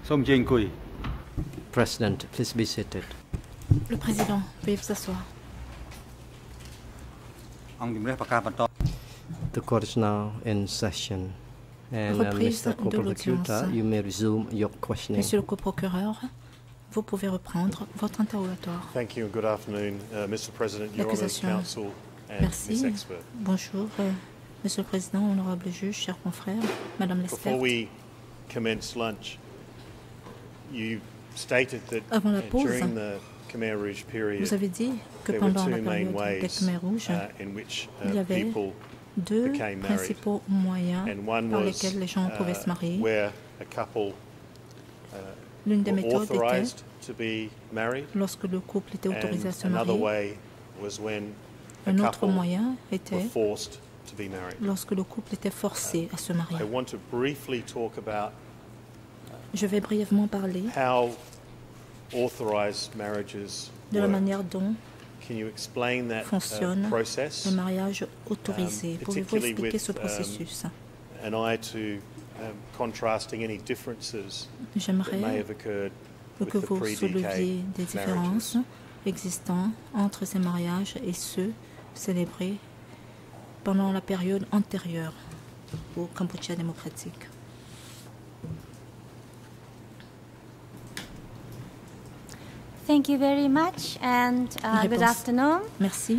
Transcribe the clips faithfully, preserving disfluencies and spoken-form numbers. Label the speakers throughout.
Speaker 1: President, please be seated.
Speaker 2: Le président, veuillez vous asseoir.
Speaker 1: The court is now in session. And uh, Mister Co-Prosecutor, you may resume your questioning.
Speaker 2: Monsieur le co-procureur, vous pouvez reprendre votre interrogatoire.
Speaker 3: Thank you and good afternoon, uh, Mister President, Your Honours Counsel and
Speaker 2: Merci.
Speaker 3: Miss Expert.
Speaker 2: Bonjour, euh, Monsieur le Président, honorable juge, chers confrères, Madame l'experte.
Speaker 3: Before we commence lunch, you stated that
Speaker 2: Avant la pause,
Speaker 3: during the Khmer Rouge period,
Speaker 2: vous avez dit que
Speaker 3: there were
Speaker 2: pendant la
Speaker 3: two main
Speaker 2: période des
Speaker 3: ways
Speaker 2: Khmer Rouges,
Speaker 3: uh, in which uh,
Speaker 2: il y avait
Speaker 3: people
Speaker 2: deux
Speaker 3: became married.
Speaker 2: principaux moyens
Speaker 3: And one
Speaker 2: par
Speaker 3: was
Speaker 2: lesquels les gens pouvaient se marier.
Speaker 3: uh, where a couple uh,
Speaker 2: L'une des
Speaker 3: were
Speaker 2: méthodes était
Speaker 3: authorized to be married,
Speaker 2: lorsque le couple était autorisé à se
Speaker 3: and another
Speaker 2: marier.
Speaker 3: way was when a
Speaker 2: Un autre
Speaker 3: couple
Speaker 2: moyen
Speaker 3: were
Speaker 2: était
Speaker 3: forced to be married.
Speaker 2: lorsque le couple était forcé à se marier.
Speaker 3: I want to briefly talk about
Speaker 2: Je vais brièvement parler
Speaker 3: how authorized marriages
Speaker 2: de la
Speaker 3: work.
Speaker 2: manière dont
Speaker 3: Can you explain that
Speaker 2: fonctionne
Speaker 3: uh, process?
Speaker 2: le mariage autorisé.
Speaker 3: Um,
Speaker 2: Pouvez-vous
Speaker 3: particularly
Speaker 2: expliquer
Speaker 3: with,
Speaker 2: ce processus?
Speaker 3: um, an eye to um, contrasting any differences that may
Speaker 2: J'aimerais
Speaker 3: have occurred with
Speaker 2: que
Speaker 3: the
Speaker 2: vous souleviez
Speaker 3: pre-D
Speaker 2: des
Speaker 3: K
Speaker 2: différences
Speaker 3: marriages.
Speaker 2: existantes entre ces mariages et ceux célébrés pendant la période antérieure au Cambodge démocratique.
Speaker 4: Thank you very much and uh, good afternoon.
Speaker 2: Merci.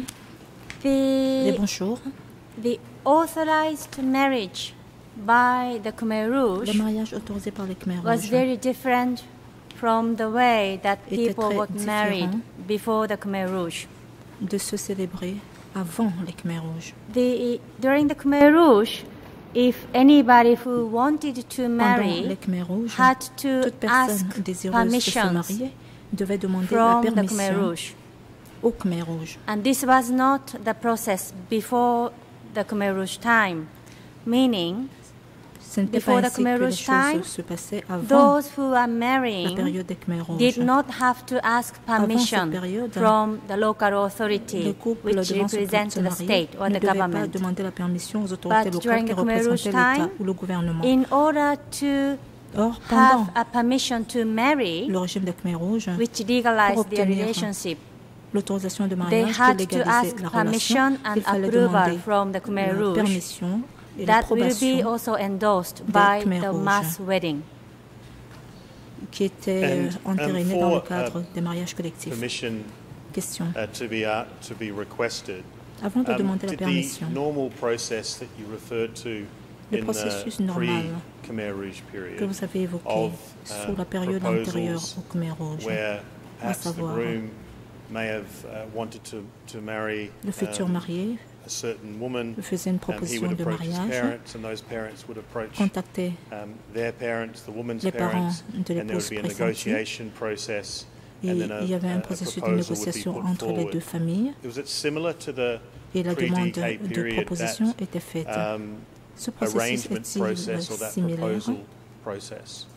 Speaker 2: Et
Speaker 4: The,
Speaker 2: bonjour.
Speaker 4: the authorized marriage by the Khmer Rouge
Speaker 2: Le mariage autorisé par les Khmer
Speaker 4: was
Speaker 2: Rouges
Speaker 4: very different from the way that
Speaker 2: était
Speaker 4: people
Speaker 2: très
Speaker 4: got married
Speaker 2: différent
Speaker 4: before the Khmer Rouge.
Speaker 2: de se célébrer avant les Khmer Rouges.
Speaker 4: The, during the Khmer Rouge, if anybody who wanted to
Speaker 2: Pendant
Speaker 4: marry
Speaker 2: les Khmer Rouges,
Speaker 4: had to
Speaker 2: toute
Speaker 4: ask
Speaker 2: personne désireuse de se
Speaker 4: permissions
Speaker 2: marier devait demander la
Speaker 4: from the Khmer
Speaker 2: permission
Speaker 4: Rouge.
Speaker 2: au Khmer Rouge.
Speaker 4: And this was not the process before the Khmer Rouge time, meaning
Speaker 2: Ce n'était
Speaker 4: before
Speaker 2: pas
Speaker 4: the
Speaker 2: ainsi que
Speaker 4: Khmer
Speaker 2: les
Speaker 4: Rouge time,
Speaker 2: choses se passaient avant
Speaker 4: those who are
Speaker 2: la
Speaker 4: marrying
Speaker 2: période des Khmer Rouges.
Speaker 4: did not have to ask permission
Speaker 2: période,
Speaker 4: from the local
Speaker 2: Le
Speaker 4: authority
Speaker 2: couple
Speaker 4: which
Speaker 2: devant se
Speaker 4: represents
Speaker 2: se
Speaker 4: the
Speaker 2: marier
Speaker 4: state or
Speaker 2: ne
Speaker 4: the
Speaker 2: devait pas
Speaker 4: government.
Speaker 2: demander la permission aux autorités
Speaker 4: But
Speaker 2: locales
Speaker 4: during
Speaker 2: qui
Speaker 4: the Khmer Rouge
Speaker 2: représentaient l'État
Speaker 4: time,
Speaker 2: ou le gouvernement.
Speaker 4: in order to
Speaker 2: Or,
Speaker 4: have
Speaker 2: pendant
Speaker 4: a permission to marry,
Speaker 2: le régime des Khmer Rouges,
Speaker 4: which legalized
Speaker 2: pour
Speaker 4: their
Speaker 2: obtenir
Speaker 4: relationship,
Speaker 2: l'autorisation de
Speaker 4: they
Speaker 2: mariage
Speaker 4: had
Speaker 2: qui
Speaker 4: to
Speaker 2: légalisait
Speaker 4: ask
Speaker 2: la
Speaker 4: permission
Speaker 2: relation,
Speaker 4: and
Speaker 2: il fallait
Speaker 4: approval
Speaker 2: demander
Speaker 4: from the Khmer
Speaker 2: la
Speaker 4: Rouge
Speaker 2: permission et
Speaker 4: that will be
Speaker 2: l'approbation
Speaker 4: also endorsed
Speaker 2: des
Speaker 4: by
Speaker 2: Khmer
Speaker 4: the
Speaker 2: Rouges.
Speaker 4: mass wedding.
Speaker 2: qui était euh,
Speaker 3: And-
Speaker 2: entériné
Speaker 3: and
Speaker 2: dans le
Speaker 3: for,
Speaker 2: cadre
Speaker 3: uh,
Speaker 2: des mariages collectifs.
Speaker 3: Permission
Speaker 2: Question.
Speaker 3: uh, to be uh, to be requested.
Speaker 2: Avant de
Speaker 3: Um,
Speaker 2: demander la
Speaker 3: did the
Speaker 2: permission,
Speaker 3: normal process that you referred to
Speaker 2: le
Speaker 3: in
Speaker 2: processus
Speaker 3: the
Speaker 2: normal
Speaker 3: pre-Khmer Rouge
Speaker 2: que
Speaker 3: period
Speaker 2: vous avez évoqué
Speaker 3: of
Speaker 2: sous
Speaker 3: uh,
Speaker 2: la période antérieure
Speaker 3: proposals
Speaker 2: au Khmer Rouge,
Speaker 3: where perhaps the
Speaker 2: savoir,
Speaker 3: groom may have uh, wanted to to marry
Speaker 2: le futur
Speaker 3: um,
Speaker 2: marié
Speaker 3: a certain woman,
Speaker 2: faisait une
Speaker 3: and he
Speaker 2: proposition
Speaker 3: would
Speaker 2: de
Speaker 3: approach his
Speaker 2: mariage,
Speaker 3: parents, and those parents would approach
Speaker 2: contacter
Speaker 3: um, their parents, the woman's
Speaker 2: les parents
Speaker 3: parents,
Speaker 2: de
Speaker 3: and there
Speaker 2: l'épouse
Speaker 3: would be a
Speaker 2: pressentie,
Speaker 3: negotiation process,
Speaker 2: et
Speaker 3: and then a,
Speaker 2: il y avait un
Speaker 3: a
Speaker 2: processus de
Speaker 3: proposal would be
Speaker 2: négociation
Speaker 3: put
Speaker 2: entre les
Speaker 3: forward.
Speaker 2: deux familles
Speaker 3: Was it similar to the
Speaker 2: et la demande
Speaker 3: pre-D K
Speaker 2: de
Speaker 3: period,
Speaker 2: proposition
Speaker 3: that
Speaker 2: était faite.
Speaker 3: um,
Speaker 2: Ce processus
Speaker 3: arrangement
Speaker 2: est-il
Speaker 3: process or that
Speaker 2: similaire?
Speaker 3: proposal process?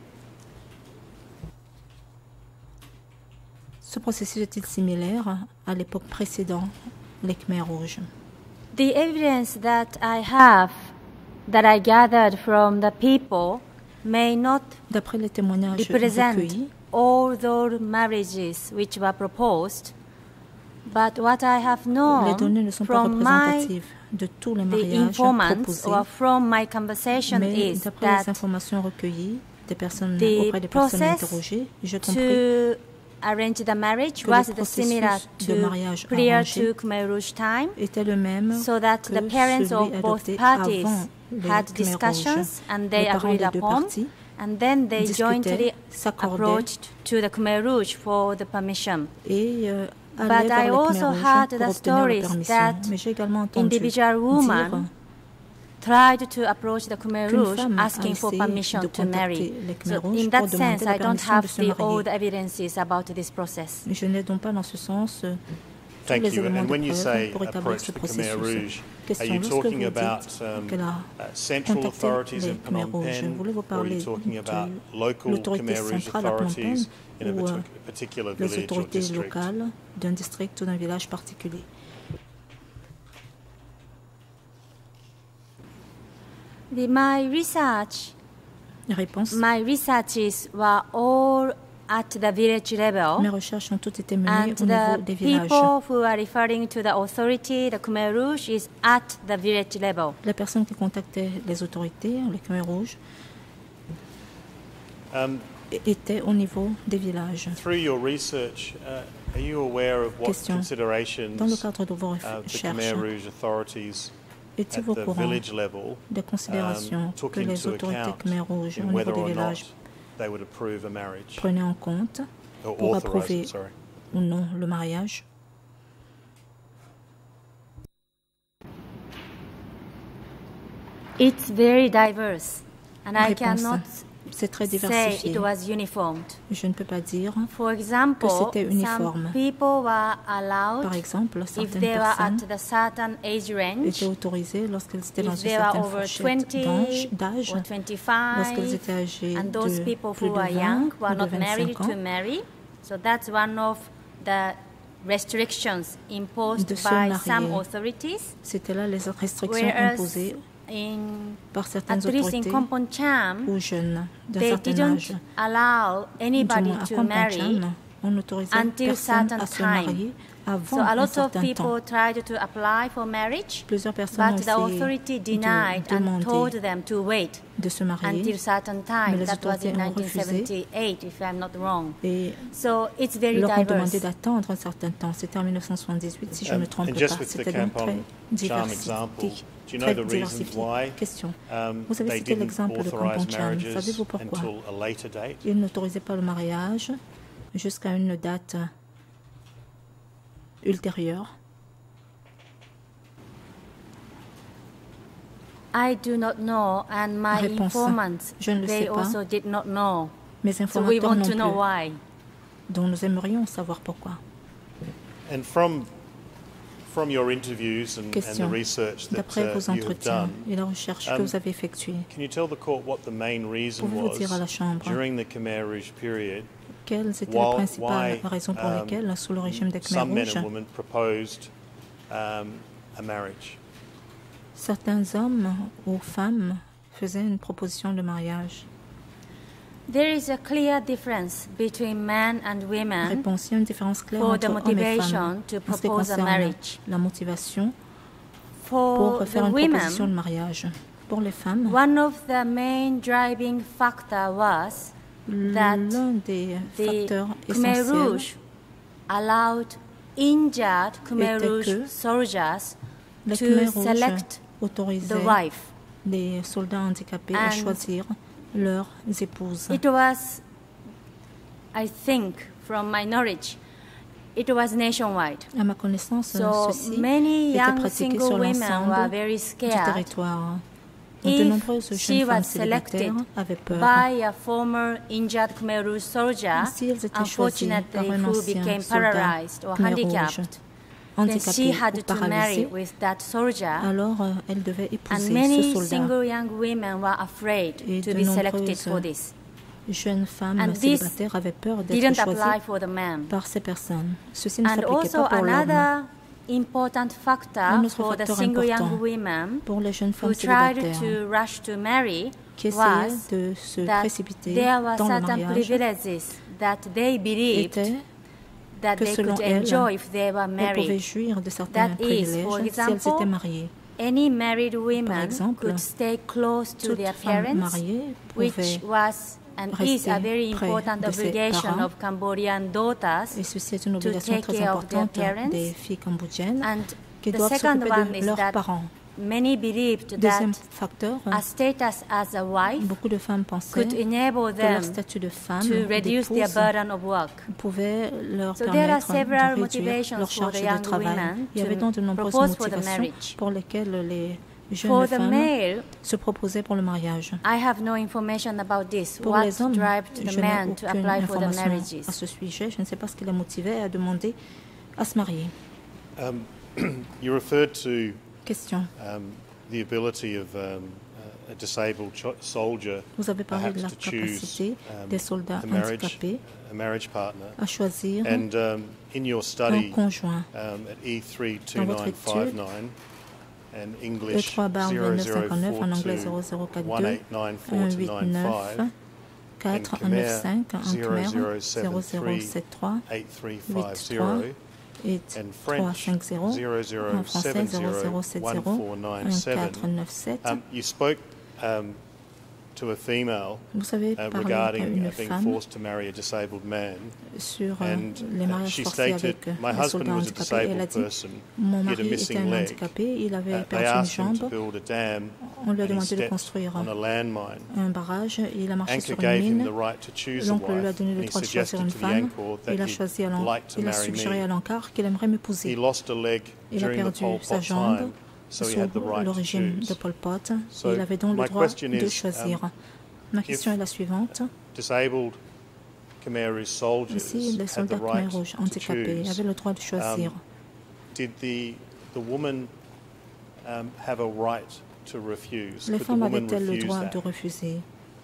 Speaker 2: Ce processus est-il similaire à l'époque précédente, les Khmer Rouges?
Speaker 4: The evidence that I have, that I gathered from the people, may not
Speaker 2: D'après les témoignages
Speaker 4: represent
Speaker 2: recueillis,
Speaker 4: all those marriages which were proposed, but what I have
Speaker 2: les
Speaker 4: known
Speaker 2: données ne sont pas
Speaker 4: from my
Speaker 2: représentatives de tous les
Speaker 4: the
Speaker 2: mariages
Speaker 4: informants
Speaker 2: proposés,
Speaker 4: or from my conversation
Speaker 2: mais
Speaker 4: is
Speaker 2: d'après les
Speaker 4: that
Speaker 2: informations recueillies des personnes,
Speaker 4: the
Speaker 2: auprès des personnes
Speaker 4: process
Speaker 2: interrogées, j'ai compris
Speaker 4: to arrange the marriage
Speaker 2: que
Speaker 4: was
Speaker 2: le
Speaker 4: the similar
Speaker 2: processus de
Speaker 4: to
Speaker 2: mariage
Speaker 4: prior
Speaker 2: arrangé
Speaker 4: to Khmer Rouge time,
Speaker 2: était le même
Speaker 4: so that
Speaker 2: que
Speaker 4: the parents
Speaker 2: celui
Speaker 4: of both
Speaker 2: adopté
Speaker 4: parties
Speaker 2: avant les
Speaker 4: had
Speaker 2: Khmer
Speaker 4: discussions
Speaker 2: Rouges.
Speaker 4: and they
Speaker 2: Les parents
Speaker 4: agreed
Speaker 2: des deux
Speaker 4: upon,
Speaker 2: parties
Speaker 4: and then they
Speaker 2: discutaient,
Speaker 4: jointly
Speaker 2: s'accordaient
Speaker 4: approached to the Khmer Rouge for the permission.
Speaker 2: et euh,
Speaker 4: But
Speaker 2: allaient
Speaker 4: I
Speaker 2: vers les Khmer
Speaker 4: also
Speaker 2: Rouges
Speaker 4: heard
Speaker 2: pour
Speaker 4: the
Speaker 2: obtenir la
Speaker 4: stories
Speaker 2: permission.
Speaker 4: that
Speaker 2: Mais j'ai également entendu
Speaker 4: individual
Speaker 2: dire
Speaker 4: women tried to approach the Khmer
Speaker 2: qu'une
Speaker 4: Rouge
Speaker 2: femme a
Speaker 4: asking for
Speaker 2: essayé
Speaker 4: permission
Speaker 2: de
Speaker 4: to marry.
Speaker 2: contacter les Khmer
Speaker 4: So
Speaker 2: Rouges
Speaker 4: in
Speaker 2: pour
Speaker 4: that sense,
Speaker 2: demander la
Speaker 4: I don't
Speaker 2: permission de
Speaker 4: have
Speaker 2: se
Speaker 4: the
Speaker 2: marier.
Speaker 4: all the evidences about this process.
Speaker 2: Mais je n'ai donc pas dans ce sens euh, tous
Speaker 3: Thank
Speaker 2: les
Speaker 3: you.
Speaker 2: éléments
Speaker 3: And
Speaker 2: de
Speaker 3: when you
Speaker 2: preuve
Speaker 3: say
Speaker 2: pour établir
Speaker 3: approach
Speaker 2: ce
Speaker 3: the Khmer
Speaker 2: processus.
Speaker 3: Rouge, are
Speaker 2: Question,
Speaker 3: you
Speaker 2: lorsque
Speaker 3: talking
Speaker 2: vous
Speaker 3: about
Speaker 2: dites
Speaker 3: um,
Speaker 2: qu'elle a
Speaker 3: uh, central
Speaker 2: contacté
Speaker 3: authorities
Speaker 2: les
Speaker 3: in
Speaker 2: Khmer
Speaker 3: Phnom
Speaker 2: Rouges,
Speaker 3: Penh,
Speaker 2: voulez-vous
Speaker 3: or are you
Speaker 2: parler
Speaker 3: talking about
Speaker 2: de
Speaker 3: local
Speaker 2: l'autorité
Speaker 3: Khmer Rouge
Speaker 2: centrale à Phnom Penh
Speaker 3: authorities in a
Speaker 2: ou euh,
Speaker 3: partic- particular
Speaker 2: les
Speaker 3: village or
Speaker 2: autorités
Speaker 3: district?
Speaker 2: locales d'un district ou d'un village particulier?
Speaker 4: The, my research
Speaker 2: Réponse.
Speaker 4: My researches were all at the village level.
Speaker 2: Mes recherches ont toutes été menées
Speaker 4: And
Speaker 2: au niveau des
Speaker 4: the
Speaker 2: villages.
Speaker 4: people who are referring to the authority, the Khmer Rouge, is at the village level.
Speaker 2: La personne qui contactait les autorités, les Khmer rouges,
Speaker 3: Um,
Speaker 2: était au niveau des villages.
Speaker 3: through your research, uh, are you aware of what
Speaker 2: Question.
Speaker 3: considerations
Speaker 2: Dans le cadre de vos
Speaker 3: uh, the
Speaker 2: recherches,
Speaker 3: Khmer Rouge authorities at
Speaker 2: étiez-vous au
Speaker 3: the
Speaker 2: courant
Speaker 3: village level
Speaker 2: des considérations
Speaker 3: um, took
Speaker 2: que les
Speaker 3: into
Speaker 2: autorités
Speaker 3: account
Speaker 2: Khmer rouges
Speaker 3: in
Speaker 2: au niveau
Speaker 3: whether
Speaker 2: des
Speaker 3: or not
Speaker 2: villages
Speaker 3: they would approve a marriage
Speaker 2: prenaient en compte
Speaker 3: or
Speaker 2: pour
Speaker 3: authorize
Speaker 2: approuver
Speaker 3: it, sorry.
Speaker 2: ou non le mariage?
Speaker 4: It's very diverse, and I
Speaker 2: Réponse.
Speaker 4: cannot
Speaker 2: C'est très
Speaker 4: say
Speaker 2: diversifié.
Speaker 4: it was uniformed.
Speaker 2: Je ne peux pas dire
Speaker 4: For example,
Speaker 2: c'était uniforme.
Speaker 4: some people were allowed
Speaker 2: Par exemple,
Speaker 4: if
Speaker 2: certaines
Speaker 4: they were
Speaker 2: personnes
Speaker 4: at the certain age range,
Speaker 2: étaient autorisées lorsqu'elles étaient dans
Speaker 4: if
Speaker 2: une
Speaker 4: they were
Speaker 2: certaine
Speaker 4: over
Speaker 2: fourchette
Speaker 4: twenty
Speaker 2: d'âge, d'âge,
Speaker 4: or
Speaker 2: lorsqu'elles
Speaker 4: twenty-five,
Speaker 2: étaient âgées
Speaker 4: and those
Speaker 2: de
Speaker 4: people
Speaker 2: plus
Speaker 4: who
Speaker 2: de
Speaker 4: are young
Speaker 2: vingt
Speaker 4: were
Speaker 2: ou de
Speaker 4: not married
Speaker 2: vingt-cinq ans.
Speaker 4: to marry. So that's one of the restrictions imposed
Speaker 2: De se
Speaker 4: by some
Speaker 2: marier.
Speaker 4: authorities.
Speaker 2: C'était là les restrictions
Speaker 4: Whereas
Speaker 2: imposées
Speaker 4: in
Speaker 2: par certaines
Speaker 4: at least in
Speaker 2: autorités
Speaker 4: Komponcham,
Speaker 2: aux jeunes d'un
Speaker 4: they
Speaker 2: certain
Speaker 4: didn't
Speaker 2: âge.
Speaker 4: allow
Speaker 2: Du
Speaker 4: anybody
Speaker 2: moins, à
Speaker 4: to marry
Speaker 2: Kampancham, on n'autorisait
Speaker 4: until
Speaker 2: personne
Speaker 4: certain
Speaker 2: à se
Speaker 4: time.
Speaker 2: marier
Speaker 4: So
Speaker 2: avant
Speaker 4: a
Speaker 2: un
Speaker 4: lot of
Speaker 2: certain temps.
Speaker 4: people tried to apply for marriage,
Speaker 2: Plusieurs personnes ont
Speaker 4: but the
Speaker 2: essayé
Speaker 4: authority
Speaker 2: de
Speaker 4: denied and
Speaker 2: demander
Speaker 4: told them to wait
Speaker 2: de se marier,
Speaker 4: until certain
Speaker 2: mais
Speaker 4: time.
Speaker 2: les
Speaker 4: That was
Speaker 2: autorités
Speaker 4: in
Speaker 2: ont
Speaker 4: nineteen
Speaker 2: refusé
Speaker 4: seventy-eight, if I'm not wrong.
Speaker 2: et
Speaker 4: So it's very
Speaker 2: leur ont demandé
Speaker 4: diverse.
Speaker 2: d'attendre un certain temps. C'était en mille neuf cent soixante-dix-huit, si je ne me
Speaker 3: Um,
Speaker 2: trompe
Speaker 3: and
Speaker 2: pas.
Speaker 3: just with the
Speaker 2: C'était donc très
Speaker 3: Kampancham example,
Speaker 2: diversifié.
Speaker 3: do you know
Speaker 2: Très
Speaker 3: the reasons
Speaker 2: diversifié.
Speaker 3: why
Speaker 2: Question.
Speaker 3: um,
Speaker 2: Vous avez
Speaker 3: they
Speaker 2: cité
Speaker 3: didn't
Speaker 2: l'exemple de
Speaker 3: authorize
Speaker 2: Kampancham.
Speaker 3: marriages
Speaker 2: Savez-vous pourquoi
Speaker 3: until a later date?
Speaker 2: ils n'autorisaient pas le mariage jusqu'à une date ultérieure?
Speaker 4: I do not know, and my
Speaker 2: Réponse.
Speaker 4: informants,
Speaker 2: Je ne le
Speaker 4: they
Speaker 2: sais pas.
Speaker 4: also did not know.
Speaker 2: Mes
Speaker 4: So we
Speaker 2: informateurs
Speaker 4: want
Speaker 2: non
Speaker 4: to know
Speaker 2: plus.
Speaker 4: why.
Speaker 2: Donc nous aimerions savoir pourquoi.
Speaker 3: And from from your interviews and, and the
Speaker 2: Question.
Speaker 3: research that
Speaker 2: D'après
Speaker 3: uh,
Speaker 2: vos
Speaker 3: you have
Speaker 2: entretiens
Speaker 3: done,
Speaker 2: et la recherche que
Speaker 3: um,
Speaker 2: vous avez effectuée,
Speaker 3: can you tell the court what the main reason
Speaker 2: pouvez-vous
Speaker 3: was
Speaker 2: dire à la Chambre
Speaker 3: during the Khmer Rouge period
Speaker 2: quelles étaient
Speaker 3: why-
Speaker 2: les principales
Speaker 3: why,
Speaker 2: raisons pour
Speaker 3: um,
Speaker 2: lesquelles, sous le régime des Khmer
Speaker 3: some men
Speaker 2: rouges,
Speaker 3: and women proposed um, a marriage?
Speaker 2: certains hommes ou femmes faisaient une proposition de mariage?
Speaker 4: There is a clear difference between men and women
Speaker 2: Réponse, il y a une différence claire
Speaker 4: for
Speaker 2: entre
Speaker 4: the
Speaker 2: hommes et
Speaker 4: motivation
Speaker 2: femmes
Speaker 4: to
Speaker 2: en ce qui
Speaker 4: propose a
Speaker 2: concerne
Speaker 4: marriage.
Speaker 2: la motivation
Speaker 4: For
Speaker 2: pour
Speaker 4: the
Speaker 2: faire une proposition de
Speaker 4: women,
Speaker 2: mariage. Pour les femmes,
Speaker 4: one of the main driving factor was that
Speaker 2: l'un des
Speaker 4: the
Speaker 2: facteurs
Speaker 4: Khmer
Speaker 2: essentiels
Speaker 4: Rouge allowed injured Khmer
Speaker 2: était
Speaker 4: Rouge
Speaker 2: que
Speaker 4: soldiers
Speaker 2: les
Speaker 4: to
Speaker 2: Khmer rouges
Speaker 4: select the
Speaker 2: autorisaient
Speaker 4: wife.
Speaker 2: les soldats handicapés à
Speaker 4: And
Speaker 2: choisir leurs épouses.
Speaker 4: It was, I think, from my knowledge, it was nationwide.
Speaker 2: À ma connaissance,
Speaker 4: So
Speaker 2: ceci
Speaker 4: many
Speaker 2: était
Speaker 4: young
Speaker 2: pratiqué
Speaker 4: single
Speaker 2: sur
Speaker 4: women were
Speaker 2: l'ensemble
Speaker 4: very
Speaker 2: du
Speaker 4: scared
Speaker 2: territoire. De
Speaker 4: if
Speaker 2: nombreuses
Speaker 4: she
Speaker 2: jeunes femmes
Speaker 4: was selected
Speaker 2: célibataires avaient peur.
Speaker 4: by a former injured Khmer Rouge soldier,
Speaker 2: Si elles étaient choisies par
Speaker 4: unfortunately,
Speaker 2: un
Speaker 4: who
Speaker 2: ancien
Speaker 4: became
Speaker 2: soldat
Speaker 4: paralyzed or
Speaker 2: Khmer rouge,
Speaker 4: handicapped, then she
Speaker 2: handicapé
Speaker 4: had
Speaker 2: ou
Speaker 4: to marry
Speaker 2: paralysé,
Speaker 4: with that soldier.
Speaker 2: alors euh, elle devait
Speaker 4: And
Speaker 2: épouser ce
Speaker 4: many
Speaker 2: soldat.
Speaker 4: single young women were afraid
Speaker 2: Et
Speaker 4: to
Speaker 2: de
Speaker 4: be selected
Speaker 2: nombreuses
Speaker 4: for this.
Speaker 2: Jeunes femmes
Speaker 4: And this
Speaker 2: célibataires avaient peur
Speaker 4: Didn't
Speaker 2: d'être
Speaker 4: apply
Speaker 2: choisies
Speaker 4: for the men.
Speaker 2: par ces personnes. Ceci ne
Speaker 4: And
Speaker 2: s'appliquait
Speaker 4: also
Speaker 2: pas pour l'homme.
Speaker 4: another important factor
Speaker 2: Un autre
Speaker 4: for the
Speaker 2: facteur
Speaker 4: single young
Speaker 2: important
Speaker 4: women
Speaker 2: pour les jeunes
Speaker 4: who
Speaker 2: femmes
Speaker 4: tried
Speaker 2: célibataires
Speaker 4: to rush to marry
Speaker 2: qui
Speaker 4: was
Speaker 2: essayaient de se
Speaker 4: that
Speaker 2: précipiter
Speaker 4: there were
Speaker 2: dans le
Speaker 4: certain
Speaker 2: mariage
Speaker 4: privileges that they believed
Speaker 2: était
Speaker 4: that
Speaker 2: que
Speaker 4: they
Speaker 2: selon
Speaker 4: could
Speaker 2: elles,
Speaker 4: enjoy if they were
Speaker 2: elles pouvaient
Speaker 4: married.
Speaker 2: jouir de certains
Speaker 4: That is,
Speaker 2: privilèges
Speaker 4: for
Speaker 2: si elles
Speaker 4: example,
Speaker 2: étaient mariées.
Speaker 4: Any married women
Speaker 2: exemple,
Speaker 4: could stay close to
Speaker 2: Toute
Speaker 4: their
Speaker 2: femme
Speaker 4: parents,
Speaker 2: mariée
Speaker 4: which
Speaker 2: pouvait
Speaker 4: was and is a
Speaker 2: rester
Speaker 4: very
Speaker 2: près
Speaker 4: important
Speaker 2: de ses
Speaker 4: obligation
Speaker 2: parents.
Speaker 4: of Cambodian daughters.
Speaker 2: Et ceci est une
Speaker 4: to
Speaker 2: obligation
Speaker 4: take
Speaker 2: très
Speaker 4: care of their
Speaker 2: importante
Speaker 4: parents.
Speaker 2: des filles cambodgiennes
Speaker 4: And
Speaker 2: qui
Speaker 4: the
Speaker 2: doivent
Speaker 4: second
Speaker 2: s'occuper
Speaker 4: one
Speaker 2: de
Speaker 4: is
Speaker 2: leurs
Speaker 4: that
Speaker 2: parents.
Speaker 4: many believed
Speaker 2: Deuxième
Speaker 4: that
Speaker 2: facteur,
Speaker 4: a status as a wife
Speaker 2: beaucoup de femmes pensaient
Speaker 4: could enable
Speaker 2: que leur
Speaker 4: them
Speaker 2: statut de femme,
Speaker 4: to reduce their
Speaker 2: d'épouse,
Speaker 4: burden of work.
Speaker 2: pouvait leur
Speaker 4: So there are
Speaker 2: permettre
Speaker 4: several
Speaker 2: de réduire
Speaker 4: motivations
Speaker 2: leur
Speaker 4: for
Speaker 2: charge
Speaker 4: the
Speaker 2: de
Speaker 4: young
Speaker 2: travail.
Speaker 4: women
Speaker 2: Il y avait
Speaker 4: to
Speaker 2: donc de nombreuses
Speaker 4: propose for the
Speaker 2: motivations
Speaker 4: marriage.
Speaker 2: pour lesquelles les jeunes
Speaker 4: For the
Speaker 2: femmes
Speaker 4: male,
Speaker 2: se proposaient pour le mariage.
Speaker 4: I have no information about this.
Speaker 2: Pour
Speaker 4: What
Speaker 2: les hommes,
Speaker 4: drive the
Speaker 2: je n'ai
Speaker 4: men to
Speaker 2: aucune
Speaker 4: apply for the
Speaker 2: information
Speaker 4: marriages?
Speaker 2: à ce sujet. Je ne sais pas ce qui les motivait à demander à se marier.
Speaker 3: Um, you referred to
Speaker 2: Question.
Speaker 3: um, the ability of um, a disabled cho- soldier
Speaker 2: Vous avez parlé de la
Speaker 3: perhaps to choose
Speaker 2: capacité
Speaker 3: um,
Speaker 2: des soldats
Speaker 3: a marriage,
Speaker 2: handicapés
Speaker 3: a marriage partner.
Speaker 2: à choisir
Speaker 3: And um, in your
Speaker 2: un
Speaker 3: study
Speaker 2: conjoint.
Speaker 3: um, at E three two
Speaker 2: Dans votre
Speaker 3: nine five
Speaker 2: étude,
Speaker 3: nine, and
Speaker 2: E
Speaker 3: English
Speaker 2: trois barre
Speaker 3: zero
Speaker 2: vingt-neuf
Speaker 3: zero
Speaker 2: cinquante-neuf, en
Speaker 3: four
Speaker 2: anglais
Speaker 3: two
Speaker 2: zéro zéro quatre
Speaker 3: one
Speaker 2: deux
Speaker 3: eight nine four
Speaker 2: un
Speaker 3: two
Speaker 2: huit
Speaker 3: nine
Speaker 2: neuf
Speaker 3: five,
Speaker 2: quatre
Speaker 3: and
Speaker 2: neuf
Speaker 3: Khmer
Speaker 2: cinq, en
Speaker 3: zero
Speaker 2: Khmer
Speaker 3: zero
Speaker 2: zéro
Speaker 3: seven
Speaker 2: zéro
Speaker 3: three
Speaker 2: sept trois
Speaker 3: eight three
Speaker 2: huit
Speaker 3: five
Speaker 2: trois
Speaker 3: zero,
Speaker 2: huit
Speaker 3: and
Speaker 2: trois
Speaker 3: French
Speaker 2: cinq zéro,
Speaker 3: zero zero
Speaker 2: en français
Speaker 3: seven
Speaker 2: zéro
Speaker 3: zero
Speaker 2: zéro sept
Speaker 3: one
Speaker 2: zéro
Speaker 3: four nine
Speaker 2: un
Speaker 3: seven.
Speaker 2: quatre neuf sept.
Speaker 3: Um, you spoke um, to a female
Speaker 2: Vous avez
Speaker 3: uh,
Speaker 2: parlé à
Speaker 3: regarding
Speaker 2: une
Speaker 3: uh, being
Speaker 2: femme
Speaker 3: forced to marry a disabled man,
Speaker 2: sur euh,
Speaker 3: and
Speaker 2: les
Speaker 3: uh,
Speaker 2: mariages
Speaker 3: she
Speaker 2: forcés
Speaker 3: stated,
Speaker 2: avec euh,
Speaker 3: "My
Speaker 2: les
Speaker 3: husband
Speaker 2: soldats
Speaker 3: was a
Speaker 2: handicapés. Elle a
Speaker 3: disabled
Speaker 2: dit,
Speaker 3: person.
Speaker 2: mon
Speaker 3: He had a
Speaker 2: mari était
Speaker 3: missing
Speaker 2: un
Speaker 3: leg.
Speaker 2: handicapé, il avait
Speaker 3: Uh, they
Speaker 2: perdu une
Speaker 3: asked him to
Speaker 2: jambe.
Speaker 3: build a dam,
Speaker 2: On lui a
Speaker 3: and he
Speaker 2: demandé de
Speaker 3: stepped
Speaker 2: construire
Speaker 3: on a landmine.
Speaker 2: un barrage. Il a marché
Speaker 3: Anchor
Speaker 2: sur une
Speaker 3: gave him
Speaker 2: mine.
Speaker 3: the right to choose a
Speaker 2: L'oncle lui a
Speaker 3: wife,
Speaker 2: donné
Speaker 3: and
Speaker 2: le
Speaker 3: he
Speaker 2: droit de choisir
Speaker 3: suggested
Speaker 2: une
Speaker 3: to the
Speaker 2: femme.
Speaker 3: Anchor that
Speaker 2: Il a,
Speaker 3: he'd
Speaker 2: choisi à l'en-
Speaker 3: like to
Speaker 2: il a
Speaker 3: marry
Speaker 2: suggéré à
Speaker 3: me.
Speaker 2: l'encart qu'il aimerait m'épouser.
Speaker 3: He lost a leg
Speaker 2: Il a
Speaker 3: during the
Speaker 2: perdu
Speaker 3: Pol
Speaker 2: sa
Speaker 3: Pot
Speaker 2: jambe
Speaker 3: time, so he
Speaker 2: sous
Speaker 3: had the right
Speaker 2: le
Speaker 3: to
Speaker 2: régime de
Speaker 3: choose.
Speaker 2: Pol Pot.
Speaker 3: So
Speaker 2: Et il avait donc le
Speaker 3: my
Speaker 2: droit
Speaker 3: question
Speaker 2: de
Speaker 3: is,
Speaker 2: choisir.
Speaker 3: um,
Speaker 2: Ma question est la suivante.
Speaker 3: Disabled Khmer Rouge soldiers
Speaker 2: Si les
Speaker 3: had the
Speaker 2: soldats Khmer
Speaker 3: right
Speaker 2: Rouges
Speaker 3: to
Speaker 2: handicapés
Speaker 3: choose,
Speaker 2: avaient le droit de choisir,
Speaker 3: um, did the the woman um, have a right to refuse?
Speaker 2: les
Speaker 3: Could the
Speaker 2: femmes
Speaker 3: woman
Speaker 2: avaient-elles le
Speaker 3: refuse
Speaker 2: droit
Speaker 3: that?
Speaker 2: de refuser?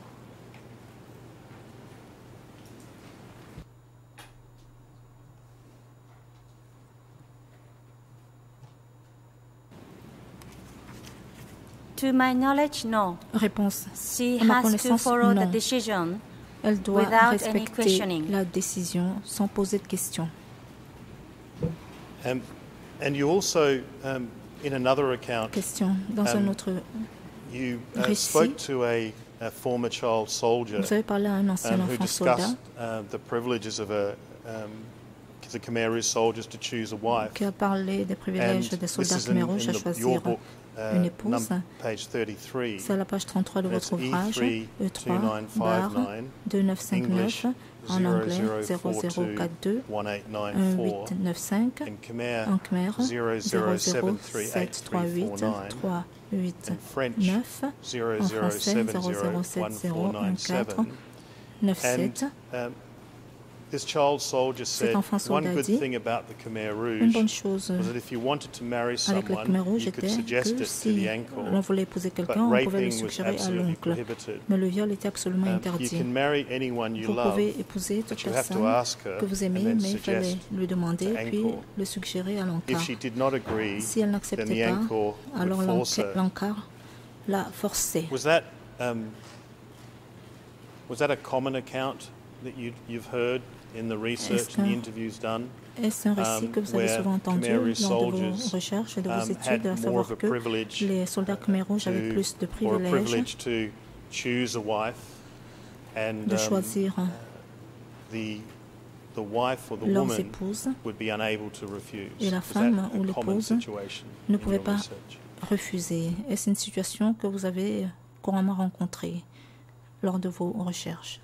Speaker 4: To my knowledge, no.
Speaker 2: Réponse.
Speaker 4: She
Speaker 2: À ma
Speaker 4: has to
Speaker 2: connaissance,
Speaker 4: follow
Speaker 2: non.
Speaker 4: the decision
Speaker 2: Elle doit
Speaker 4: without any
Speaker 2: respecter
Speaker 4: questioning.
Speaker 2: la décision sans poser de questions.
Speaker 3: Um, and you also, um, in another account,
Speaker 2: Question. Dans
Speaker 3: Um,
Speaker 2: un autre,
Speaker 3: you uh,
Speaker 2: récit,
Speaker 3: spoke to a, a former child soldier
Speaker 2: vous avez parlé à un ancien
Speaker 3: um, who
Speaker 2: enfant
Speaker 3: discussed
Speaker 2: soldat
Speaker 3: uh, the privileges of a um, the Khmer Rouge soldiers to choose a wife.
Speaker 2: qui a parlé des
Speaker 3: And
Speaker 2: privilèges des
Speaker 3: this
Speaker 2: soldats
Speaker 3: is in,
Speaker 2: Khmer
Speaker 3: in
Speaker 2: Rouges à
Speaker 3: the,
Speaker 2: choisir
Speaker 3: your book, uh,
Speaker 2: une épouse.
Speaker 3: num- page thirty-three.
Speaker 2: C'est à la page trente-trois de
Speaker 3: And it's
Speaker 2: votre ouvrage,
Speaker 3: E three
Speaker 2: E trois, barre deux neuf cinq
Speaker 3: English
Speaker 2: neuf, en
Speaker 3: zero
Speaker 2: anglais
Speaker 3: zero
Speaker 2: zéro
Speaker 3: four
Speaker 2: zéro
Speaker 3: two
Speaker 2: quatre deux
Speaker 3: one eight nine
Speaker 2: un
Speaker 3: four,
Speaker 2: huit neuf cinq,
Speaker 3: in Khmer
Speaker 2: en Khmer
Speaker 3: zero
Speaker 2: zéro
Speaker 3: zéro
Speaker 2: zéro
Speaker 3: seven three eight
Speaker 2: sept trois
Speaker 3: three
Speaker 2: huit
Speaker 3: four nine,
Speaker 2: trois huit
Speaker 3: in French
Speaker 2: neuf,
Speaker 3: zero
Speaker 2: en
Speaker 3: zero
Speaker 2: français
Speaker 3: seven
Speaker 2: zéro
Speaker 3: zero
Speaker 2: zéro sept
Speaker 3: one
Speaker 2: zéro
Speaker 3: four
Speaker 2: un
Speaker 3: nine
Speaker 2: quatre
Speaker 3: seven.
Speaker 2: neuf
Speaker 3: And
Speaker 2: sept.
Speaker 3: um, this child soldier said,
Speaker 2: enfant
Speaker 3: one
Speaker 2: soldat
Speaker 3: good
Speaker 2: dit,
Speaker 3: thing about the Khmer
Speaker 2: Une
Speaker 3: Rouge
Speaker 2: bonne chose
Speaker 3: was that if you wanted to marry
Speaker 2: avec les Khmer
Speaker 3: someone,
Speaker 2: Rouges
Speaker 3: you could
Speaker 2: était
Speaker 3: suggest
Speaker 2: que
Speaker 3: it to
Speaker 2: si
Speaker 3: the
Speaker 2: l'on
Speaker 3: uncle,
Speaker 2: voulait épouser
Speaker 3: but
Speaker 2: quelqu'un, on pouvait le
Speaker 3: raping was
Speaker 2: suggérer à
Speaker 3: absolutely
Speaker 2: l'oncle.
Speaker 3: prohibited.
Speaker 2: Mais le viol était absolument
Speaker 3: Um, you
Speaker 2: interdit.
Speaker 3: can marry anyone you
Speaker 2: Vous
Speaker 3: love,
Speaker 2: pouvez épouser toute
Speaker 3: but you have to
Speaker 2: personne
Speaker 3: ask her
Speaker 2: que vous
Speaker 3: and
Speaker 2: aimez,
Speaker 3: then
Speaker 2: mais il fallait
Speaker 3: suggest
Speaker 2: lui demander,
Speaker 3: to
Speaker 2: puis
Speaker 3: uncle.
Speaker 2: le suggérer à
Speaker 3: If
Speaker 2: l'encart.
Speaker 3: she did not agree,
Speaker 2: Si elle
Speaker 3: then
Speaker 2: n'acceptait
Speaker 3: the
Speaker 2: pas,
Speaker 3: uncle would
Speaker 2: alors
Speaker 3: force
Speaker 2: l'enca-
Speaker 3: her.
Speaker 2: l'encart l'a forcé.
Speaker 3: Was that um, was that a common account that you you've heard in the research and the interviews done?
Speaker 2: Est-ce un récit
Speaker 3: um,
Speaker 2: que vous avez
Speaker 3: where
Speaker 2: souvent entendu
Speaker 3: Khmer Rouge
Speaker 2: lors de vos
Speaker 3: soldiers,
Speaker 2: recherches et de vos
Speaker 3: um,
Speaker 2: études, à
Speaker 3: had more
Speaker 2: savoir
Speaker 3: of a
Speaker 2: que
Speaker 3: privilege
Speaker 2: les soldats Khmer Rouges avaient
Speaker 3: to-
Speaker 2: plus de
Speaker 3: or a
Speaker 2: privilèges
Speaker 3: privilege to choose a wife, and
Speaker 2: de
Speaker 3: um,
Speaker 2: choisir
Speaker 3: the the wife or the
Speaker 2: leurs
Speaker 3: woman
Speaker 2: épouses,
Speaker 3: would be unable to refuse.
Speaker 2: Et la
Speaker 3: Was that
Speaker 2: femme
Speaker 3: a
Speaker 2: ou
Speaker 3: common
Speaker 2: l'épouse
Speaker 3: situation
Speaker 2: ne
Speaker 3: in
Speaker 2: pouvait
Speaker 3: your
Speaker 2: pas
Speaker 3: research?
Speaker 2: refuser. Est-ce une situation que vous avez couramment rencontrée lors de vos recherches?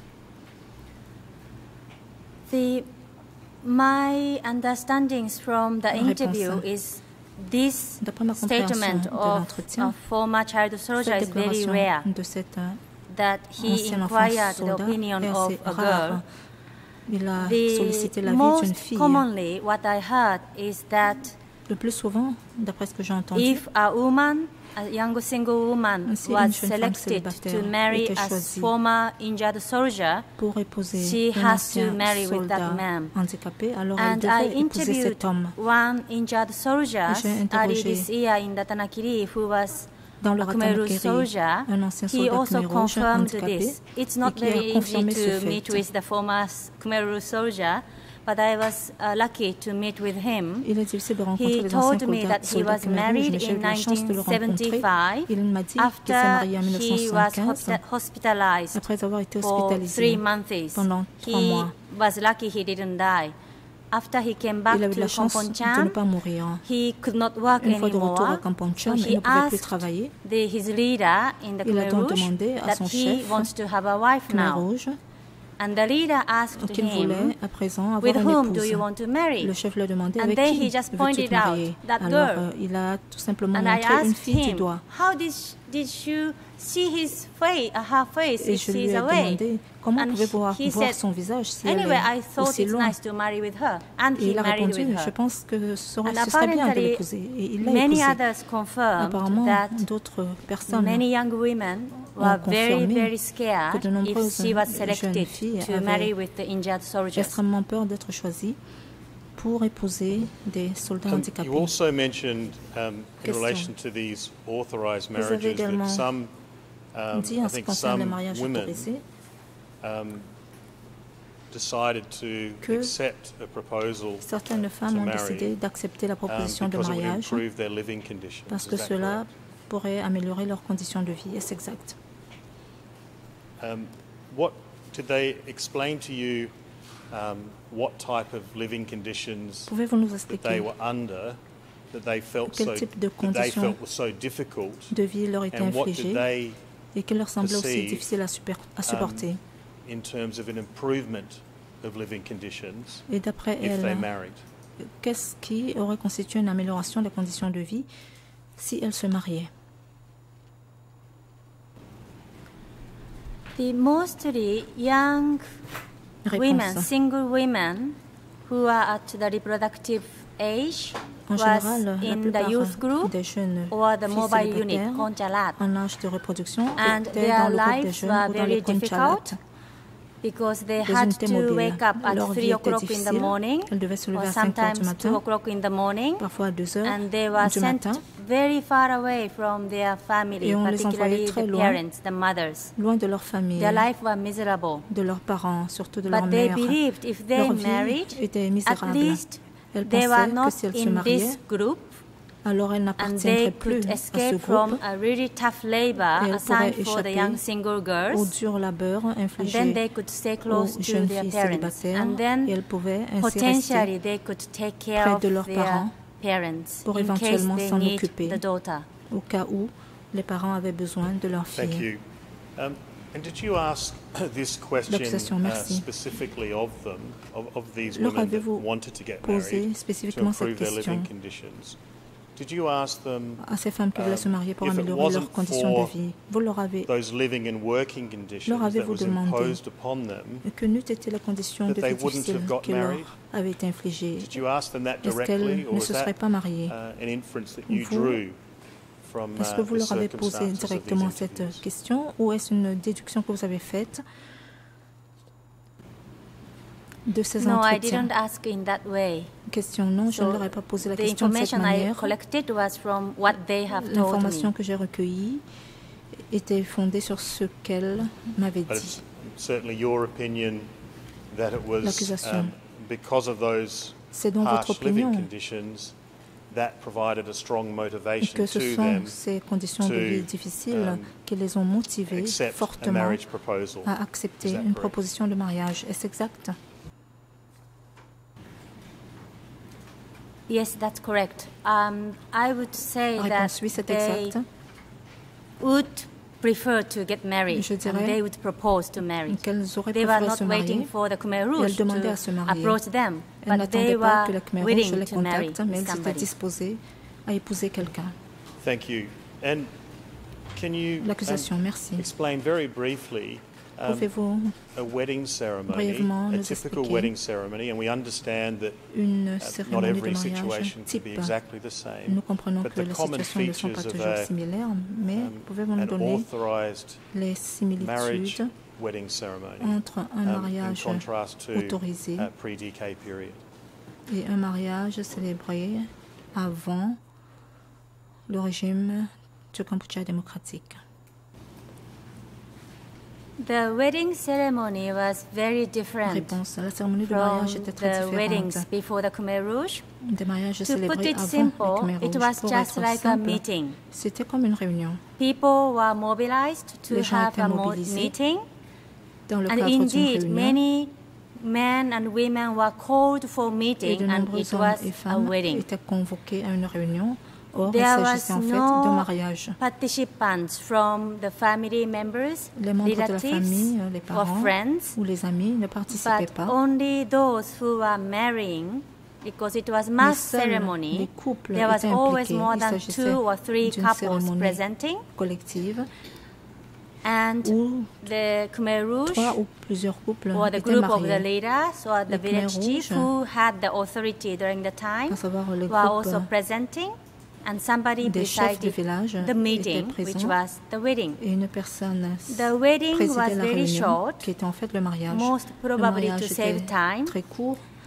Speaker 4: The, my understandings from the
Speaker 2: Réponse.
Speaker 4: interview is this
Speaker 2: D'après ma compréhension
Speaker 4: statement
Speaker 2: de
Speaker 4: of
Speaker 2: l'entretien,
Speaker 4: a former child soldier
Speaker 2: cette
Speaker 4: is very
Speaker 2: déclaration
Speaker 4: rare.
Speaker 2: de cet euh,
Speaker 4: That he
Speaker 2: ancien enfant
Speaker 4: inquired the
Speaker 2: soldat
Speaker 4: opinion
Speaker 2: est
Speaker 4: of
Speaker 2: assez
Speaker 4: a
Speaker 2: rare.
Speaker 4: girl.
Speaker 2: Il a
Speaker 4: The
Speaker 2: sollicité l'avis d'une
Speaker 4: most
Speaker 2: fille.
Speaker 4: commonly, what I heard is that
Speaker 2: Le plus souvent, d'après ce que j'ai entendu,
Speaker 4: if a woman, a young single woman,
Speaker 2: Si une
Speaker 4: was
Speaker 2: jeune femme
Speaker 4: selected
Speaker 2: célibataire
Speaker 4: to marry
Speaker 2: était
Speaker 4: a
Speaker 2: choisie
Speaker 4: former injured soldier,
Speaker 2: pour épouser
Speaker 4: she
Speaker 2: un
Speaker 4: has to
Speaker 2: ancien
Speaker 4: marry with that
Speaker 2: soldat
Speaker 4: man.
Speaker 2: handicapé, alors elle
Speaker 4: And I
Speaker 2: devait épouser
Speaker 4: interviewed
Speaker 2: cet homme.
Speaker 4: one injured soldier
Speaker 2: J'ai
Speaker 4: early
Speaker 2: interrogé
Speaker 4: this year in Datanakiri who was
Speaker 2: Dans le
Speaker 4: a Khmer Rouge
Speaker 2: Ratanakiri,
Speaker 4: soldier.
Speaker 2: un ancien
Speaker 4: He
Speaker 2: soldat
Speaker 4: also
Speaker 2: Khmer Rouge
Speaker 4: confirmed
Speaker 2: handicapé,
Speaker 4: this. It's
Speaker 2: et
Speaker 4: not
Speaker 2: qui a
Speaker 4: very easy
Speaker 2: confirmé ce
Speaker 4: to
Speaker 2: fait.
Speaker 4: meet with the former Khmer Rouge soldier, but I was uh, lucky to meet with him.
Speaker 2: Il est difficile de rencontrer
Speaker 4: He
Speaker 2: les anciens
Speaker 4: told me
Speaker 2: soldats,
Speaker 4: that he
Speaker 2: soldats
Speaker 4: was
Speaker 2: Khmer Rouge,
Speaker 4: married
Speaker 2: mais j'ai
Speaker 4: in
Speaker 2: eu la chance de le rencontrer.
Speaker 4: nineteen seventy-five
Speaker 2: Il m'a dit qu'il s'est marié en
Speaker 4: after he was
Speaker 2: dix-neuf cent soixante-quinze,
Speaker 4: hospi- hospitalized
Speaker 2: après avoir été
Speaker 4: for three
Speaker 2: hospitalisé
Speaker 4: months.
Speaker 2: pendant trois
Speaker 4: He
Speaker 2: mois.
Speaker 4: was lucky he didn't die. After he came back
Speaker 2: Il a eu
Speaker 4: to
Speaker 2: la chance de ne
Speaker 4: Kampong-chan,
Speaker 2: pas mourir.
Speaker 4: he could not work
Speaker 2: Une fois de retour à
Speaker 4: anymore.
Speaker 2: Kampong-chan,
Speaker 4: So
Speaker 2: il
Speaker 4: he
Speaker 2: ne pouvait plus
Speaker 4: asked
Speaker 2: travailler.
Speaker 4: the, his leader in the
Speaker 2: Il a
Speaker 4: Khmer
Speaker 2: donc
Speaker 4: Rouge
Speaker 2: demandé à
Speaker 4: that
Speaker 2: son
Speaker 4: he
Speaker 2: chef
Speaker 4: wants to have a wife
Speaker 2: Khmer
Speaker 4: now.
Speaker 2: Rouge
Speaker 4: And the leader asked
Speaker 2: qu'il
Speaker 4: him,
Speaker 2: voulait à présent
Speaker 4: with
Speaker 2: avoir
Speaker 4: whom
Speaker 2: une
Speaker 4: do you
Speaker 2: épouse.
Speaker 4: want to marry?
Speaker 2: Le chef lui a demandé
Speaker 4: And
Speaker 2: avec
Speaker 4: then
Speaker 2: qui
Speaker 4: he just
Speaker 2: veux-tu
Speaker 4: pointed
Speaker 2: te marier.
Speaker 4: out that
Speaker 2: Alors
Speaker 4: girl.
Speaker 2: euh, il a tout simplement
Speaker 4: And I
Speaker 2: montré une
Speaker 4: asked
Speaker 2: fille du
Speaker 4: him,
Speaker 2: doigt.
Speaker 4: how did, sh- did you see his face, uh, her face
Speaker 2: Et
Speaker 4: if
Speaker 2: je lui
Speaker 4: she's
Speaker 2: ai
Speaker 4: away?
Speaker 2: demandé comment
Speaker 4: And
Speaker 2: pouvez-vous voir,
Speaker 4: he
Speaker 2: voir
Speaker 4: said,
Speaker 2: son visage si elle
Speaker 4: anyway, I
Speaker 2: est
Speaker 4: thought
Speaker 2: aussi
Speaker 4: it's
Speaker 2: loin.
Speaker 4: nice to marry with her. And
Speaker 2: Et
Speaker 4: he
Speaker 2: il a
Speaker 4: married
Speaker 2: répondu,
Speaker 4: with
Speaker 2: je
Speaker 4: her.
Speaker 2: pense que ce serait,
Speaker 4: And
Speaker 2: ce serait bien de
Speaker 4: apparently,
Speaker 2: l'épouser. Et il l'a
Speaker 4: many
Speaker 2: épousée.
Speaker 4: others confirmed
Speaker 2: Apparemment,
Speaker 4: that
Speaker 2: d'autres personnes
Speaker 4: many young women
Speaker 2: ont
Speaker 4: were very,
Speaker 2: confirmé
Speaker 4: very
Speaker 2: que
Speaker 4: scared
Speaker 2: de
Speaker 4: if
Speaker 2: nombreuses
Speaker 4: she was
Speaker 2: jeunes
Speaker 4: selected
Speaker 2: filles
Speaker 4: to
Speaker 2: avaient
Speaker 4: marry with the injured soldiers.
Speaker 2: extrêmement peur d'être choisies pour épouser des soldats
Speaker 3: Um,
Speaker 2: handicapés.
Speaker 3: you also mentioned um, in
Speaker 2: Question.
Speaker 3: relation to these authorized
Speaker 2: Vous avez
Speaker 3: marriages that
Speaker 2: également
Speaker 3: some, um,
Speaker 2: dit
Speaker 3: I
Speaker 2: en ce qui
Speaker 3: think
Speaker 2: concerne les
Speaker 3: some
Speaker 2: mariages
Speaker 3: women
Speaker 2: autorisés
Speaker 3: um, decided to
Speaker 2: que
Speaker 3: accept a proposal
Speaker 2: certaines
Speaker 3: uh,
Speaker 2: femmes
Speaker 3: to
Speaker 2: ont
Speaker 3: marry,
Speaker 2: décidé d'accepter la
Speaker 3: um,
Speaker 2: proposition de
Speaker 3: because it would
Speaker 2: mariage
Speaker 3: improve their living conditions.
Speaker 2: parce
Speaker 3: Is
Speaker 2: que
Speaker 3: that
Speaker 2: cela
Speaker 3: correct?
Speaker 2: pourrait améliorer leurs conditions de vie. Est-ce exact?
Speaker 3: Um, what did they explain to you? Um, what type of living conditions
Speaker 2: Pouvez-vous nous
Speaker 3: that they
Speaker 2: expliquer
Speaker 3: were under that they felt
Speaker 2: quel
Speaker 3: so
Speaker 2: type de
Speaker 3: that they
Speaker 2: conditions
Speaker 3: felt were so difficult,
Speaker 2: de vie leur étaient
Speaker 3: and what did
Speaker 2: infligées
Speaker 3: they
Speaker 2: et qui leur semblaient aussi
Speaker 3: perceive,
Speaker 2: difficiles à, super- à supporter?
Speaker 3: in terms of an improvement of living conditions
Speaker 2: Et d'après
Speaker 3: if they
Speaker 2: elles,
Speaker 3: married?
Speaker 2: qu'est-ce qui aurait constitué une amélioration des conditions de vie si elles se mariaient?
Speaker 4: The mostly young women,
Speaker 2: Réponse.
Speaker 4: single women who are at the reproductive age
Speaker 2: En
Speaker 4: was
Speaker 2: général, la
Speaker 4: in the
Speaker 2: plupart
Speaker 4: youth group
Speaker 2: des jeunes
Speaker 4: or the
Speaker 2: filles
Speaker 4: mobile unit,
Speaker 2: célibataires
Speaker 4: Konjalat,
Speaker 2: en âge de reproduction
Speaker 4: and
Speaker 2: étaient
Speaker 4: their
Speaker 2: dans le groupe des
Speaker 4: lives
Speaker 2: jeunes
Speaker 4: were
Speaker 2: ou dans
Speaker 4: very
Speaker 2: les konchalat.
Speaker 4: difficult because they
Speaker 2: Des
Speaker 4: had
Speaker 2: unités
Speaker 4: to
Speaker 2: mobiles.
Speaker 4: wake up at
Speaker 2: Leur vie
Speaker 4: three
Speaker 2: était
Speaker 4: o'clock in the
Speaker 2: difficile.
Speaker 4: morning
Speaker 2: Elles devaient se lever
Speaker 4: or
Speaker 2: à cinq heures du
Speaker 4: sometimes two
Speaker 2: matin,
Speaker 4: o'clock in the morning,
Speaker 2: parfois à deux heures
Speaker 4: and they were
Speaker 2: du
Speaker 4: sent
Speaker 2: matin,
Speaker 4: very far away from their family,
Speaker 2: Et on les envoyait
Speaker 4: particularly
Speaker 2: très
Speaker 4: the
Speaker 2: loin.
Speaker 4: parents, the mothers.
Speaker 2: loin de leur famille,
Speaker 4: Their life was miserable.
Speaker 2: de leurs parents, surtout de leur
Speaker 4: But they
Speaker 2: mère.
Speaker 4: believed if they
Speaker 2: Leur vie
Speaker 4: married,
Speaker 2: était
Speaker 4: at
Speaker 2: misérable.
Speaker 4: least
Speaker 2: Elles
Speaker 4: they were
Speaker 2: pensaient que
Speaker 4: not
Speaker 2: si elles se
Speaker 4: in
Speaker 2: mariaient,
Speaker 4: this group,
Speaker 2: alors elles
Speaker 4: and
Speaker 2: n'appartiendraient
Speaker 4: they
Speaker 2: plus
Speaker 4: could
Speaker 2: à ce
Speaker 4: escape from
Speaker 2: groupe
Speaker 4: a really tough labor
Speaker 2: Et elles
Speaker 4: assigned
Speaker 2: pourraient
Speaker 4: for the
Speaker 2: échapper
Speaker 4: young single
Speaker 2: au
Speaker 4: girls,
Speaker 2: dur labeur
Speaker 4: and then
Speaker 2: infligé
Speaker 4: they could stay
Speaker 2: aux
Speaker 4: close to
Speaker 2: jeunes
Speaker 4: their
Speaker 2: filles
Speaker 4: parents,
Speaker 2: célibataires
Speaker 4: and
Speaker 2: et
Speaker 4: then
Speaker 2: elles pouvaient ainsi
Speaker 4: potentially
Speaker 2: rester
Speaker 4: they could take care
Speaker 2: près
Speaker 4: of
Speaker 2: de leurs
Speaker 4: their
Speaker 2: parents
Speaker 4: parents
Speaker 2: pour
Speaker 4: in case
Speaker 2: éventuellement
Speaker 4: they
Speaker 2: s'en
Speaker 4: need
Speaker 2: occuper.
Speaker 4: the daughter.
Speaker 2: au cas où les parents avaient besoin de leur
Speaker 3: Thank
Speaker 2: fille.
Speaker 3: you. Um, and did you ask this question
Speaker 2: L'accusation,
Speaker 3: uh,
Speaker 2: merci.
Speaker 3: specifically of them, of, of these
Speaker 2: Leur
Speaker 3: women that
Speaker 2: avez-vous
Speaker 3: wanted to get
Speaker 2: posé
Speaker 3: married to
Speaker 2: spécifiquement cette
Speaker 3: improve their living
Speaker 2: question
Speaker 3: conditions? Did you ask them
Speaker 2: à ces femmes qui voulaient
Speaker 3: um,
Speaker 2: se marier pour
Speaker 3: if it
Speaker 2: améliorer
Speaker 3: wasn't
Speaker 2: leurs conditions de
Speaker 3: for
Speaker 2: vie? Vous leur avez
Speaker 3: those living and working conditions
Speaker 2: Leur
Speaker 3: that
Speaker 2: avez-vous
Speaker 3: was
Speaker 2: demandé
Speaker 3: imposed upon them,
Speaker 2: que n'eût été les conditions
Speaker 3: that
Speaker 2: de
Speaker 3: they
Speaker 2: vie
Speaker 3: wouldn't
Speaker 2: difficiles
Speaker 3: have got
Speaker 2: qui leur
Speaker 3: married?
Speaker 2: avaient été infligées?
Speaker 3: Did you ask them that
Speaker 2: Est-ce
Speaker 3: directly,
Speaker 2: qu'elles
Speaker 3: or
Speaker 2: ne
Speaker 3: was
Speaker 2: se
Speaker 3: that
Speaker 2: seraient pas mariées?
Speaker 3: uh, an inference that you
Speaker 2: Vous-
Speaker 3: drew from uh,
Speaker 2: Est-ce que vous
Speaker 3: the
Speaker 2: leur avez posé
Speaker 3: circumstances of these
Speaker 2: directement cette
Speaker 3: interviews?
Speaker 2: question ou est-ce une déduction que vous avez faite de ces
Speaker 4: No, I
Speaker 2: entretiens?
Speaker 4: didn't ask in that way.
Speaker 2: Question non, je ne
Speaker 4: So
Speaker 2: leur ai pas posé la
Speaker 4: the
Speaker 2: question de cette
Speaker 4: information I
Speaker 2: manière.
Speaker 4: collected was from what they have told
Speaker 2: L'information
Speaker 4: me.
Speaker 2: que j'ai recueillie était fondée sur ce qu'elle m'avait
Speaker 3: But
Speaker 2: dit.
Speaker 3: it's certainly your opinion that it was
Speaker 2: L'accusation.
Speaker 3: um, because of those
Speaker 2: C'est donc votre
Speaker 3: harsh living
Speaker 2: opinion
Speaker 3: conditions that provided a strong
Speaker 2: et
Speaker 3: motivation
Speaker 2: que ce
Speaker 3: to
Speaker 2: sont
Speaker 3: them
Speaker 2: ces conditions de
Speaker 3: to,
Speaker 2: vie difficiles
Speaker 3: um,
Speaker 2: qui les ont motivés
Speaker 3: accept a
Speaker 2: fortement
Speaker 3: marriage proposal.
Speaker 2: à accepter
Speaker 3: Is that
Speaker 2: une
Speaker 3: correct?
Speaker 2: proposition de mariage. Est-ce exact?
Speaker 4: Yes, that's correct. Um, I would say that
Speaker 2: Réponse oui, c'est
Speaker 4: they
Speaker 2: exact.
Speaker 4: would prefer to get married,
Speaker 2: Je
Speaker 4: and
Speaker 2: dirais
Speaker 4: they would propose to marry.
Speaker 2: Qu'elles auraient
Speaker 4: They were
Speaker 2: préféré
Speaker 4: not
Speaker 2: se
Speaker 4: waiting
Speaker 2: marier.
Speaker 4: for the Khmer
Speaker 2: Et
Speaker 4: Rouge
Speaker 2: elles demandaient à se
Speaker 4: to
Speaker 2: marier.
Speaker 4: approach them,
Speaker 2: Elles
Speaker 4: but
Speaker 2: n'attendaient
Speaker 4: they
Speaker 2: pas que les
Speaker 4: were
Speaker 2: Khmer Rouges
Speaker 4: willing
Speaker 2: les
Speaker 4: to marry
Speaker 2: contactent, mais elles étaient
Speaker 4: somebody.
Speaker 2: disposées à épouser quelqu'un.
Speaker 3: Thank you. And can you um,
Speaker 2: L'accusation, merci.
Speaker 3: explain very briefly um,
Speaker 2: Pouvez-vous
Speaker 3: a wedding ceremony,
Speaker 2: brièvement
Speaker 3: a
Speaker 2: nous
Speaker 3: typical
Speaker 2: expliquer
Speaker 3: wedding ceremony, and we understand that
Speaker 2: une
Speaker 3: uh, not
Speaker 2: cérémonie de
Speaker 3: every
Speaker 2: mariage
Speaker 3: situation can be
Speaker 2: type?
Speaker 3: exactly the same,
Speaker 2: Nous comprenons
Speaker 3: but
Speaker 2: que
Speaker 3: the
Speaker 2: les
Speaker 3: common
Speaker 2: situations ne sont pas
Speaker 3: features of
Speaker 2: toujours
Speaker 3: a,
Speaker 2: similaires, mais
Speaker 3: um,
Speaker 2: pouvez-vous nous
Speaker 3: an
Speaker 2: donner
Speaker 3: authorized
Speaker 2: les
Speaker 3: marriage
Speaker 2: similitudes
Speaker 3: wedding ceremony
Speaker 2: entre un
Speaker 3: um, in
Speaker 2: mariage
Speaker 3: contrast to
Speaker 2: autorisé
Speaker 3: uh, pre-D K period?
Speaker 2: et un mariage célébré avant le régime du Cambodge démocratique?
Speaker 4: The wedding ceremony was very different
Speaker 2: Réponse. La cérémonie de
Speaker 4: from
Speaker 2: mariage était très
Speaker 4: the weddings
Speaker 2: différente
Speaker 4: before the Khmer Rouge.
Speaker 2: des mariages
Speaker 4: To put
Speaker 2: célébrés
Speaker 4: it
Speaker 2: avant
Speaker 4: simple,
Speaker 2: les Khmer
Speaker 4: it
Speaker 2: Rouges.
Speaker 4: was
Speaker 2: Pour
Speaker 4: just
Speaker 2: être
Speaker 4: like a
Speaker 2: simple,
Speaker 4: meeting.
Speaker 2: c'était comme une réunion.
Speaker 4: People were mobilized to
Speaker 2: Les gens
Speaker 4: have
Speaker 2: étaient
Speaker 4: a mo-
Speaker 2: mobilisés
Speaker 4: meeting,
Speaker 2: Dans le
Speaker 4: and
Speaker 2: cadre d'une
Speaker 4: indeed,
Speaker 2: réunion,
Speaker 4: many men and women were called for
Speaker 2: et de
Speaker 4: meeting, and
Speaker 2: nombreux
Speaker 4: it
Speaker 2: hommes
Speaker 4: was
Speaker 2: et
Speaker 4: a
Speaker 2: femmes
Speaker 4: wedding.
Speaker 2: étaient convoqués à une réunion. Or, il
Speaker 4: There
Speaker 2: s'agissait
Speaker 4: was
Speaker 2: en fait de
Speaker 4: no
Speaker 2: mariage.
Speaker 4: participants from the family members,
Speaker 2: Les membres de la
Speaker 4: relatives,
Speaker 2: famille, les
Speaker 4: or
Speaker 2: parents
Speaker 4: friends,
Speaker 2: ou les amis ne participaient
Speaker 4: but
Speaker 2: pas.
Speaker 4: only those who were marrying, because it was
Speaker 2: Mais
Speaker 4: mass
Speaker 2: seuls les
Speaker 4: ceremony.
Speaker 2: couples
Speaker 4: There was
Speaker 2: étaient
Speaker 4: always
Speaker 2: impliqués.
Speaker 4: more
Speaker 2: Il
Speaker 4: than
Speaker 2: s'agissait
Speaker 4: two or three
Speaker 2: d'une
Speaker 4: couples
Speaker 2: cérémonie
Speaker 4: presenting,
Speaker 2: collective
Speaker 4: and
Speaker 2: où
Speaker 4: the Khmer Rouge
Speaker 2: trois ou plusieurs couples
Speaker 4: or the
Speaker 2: étaient
Speaker 4: group of the
Speaker 2: mariés,
Speaker 4: leaders or the
Speaker 2: Les Khmer
Speaker 4: village chief
Speaker 2: Rouges,
Speaker 4: who had the authority during the time
Speaker 2: à savoir les
Speaker 4: were also
Speaker 2: groupes
Speaker 4: presenting, and somebody
Speaker 2: des chefs de
Speaker 4: presided
Speaker 2: village
Speaker 4: the
Speaker 2: étaient
Speaker 4: meeting, which
Speaker 2: présents
Speaker 4: was the wedding.
Speaker 2: et une personne
Speaker 4: The wedding was
Speaker 2: présidait la
Speaker 4: very
Speaker 2: réunion
Speaker 4: short,
Speaker 2: qui était en fait le mariage.
Speaker 4: most
Speaker 2: Le
Speaker 4: probably
Speaker 2: mariage
Speaker 4: to save
Speaker 2: était
Speaker 4: time,
Speaker 2: très court,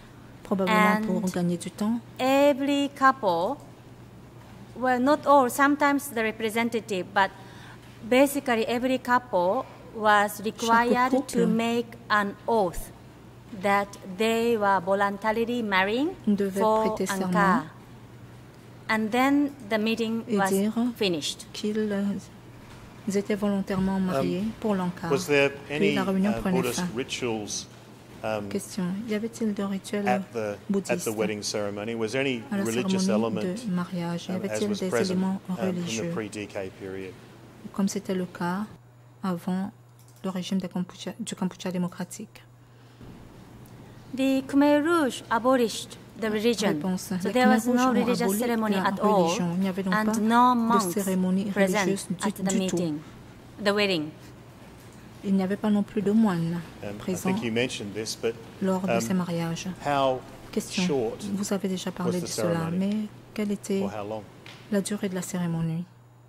Speaker 2: probablement pour gagner du temps.
Speaker 4: Every couple, well, not all, sometimes the representative, but basically every couple was required to make an oath that they were voluntarily marrying for Ankara. And then the meeting was finished.
Speaker 2: Qu'ils étaient volontairement mariés um, pour l'Ankara.
Speaker 3: Was there any
Speaker 2: la réunion
Speaker 3: uh,
Speaker 2: prenait
Speaker 3: Buddhist
Speaker 2: fin.
Speaker 3: Rituals um,
Speaker 2: Question. Y avait-il de rituels
Speaker 3: at the,
Speaker 2: bouddhistes
Speaker 3: at the wedding ceremony? Was there any
Speaker 2: à la
Speaker 3: religious
Speaker 2: cérémonie
Speaker 3: element
Speaker 2: de mariage? Y
Speaker 3: um,
Speaker 2: avait-il
Speaker 3: as was
Speaker 2: des
Speaker 3: present
Speaker 2: éléments
Speaker 3: um, in
Speaker 2: religieux
Speaker 3: the pre-D K period?
Speaker 2: Comme c'était le cas avant le régime de Kampuchea, du Kampuchea démocratique.
Speaker 4: The Khmer Rouge abolished the religion,
Speaker 2: Réponse.
Speaker 4: so
Speaker 2: Les
Speaker 4: there was
Speaker 2: Khmer
Speaker 4: no
Speaker 2: Rouges ont
Speaker 4: religious
Speaker 2: aboli
Speaker 4: ceremony
Speaker 2: la
Speaker 4: at all,
Speaker 2: religion. Il n'y avait donc pas
Speaker 4: and no
Speaker 2: de
Speaker 4: monks
Speaker 2: cérémonie
Speaker 4: present
Speaker 2: religieuse du,
Speaker 4: at the
Speaker 2: du
Speaker 4: meeting,
Speaker 2: tout.
Speaker 4: the wedding.
Speaker 2: Il n'y avait pas non plus de moines
Speaker 3: Um, I
Speaker 2: présents
Speaker 3: think you mentioned this, but
Speaker 2: lors de
Speaker 3: um,
Speaker 2: ces mariages.
Speaker 3: how
Speaker 2: Question.
Speaker 3: short
Speaker 2: Vous avez déjà parlé
Speaker 3: was the
Speaker 2: de cela,
Speaker 3: ceremony?
Speaker 2: mais quelle était
Speaker 3: or how long?
Speaker 2: la durée de la cérémonie?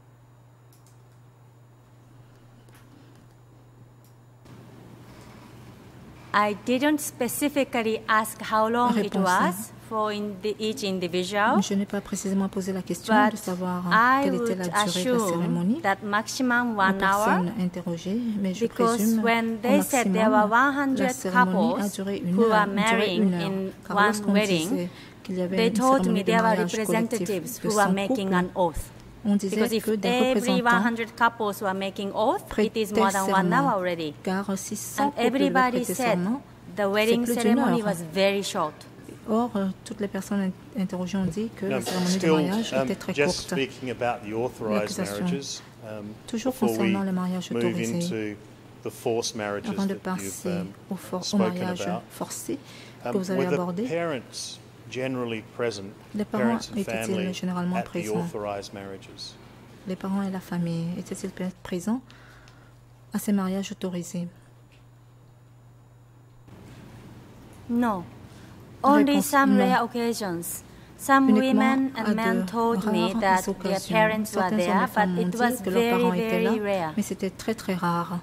Speaker 4: I didn't specifically ask how long it
Speaker 2: Réponse.
Speaker 4: was for in the, each individual,
Speaker 2: Je n'ai pas précisément posé la question
Speaker 4: but
Speaker 2: de savoir
Speaker 4: I
Speaker 2: quelle était
Speaker 4: would
Speaker 2: la durée de la
Speaker 4: assume
Speaker 2: cérémonie.
Speaker 4: that maximum
Speaker 2: La
Speaker 4: one hour,
Speaker 2: personne interrogée, mais je
Speaker 4: because
Speaker 2: présume
Speaker 4: when
Speaker 2: au
Speaker 4: they said there were
Speaker 2: maximum,
Speaker 4: one
Speaker 2: la
Speaker 4: hundred
Speaker 2: cérémonie a
Speaker 4: couples
Speaker 2: duré une
Speaker 4: who
Speaker 2: heure,
Speaker 4: were
Speaker 2: duré
Speaker 4: marrying
Speaker 2: une heure.
Speaker 4: in
Speaker 2: Car
Speaker 4: one
Speaker 2: lorsqu'on
Speaker 4: wedding,
Speaker 2: disait qu'il y avait
Speaker 4: they
Speaker 2: une
Speaker 4: told me
Speaker 2: cérémonie de
Speaker 4: there were
Speaker 2: mariage collectif
Speaker 4: representatives
Speaker 2: de
Speaker 4: who were
Speaker 2: cent
Speaker 4: making
Speaker 2: couples,
Speaker 4: an oath.
Speaker 2: on disait
Speaker 4: Because if
Speaker 2: que des
Speaker 4: every one
Speaker 2: représentants
Speaker 4: hundred couples were making oath, it is
Speaker 2: prêtaient
Speaker 4: more than one
Speaker 2: serment.
Speaker 4: hour already.
Speaker 2: Car si cent
Speaker 4: And
Speaker 2: couples
Speaker 4: everybody
Speaker 2: prêtaient
Speaker 4: said
Speaker 2: serment,
Speaker 4: the wedding
Speaker 2: plus d'une
Speaker 4: ceremony
Speaker 2: heure.
Speaker 4: was very short.
Speaker 2: Or, euh, toutes les personnes in- interrogées ont dit que
Speaker 3: No,
Speaker 2: la cérémonie de
Speaker 3: still,
Speaker 2: mariage
Speaker 3: um,
Speaker 2: était très
Speaker 3: just
Speaker 2: courte.
Speaker 3: speaking about the authorised
Speaker 2: L'accusation.
Speaker 3: marriages, um,
Speaker 2: Toujours
Speaker 3: before we
Speaker 2: concernant les mariages
Speaker 3: move
Speaker 2: autorisés,
Speaker 3: into the forced marriages
Speaker 2: avant de
Speaker 3: that you've
Speaker 2: passer
Speaker 3: um,
Speaker 2: au, for- au
Speaker 3: spoken
Speaker 2: mariage
Speaker 3: about,
Speaker 2: forcé
Speaker 3: um,
Speaker 2: que vous avez
Speaker 3: were the
Speaker 2: abordé,
Speaker 3: parents generally present,
Speaker 2: les parents
Speaker 3: parents and
Speaker 2: étaient-ils
Speaker 3: family,
Speaker 2: généralement
Speaker 3: at the
Speaker 2: présents?
Speaker 3: authorised marriages?
Speaker 2: Les parents et la famille étaient-ils p- présents à ces mariages autorisés?
Speaker 4: No. Only
Speaker 2: Réponse,
Speaker 4: some
Speaker 2: non.
Speaker 4: rare occasions. Some
Speaker 2: Uniquement
Speaker 4: women
Speaker 2: à
Speaker 4: and men
Speaker 2: de
Speaker 4: told me
Speaker 2: rares
Speaker 4: that their
Speaker 2: occasions.
Speaker 4: parents were
Speaker 2: Certains hommes
Speaker 4: there,
Speaker 2: et
Speaker 4: but
Speaker 2: femmes m'ont
Speaker 4: it
Speaker 2: dit
Speaker 4: was
Speaker 2: que leurs
Speaker 4: very,
Speaker 2: parents étaient là,
Speaker 4: very rare.
Speaker 2: mais c'était très très rare.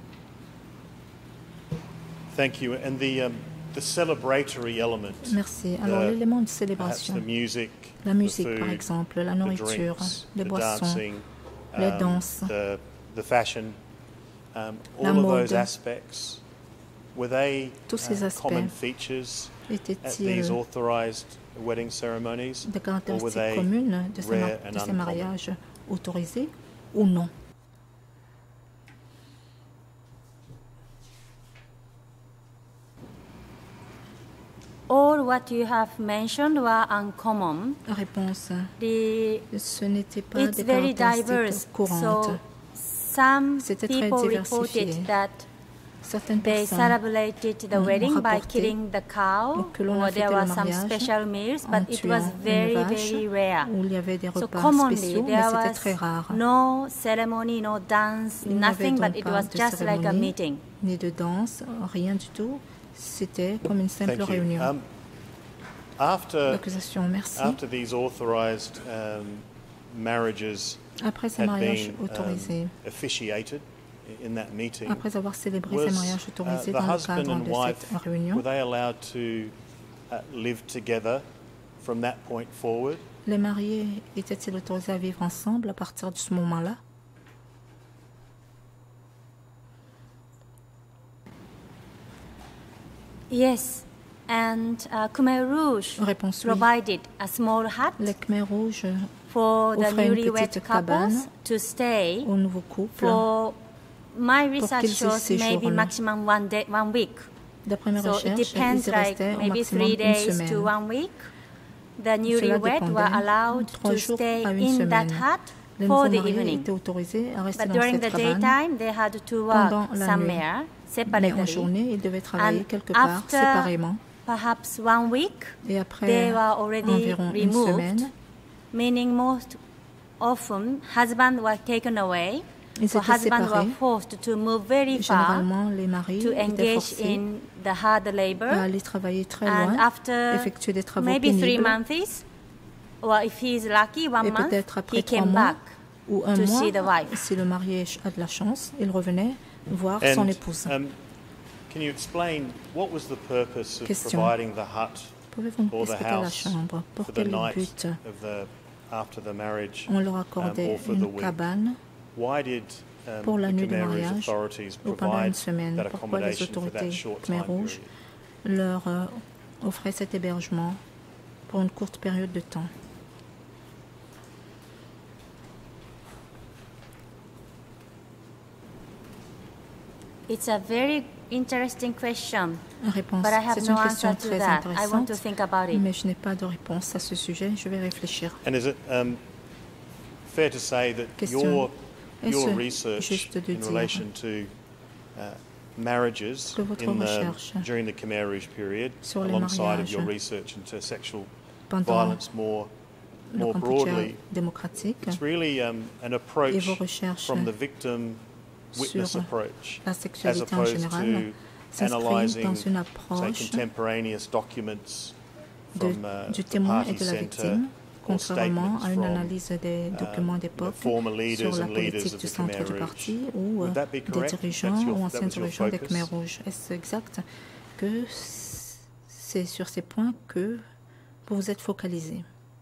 Speaker 3: Thank you. And the um, the celebratory element.
Speaker 2: Merci. Alors
Speaker 3: the-
Speaker 2: l'élément de
Speaker 3: Perhaps
Speaker 2: célébration,
Speaker 3: the music,
Speaker 2: la
Speaker 3: the
Speaker 2: musique
Speaker 3: food,
Speaker 2: par exemple, la
Speaker 3: the
Speaker 2: nourriture,
Speaker 3: drinks,
Speaker 2: les
Speaker 3: the
Speaker 2: boissons,
Speaker 3: dancing,
Speaker 2: les
Speaker 3: um,
Speaker 2: danses,
Speaker 3: the, the fashion, um,
Speaker 2: La
Speaker 3: all of
Speaker 2: mode.
Speaker 3: those aspects, were they
Speaker 2: Tous ces
Speaker 3: uh,
Speaker 2: aspects
Speaker 3: common features at
Speaker 2: étaient-ils
Speaker 3: these authorised wedding ceremonies,
Speaker 2: des
Speaker 3: or were
Speaker 2: caractéristiques
Speaker 3: they
Speaker 2: communes de ces, mar-
Speaker 3: rare and
Speaker 2: de ces
Speaker 3: uncommon?
Speaker 2: mariages autorisés ou non?
Speaker 4: All what you have mentioned were uncommon.
Speaker 2: Réponse.
Speaker 4: The,
Speaker 2: Ce n'était pas
Speaker 4: it's
Speaker 2: des
Speaker 4: very
Speaker 2: caractéristiques
Speaker 4: diverse.
Speaker 2: courantes.
Speaker 4: So some
Speaker 2: C'était très
Speaker 4: people
Speaker 2: diversifié.
Speaker 4: reported that
Speaker 2: Certaines
Speaker 4: they
Speaker 2: personnes
Speaker 4: celebrated the
Speaker 2: ont
Speaker 4: wedding by
Speaker 2: rapporté
Speaker 4: killing the cow,
Speaker 2: que l'on a
Speaker 4: or
Speaker 2: fêté
Speaker 4: there
Speaker 2: le
Speaker 4: were some
Speaker 2: mariage
Speaker 4: special meals,
Speaker 2: en
Speaker 4: but it was
Speaker 2: tuant
Speaker 4: very,
Speaker 2: une vache,
Speaker 4: very rare.
Speaker 2: où il y avait des
Speaker 4: So
Speaker 2: repas
Speaker 4: commonly
Speaker 2: spéciaux, mais
Speaker 4: there
Speaker 2: c'était
Speaker 4: was
Speaker 2: très rare.
Speaker 4: no ceremony, no dance,
Speaker 2: Il n'y avait
Speaker 4: nothing,
Speaker 2: donc
Speaker 4: but it
Speaker 2: pas
Speaker 4: was
Speaker 2: de
Speaker 4: just like a
Speaker 2: cérémonie,
Speaker 4: meeting.
Speaker 2: ni de danse, rien du tout. C'était comme une simple
Speaker 3: Thank you.
Speaker 2: réunion.
Speaker 3: Um, after,
Speaker 2: L'accusation, merci.
Speaker 3: after these authorised um, marriages
Speaker 2: Après ces
Speaker 3: had
Speaker 2: mariages
Speaker 3: been
Speaker 2: autorisés,
Speaker 3: um, officiated in that meeting,
Speaker 2: après avoir célébré ces
Speaker 3: was
Speaker 2: mariages
Speaker 3: uh,
Speaker 2: autorisés
Speaker 3: the
Speaker 2: dans le
Speaker 3: husband
Speaker 2: cadre
Speaker 3: and
Speaker 2: de
Speaker 3: wife,
Speaker 2: cette réunion,
Speaker 3: were they allowed to uh, live together from that point forward?
Speaker 2: les mariés étaient-ils autorisés à vivre ensemble à partir de ce moment-là?
Speaker 4: Yes, and uh, Khmer Rouge
Speaker 2: Réponse oui.
Speaker 4: provided a small hut
Speaker 2: Les Khmer Rouges
Speaker 4: for the
Speaker 2: offraient une
Speaker 4: newlywed
Speaker 2: petite
Speaker 4: couples
Speaker 2: cabane
Speaker 4: to stay
Speaker 2: aux nouveaux couples.
Speaker 4: for my research
Speaker 2: qu'ils y
Speaker 4: shows maybe
Speaker 2: séjournent.
Speaker 4: maximum one day, one week.
Speaker 2: D'après mes
Speaker 4: So it
Speaker 2: recherches,
Speaker 4: depends,
Speaker 2: ils y
Speaker 4: like
Speaker 2: restaient au
Speaker 4: maybe
Speaker 2: maximum
Speaker 4: three
Speaker 2: une
Speaker 4: days to
Speaker 2: semaine.
Speaker 4: one week. The
Speaker 2: Cela
Speaker 4: newlywed were
Speaker 2: dépendait
Speaker 4: allowed
Speaker 2: trois
Speaker 4: to
Speaker 2: jours
Speaker 4: stay
Speaker 2: à une
Speaker 4: in that
Speaker 2: semaine.
Speaker 4: hut
Speaker 2: Les
Speaker 4: for
Speaker 2: nouveaux
Speaker 4: the
Speaker 2: mariés
Speaker 4: evening.
Speaker 2: étaient autorisés à rester
Speaker 4: But
Speaker 2: dans
Speaker 4: during
Speaker 2: cette
Speaker 4: the
Speaker 2: cabane.
Speaker 4: daytime, they had to work
Speaker 2: Pendant la
Speaker 4: somewhere
Speaker 2: Mais en
Speaker 4: separately.
Speaker 2: journée, ils devaient travailler
Speaker 4: And
Speaker 2: quelque part
Speaker 4: after
Speaker 2: séparément.
Speaker 4: perhaps one week,
Speaker 2: Et
Speaker 4: they
Speaker 2: après
Speaker 4: were already
Speaker 2: environ une
Speaker 4: removed,
Speaker 2: semaine,
Speaker 4: meaning most often husbands were taken away.
Speaker 2: ils
Speaker 4: So
Speaker 2: étaient
Speaker 4: husbands were
Speaker 2: séparés.
Speaker 4: forced to move very far
Speaker 2: Généralement, les maris
Speaker 4: to
Speaker 2: étaient
Speaker 4: engage
Speaker 2: forcés
Speaker 4: in the hard
Speaker 2: à
Speaker 4: labor.
Speaker 2: aller travailler très
Speaker 4: And
Speaker 2: loin,
Speaker 4: after
Speaker 2: effectuer des travaux
Speaker 4: maybe three
Speaker 2: pénibles.
Speaker 4: months, or if he is lucky, one
Speaker 2: Et
Speaker 4: month,
Speaker 2: peut-être après
Speaker 4: he
Speaker 2: trois
Speaker 4: came
Speaker 2: mois
Speaker 4: back
Speaker 2: ou un
Speaker 4: to
Speaker 2: mois,
Speaker 4: see the wife.
Speaker 2: si le marié a de la chance, il revenait voir son
Speaker 3: And
Speaker 2: épouse.
Speaker 3: um, can you explain what was the purpose of
Speaker 2: Question.
Speaker 3: providing the hut
Speaker 2: Pouvez-vous nous
Speaker 3: or the
Speaker 2: expliquer la
Speaker 3: house
Speaker 2: chambre? Pour
Speaker 3: for the
Speaker 2: quel
Speaker 3: night
Speaker 2: but
Speaker 3: of the, after the marriage
Speaker 2: on leur
Speaker 3: um,
Speaker 2: accordait
Speaker 3: or for the
Speaker 2: une
Speaker 3: week?
Speaker 2: cabane
Speaker 3: Why did um,
Speaker 2: pour la
Speaker 3: the
Speaker 2: nuit de
Speaker 3: Khmer Rouge
Speaker 2: mariage
Speaker 3: authorities
Speaker 2: ou pendant une
Speaker 3: provide
Speaker 2: semaine?
Speaker 3: that
Speaker 2: Pourquoi les
Speaker 3: accommodation for that
Speaker 2: autorités
Speaker 3: short
Speaker 2: Khmer
Speaker 3: time
Speaker 2: Rouge
Speaker 3: period?
Speaker 2: leur euh, offraient cet hébergement pour une courte période de temps?
Speaker 4: It's a very interesting question,
Speaker 2: Réponse.
Speaker 4: but I have
Speaker 2: C'est
Speaker 4: no
Speaker 2: une
Speaker 4: answer
Speaker 2: question
Speaker 4: to
Speaker 2: très
Speaker 4: that. I want to
Speaker 2: intéressante,
Speaker 4: think about it.
Speaker 2: mais je n'ai pas de réponse à ce sujet. Je vais réfléchir.
Speaker 3: And is it um, fair to say that
Speaker 2: Question.
Speaker 3: your,
Speaker 2: Est-ce
Speaker 3: your research
Speaker 2: juste de
Speaker 3: in
Speaker 2: dire
Speaker 3: relation to uh, marriages
Speaker 2: que votre
Speaker 3: in the,
Speaker 2: recherche
Speaker 3: during the Khmer Rouge period,
Speaker 2: sur les
Speaker 3: alongside of your
Speaker 2: mariages
Speaker 3: research into sexual
Speaker 2: pendant
Speaker 3: violence more,
Speaker 2: le
Speaker 3: more
Speaker 2: Cambodge
Speaker 3: broadly,
Speaker 2: démocratique
Speaker 3: it's really um, an
Speaker 2: et
Speaker 3: approach
Speaker 2: vos recherches
Speaker 3: from the victim witness
Speaker 2: sur
Speaker 3: approach,
Speaker 2: la
Speaker 3: as
Speaker 2: sexualité en
Speaker 3: opposed
Speaker 2: général
Speaker 3: to
Speaker 2: s'inscrit
Speaker 3: analysing,
Speaker 2: dans une
Speaker 3: say,
Speaker 2: approche
Speaker 3: contemporaneous documents
Speaker 2: de,
Speaker 3: from uh,
Speaker 2: du
Speaker 3: the
Speaker 2: témoin et
Speaker 3: party
Speaker 2: de la
Speaker 3: centre
Speaker 2: victime,
Speaker 3: or
Speaker 2: contrairement
Speaker 3: statements
Speaker 2: à une
Speaker 3: from
Speaker 2: analyse des documents
Speaker 3: uh,
Speaker 2: d'époque
Speaker 3: the former
Speaker 2: sur
Speaker 3: leaders
Speaker 2: la
Speaker 3: and leaders
Speaker 2: politique
Speaker 3: of
Speaker 2: du
Speaker 3: the
Speaker 2: centre
Speaker 3: Khmer
Speaker 2: du
Speaker 3: Rouge.
Speaker 2: parti ou
Speaker 3: Would that be
Speaker 2: des
Speaker 3: correct?
Speaker 2: dirigeants
Speaker 3: That's your-
Speaker 2: ou
Speaker 3: that
Speaker 2: anciens
Speaker 3: was your
Speaker 2: dirigeants des
Speaker 3: focus?
Speaker 2: Khmer Rouges. Est-ce exact que c'est sur ces points que vous vous êtes focalisé?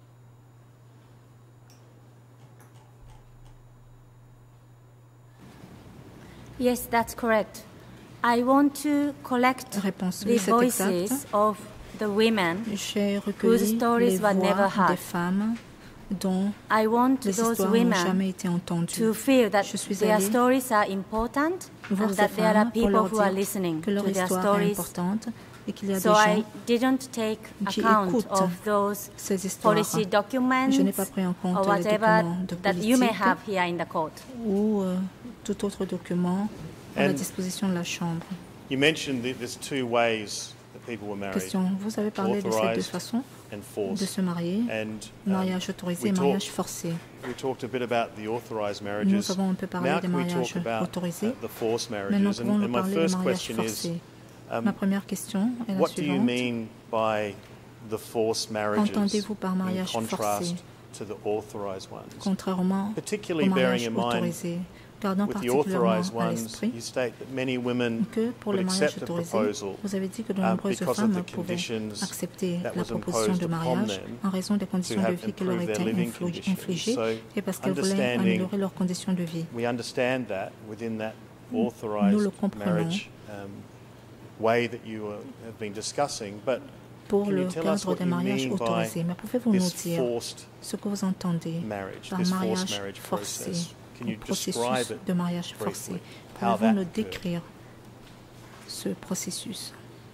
Speaker 4: Yes, that's correct. I want to collect
Speaker 2: Réponse
Speaker 4: the
Speaker 2: oui, c'est
Speaker 4: voices
Speaker 2: exact.
Speaker 4: of the women
Speaker 2: J'ai
Speaker 4: whose
Speaker 2: recueilli
Speaker 4: stories
Speaker 2: les
Speaker 4: were never
Speaker 2: voix
Speaker 4: heard.
Speaker 2: des femmes dont
Speaker 4: I want
Speaker 2: les
Speaker 4: those
Speaker 2: histoires n'ont
Speaker 4: women
Speaker 2: jamais été entendues.
Speaker 4: to feel that
Speaker 2: Je suis
Speaker 4: their
Speaker 2: allée
Speaker 4: stories are important
Speaker 2: voir
Speaker 4: and
Speaker 2: ces
Speaker 4: that there are
Speaker 2: femmes pour
Speaker 4: people
Speaker 2: leur
Speaker 4: who are
Speaker 2: dire
Speaker 4: listening
Speaker 2: que leur
Speaker 4: to their
Speaker 2: histoire est
Speaker 4: stories.
Speaker 2: importante et qu'il y a
Speaker 4: So
Speaker 2: des
Speaker 4: I
Speaker 2: gens
Speaker 4: didn't take
Speaker 2: qui
Speaker 4: account
Speaker 2: écoutent
Speaker 4: of those
Speaker 2: ces histoires.
Speaker 4: policy documents
Speaker 2: Je n'ai pas pris en compte
Speaker 4: or
Speaker 2: les
Speaker 4: whatever
Speaker 2: documents de
Speaker 4: that you may
Speaker 2: politique
Speaker 4: have here in the court.
Speaker 2: ou euh, tout autre document à la
Speaker 3: And
Speaker 2: disposition de la Chambre.
Speaker 3: You mentioned that there's two ways that people were married,
Speaker 2: Question. Vous avez parlé de ces deux
Speaker 3: authorized
Speaker 2: façons
Speaker 3: and
Speaker 2: de
Speaker 3: forced.
Speaker 2: se marier,
Speaker 3: And um,
Speaker 2: mariage autorisé et
Speaker 3: we
Speaker 2: mariage
Speaker 3: talked-
Speaker 2: forcé.
Speaker 3: we talked a bit about the authorized
Speaker 2: Nous
Speaker 3: marriages.
Speaker 2: avons un peu parlé
Speaker 3: Now
Speaker 2: des
Speaker 3: can we
Speaker 2: mariages
Speaker 3: talk about
Speaker 2: autorisés.
Speaker 3: uh, the forced
Speaker 2: Maintenant,
Speaker 3: marriages? And,
Speaker 2: pouvons-nous
Speaker 3: and my
Speaker 2: parler des
Speaker 3: first
Speaker 2: mariages
Speaker 3: question is,
Speaker 2: forcés?
Speaker 3: um,
Speaker 2: Ma première question est la
Speaker 3: what do you
Speaker 2: suivante.
Speaker 3: mean by the forced marriages
Speaker 2: Entendez-vous par
Speaker 3: in
Speaker 2: mariage
Speaker 3: contrast
Speaker 2: forcé?
Speaker 3: to the authorized ones?
Speaker 2: Contrairement aux
Speaker 3: Particularly bearing
Speaker 2: mariages
Speaker 3: in mind,
Speaker 2: autorisés, gardant
Speaker 3: with the
Speaker 2: particulièrement
Speaker 3: authorized
Speaker 2: à
Speaker 3: ones,
Speaker 2: l'esprit
Speaker 3: you state that many women
Speaker 2: que pour
Speaker 3: would
Speaker 2: les mariages
Speaker 3: accept the
Speaker 2: autorisés,
Speaker 3: proposal
Speaker 2: vous avez dit que de
Speaker 3: um,
Speaker 2: nombreuses
Speaker 3: because of
Speaker 2: femmes
Speaker 3: the
Speaker 2: pouvaient
Speaker 3: conditions
Speaker 2: accepter
Speaker 3: that
Speaker 2: la
Speaker 3: was
Speaker 2: proposition
Speaker 3: imposed
Speaker 2: de
Speaker 3: upon
Speaker 2: mariage
Speaker 3: them
Speaker 2: en raison des
Speaker 3: to
Speaker 2: conditions de
Speaker 3: have
Speaker 2: vie qui leur
Speaker 3: improved their
Speaker 2: étaient
Speaker 3: living
Speaker 2: influ-
Speaker 3: conditions.
Speaker 2: infligées
Speaker 3: So,
Speaker 2: et parce qu'elles voulaient
Speaker 3: understanding-
Speaker 2: améliorer leurs conditions de vie.
Speaker 3: We understand that within that
Speaker 2: Nous le
Speaker 3: authorized
Speaker 2: comprenons.
Speaker 3: marriage um, way that you uh, have been discussing, but
Speaker 2: Pour
Speaker 3: can you
Speaker 2: le
Speaker 3: tell us
Speaker 2: cadre
Speaker 3: what
Speaker 2: des
Speaker 3: you
Speaker 2: mariages
Speaker 3: mean by
Speaker 2: autorisés, mais pouvez-vous nous
Speaker 3: this
Speaker 2: dire
Speaker 3: forced
Speaker 2: ce que vous entendez
Speaker 3: marriage,
Speaker 2: par
Speaker 3: this forced
Speaker 2: mariage
Speaker 3: marriage
Speaker 2: forcé,
Speaker 3: process? Can
Speaker 2: ou
Speaker 3: you describe
Speaker 2: processus
Speaker 3: it
Speaker 2: de mariage forcé?
Speaker 3: briefly? How
Speaker 2: Pouvez-vous
Speaker 3: that
Speaker 2: nous
Speaker 3: occurred?
Speaker 2: décrire ce processus?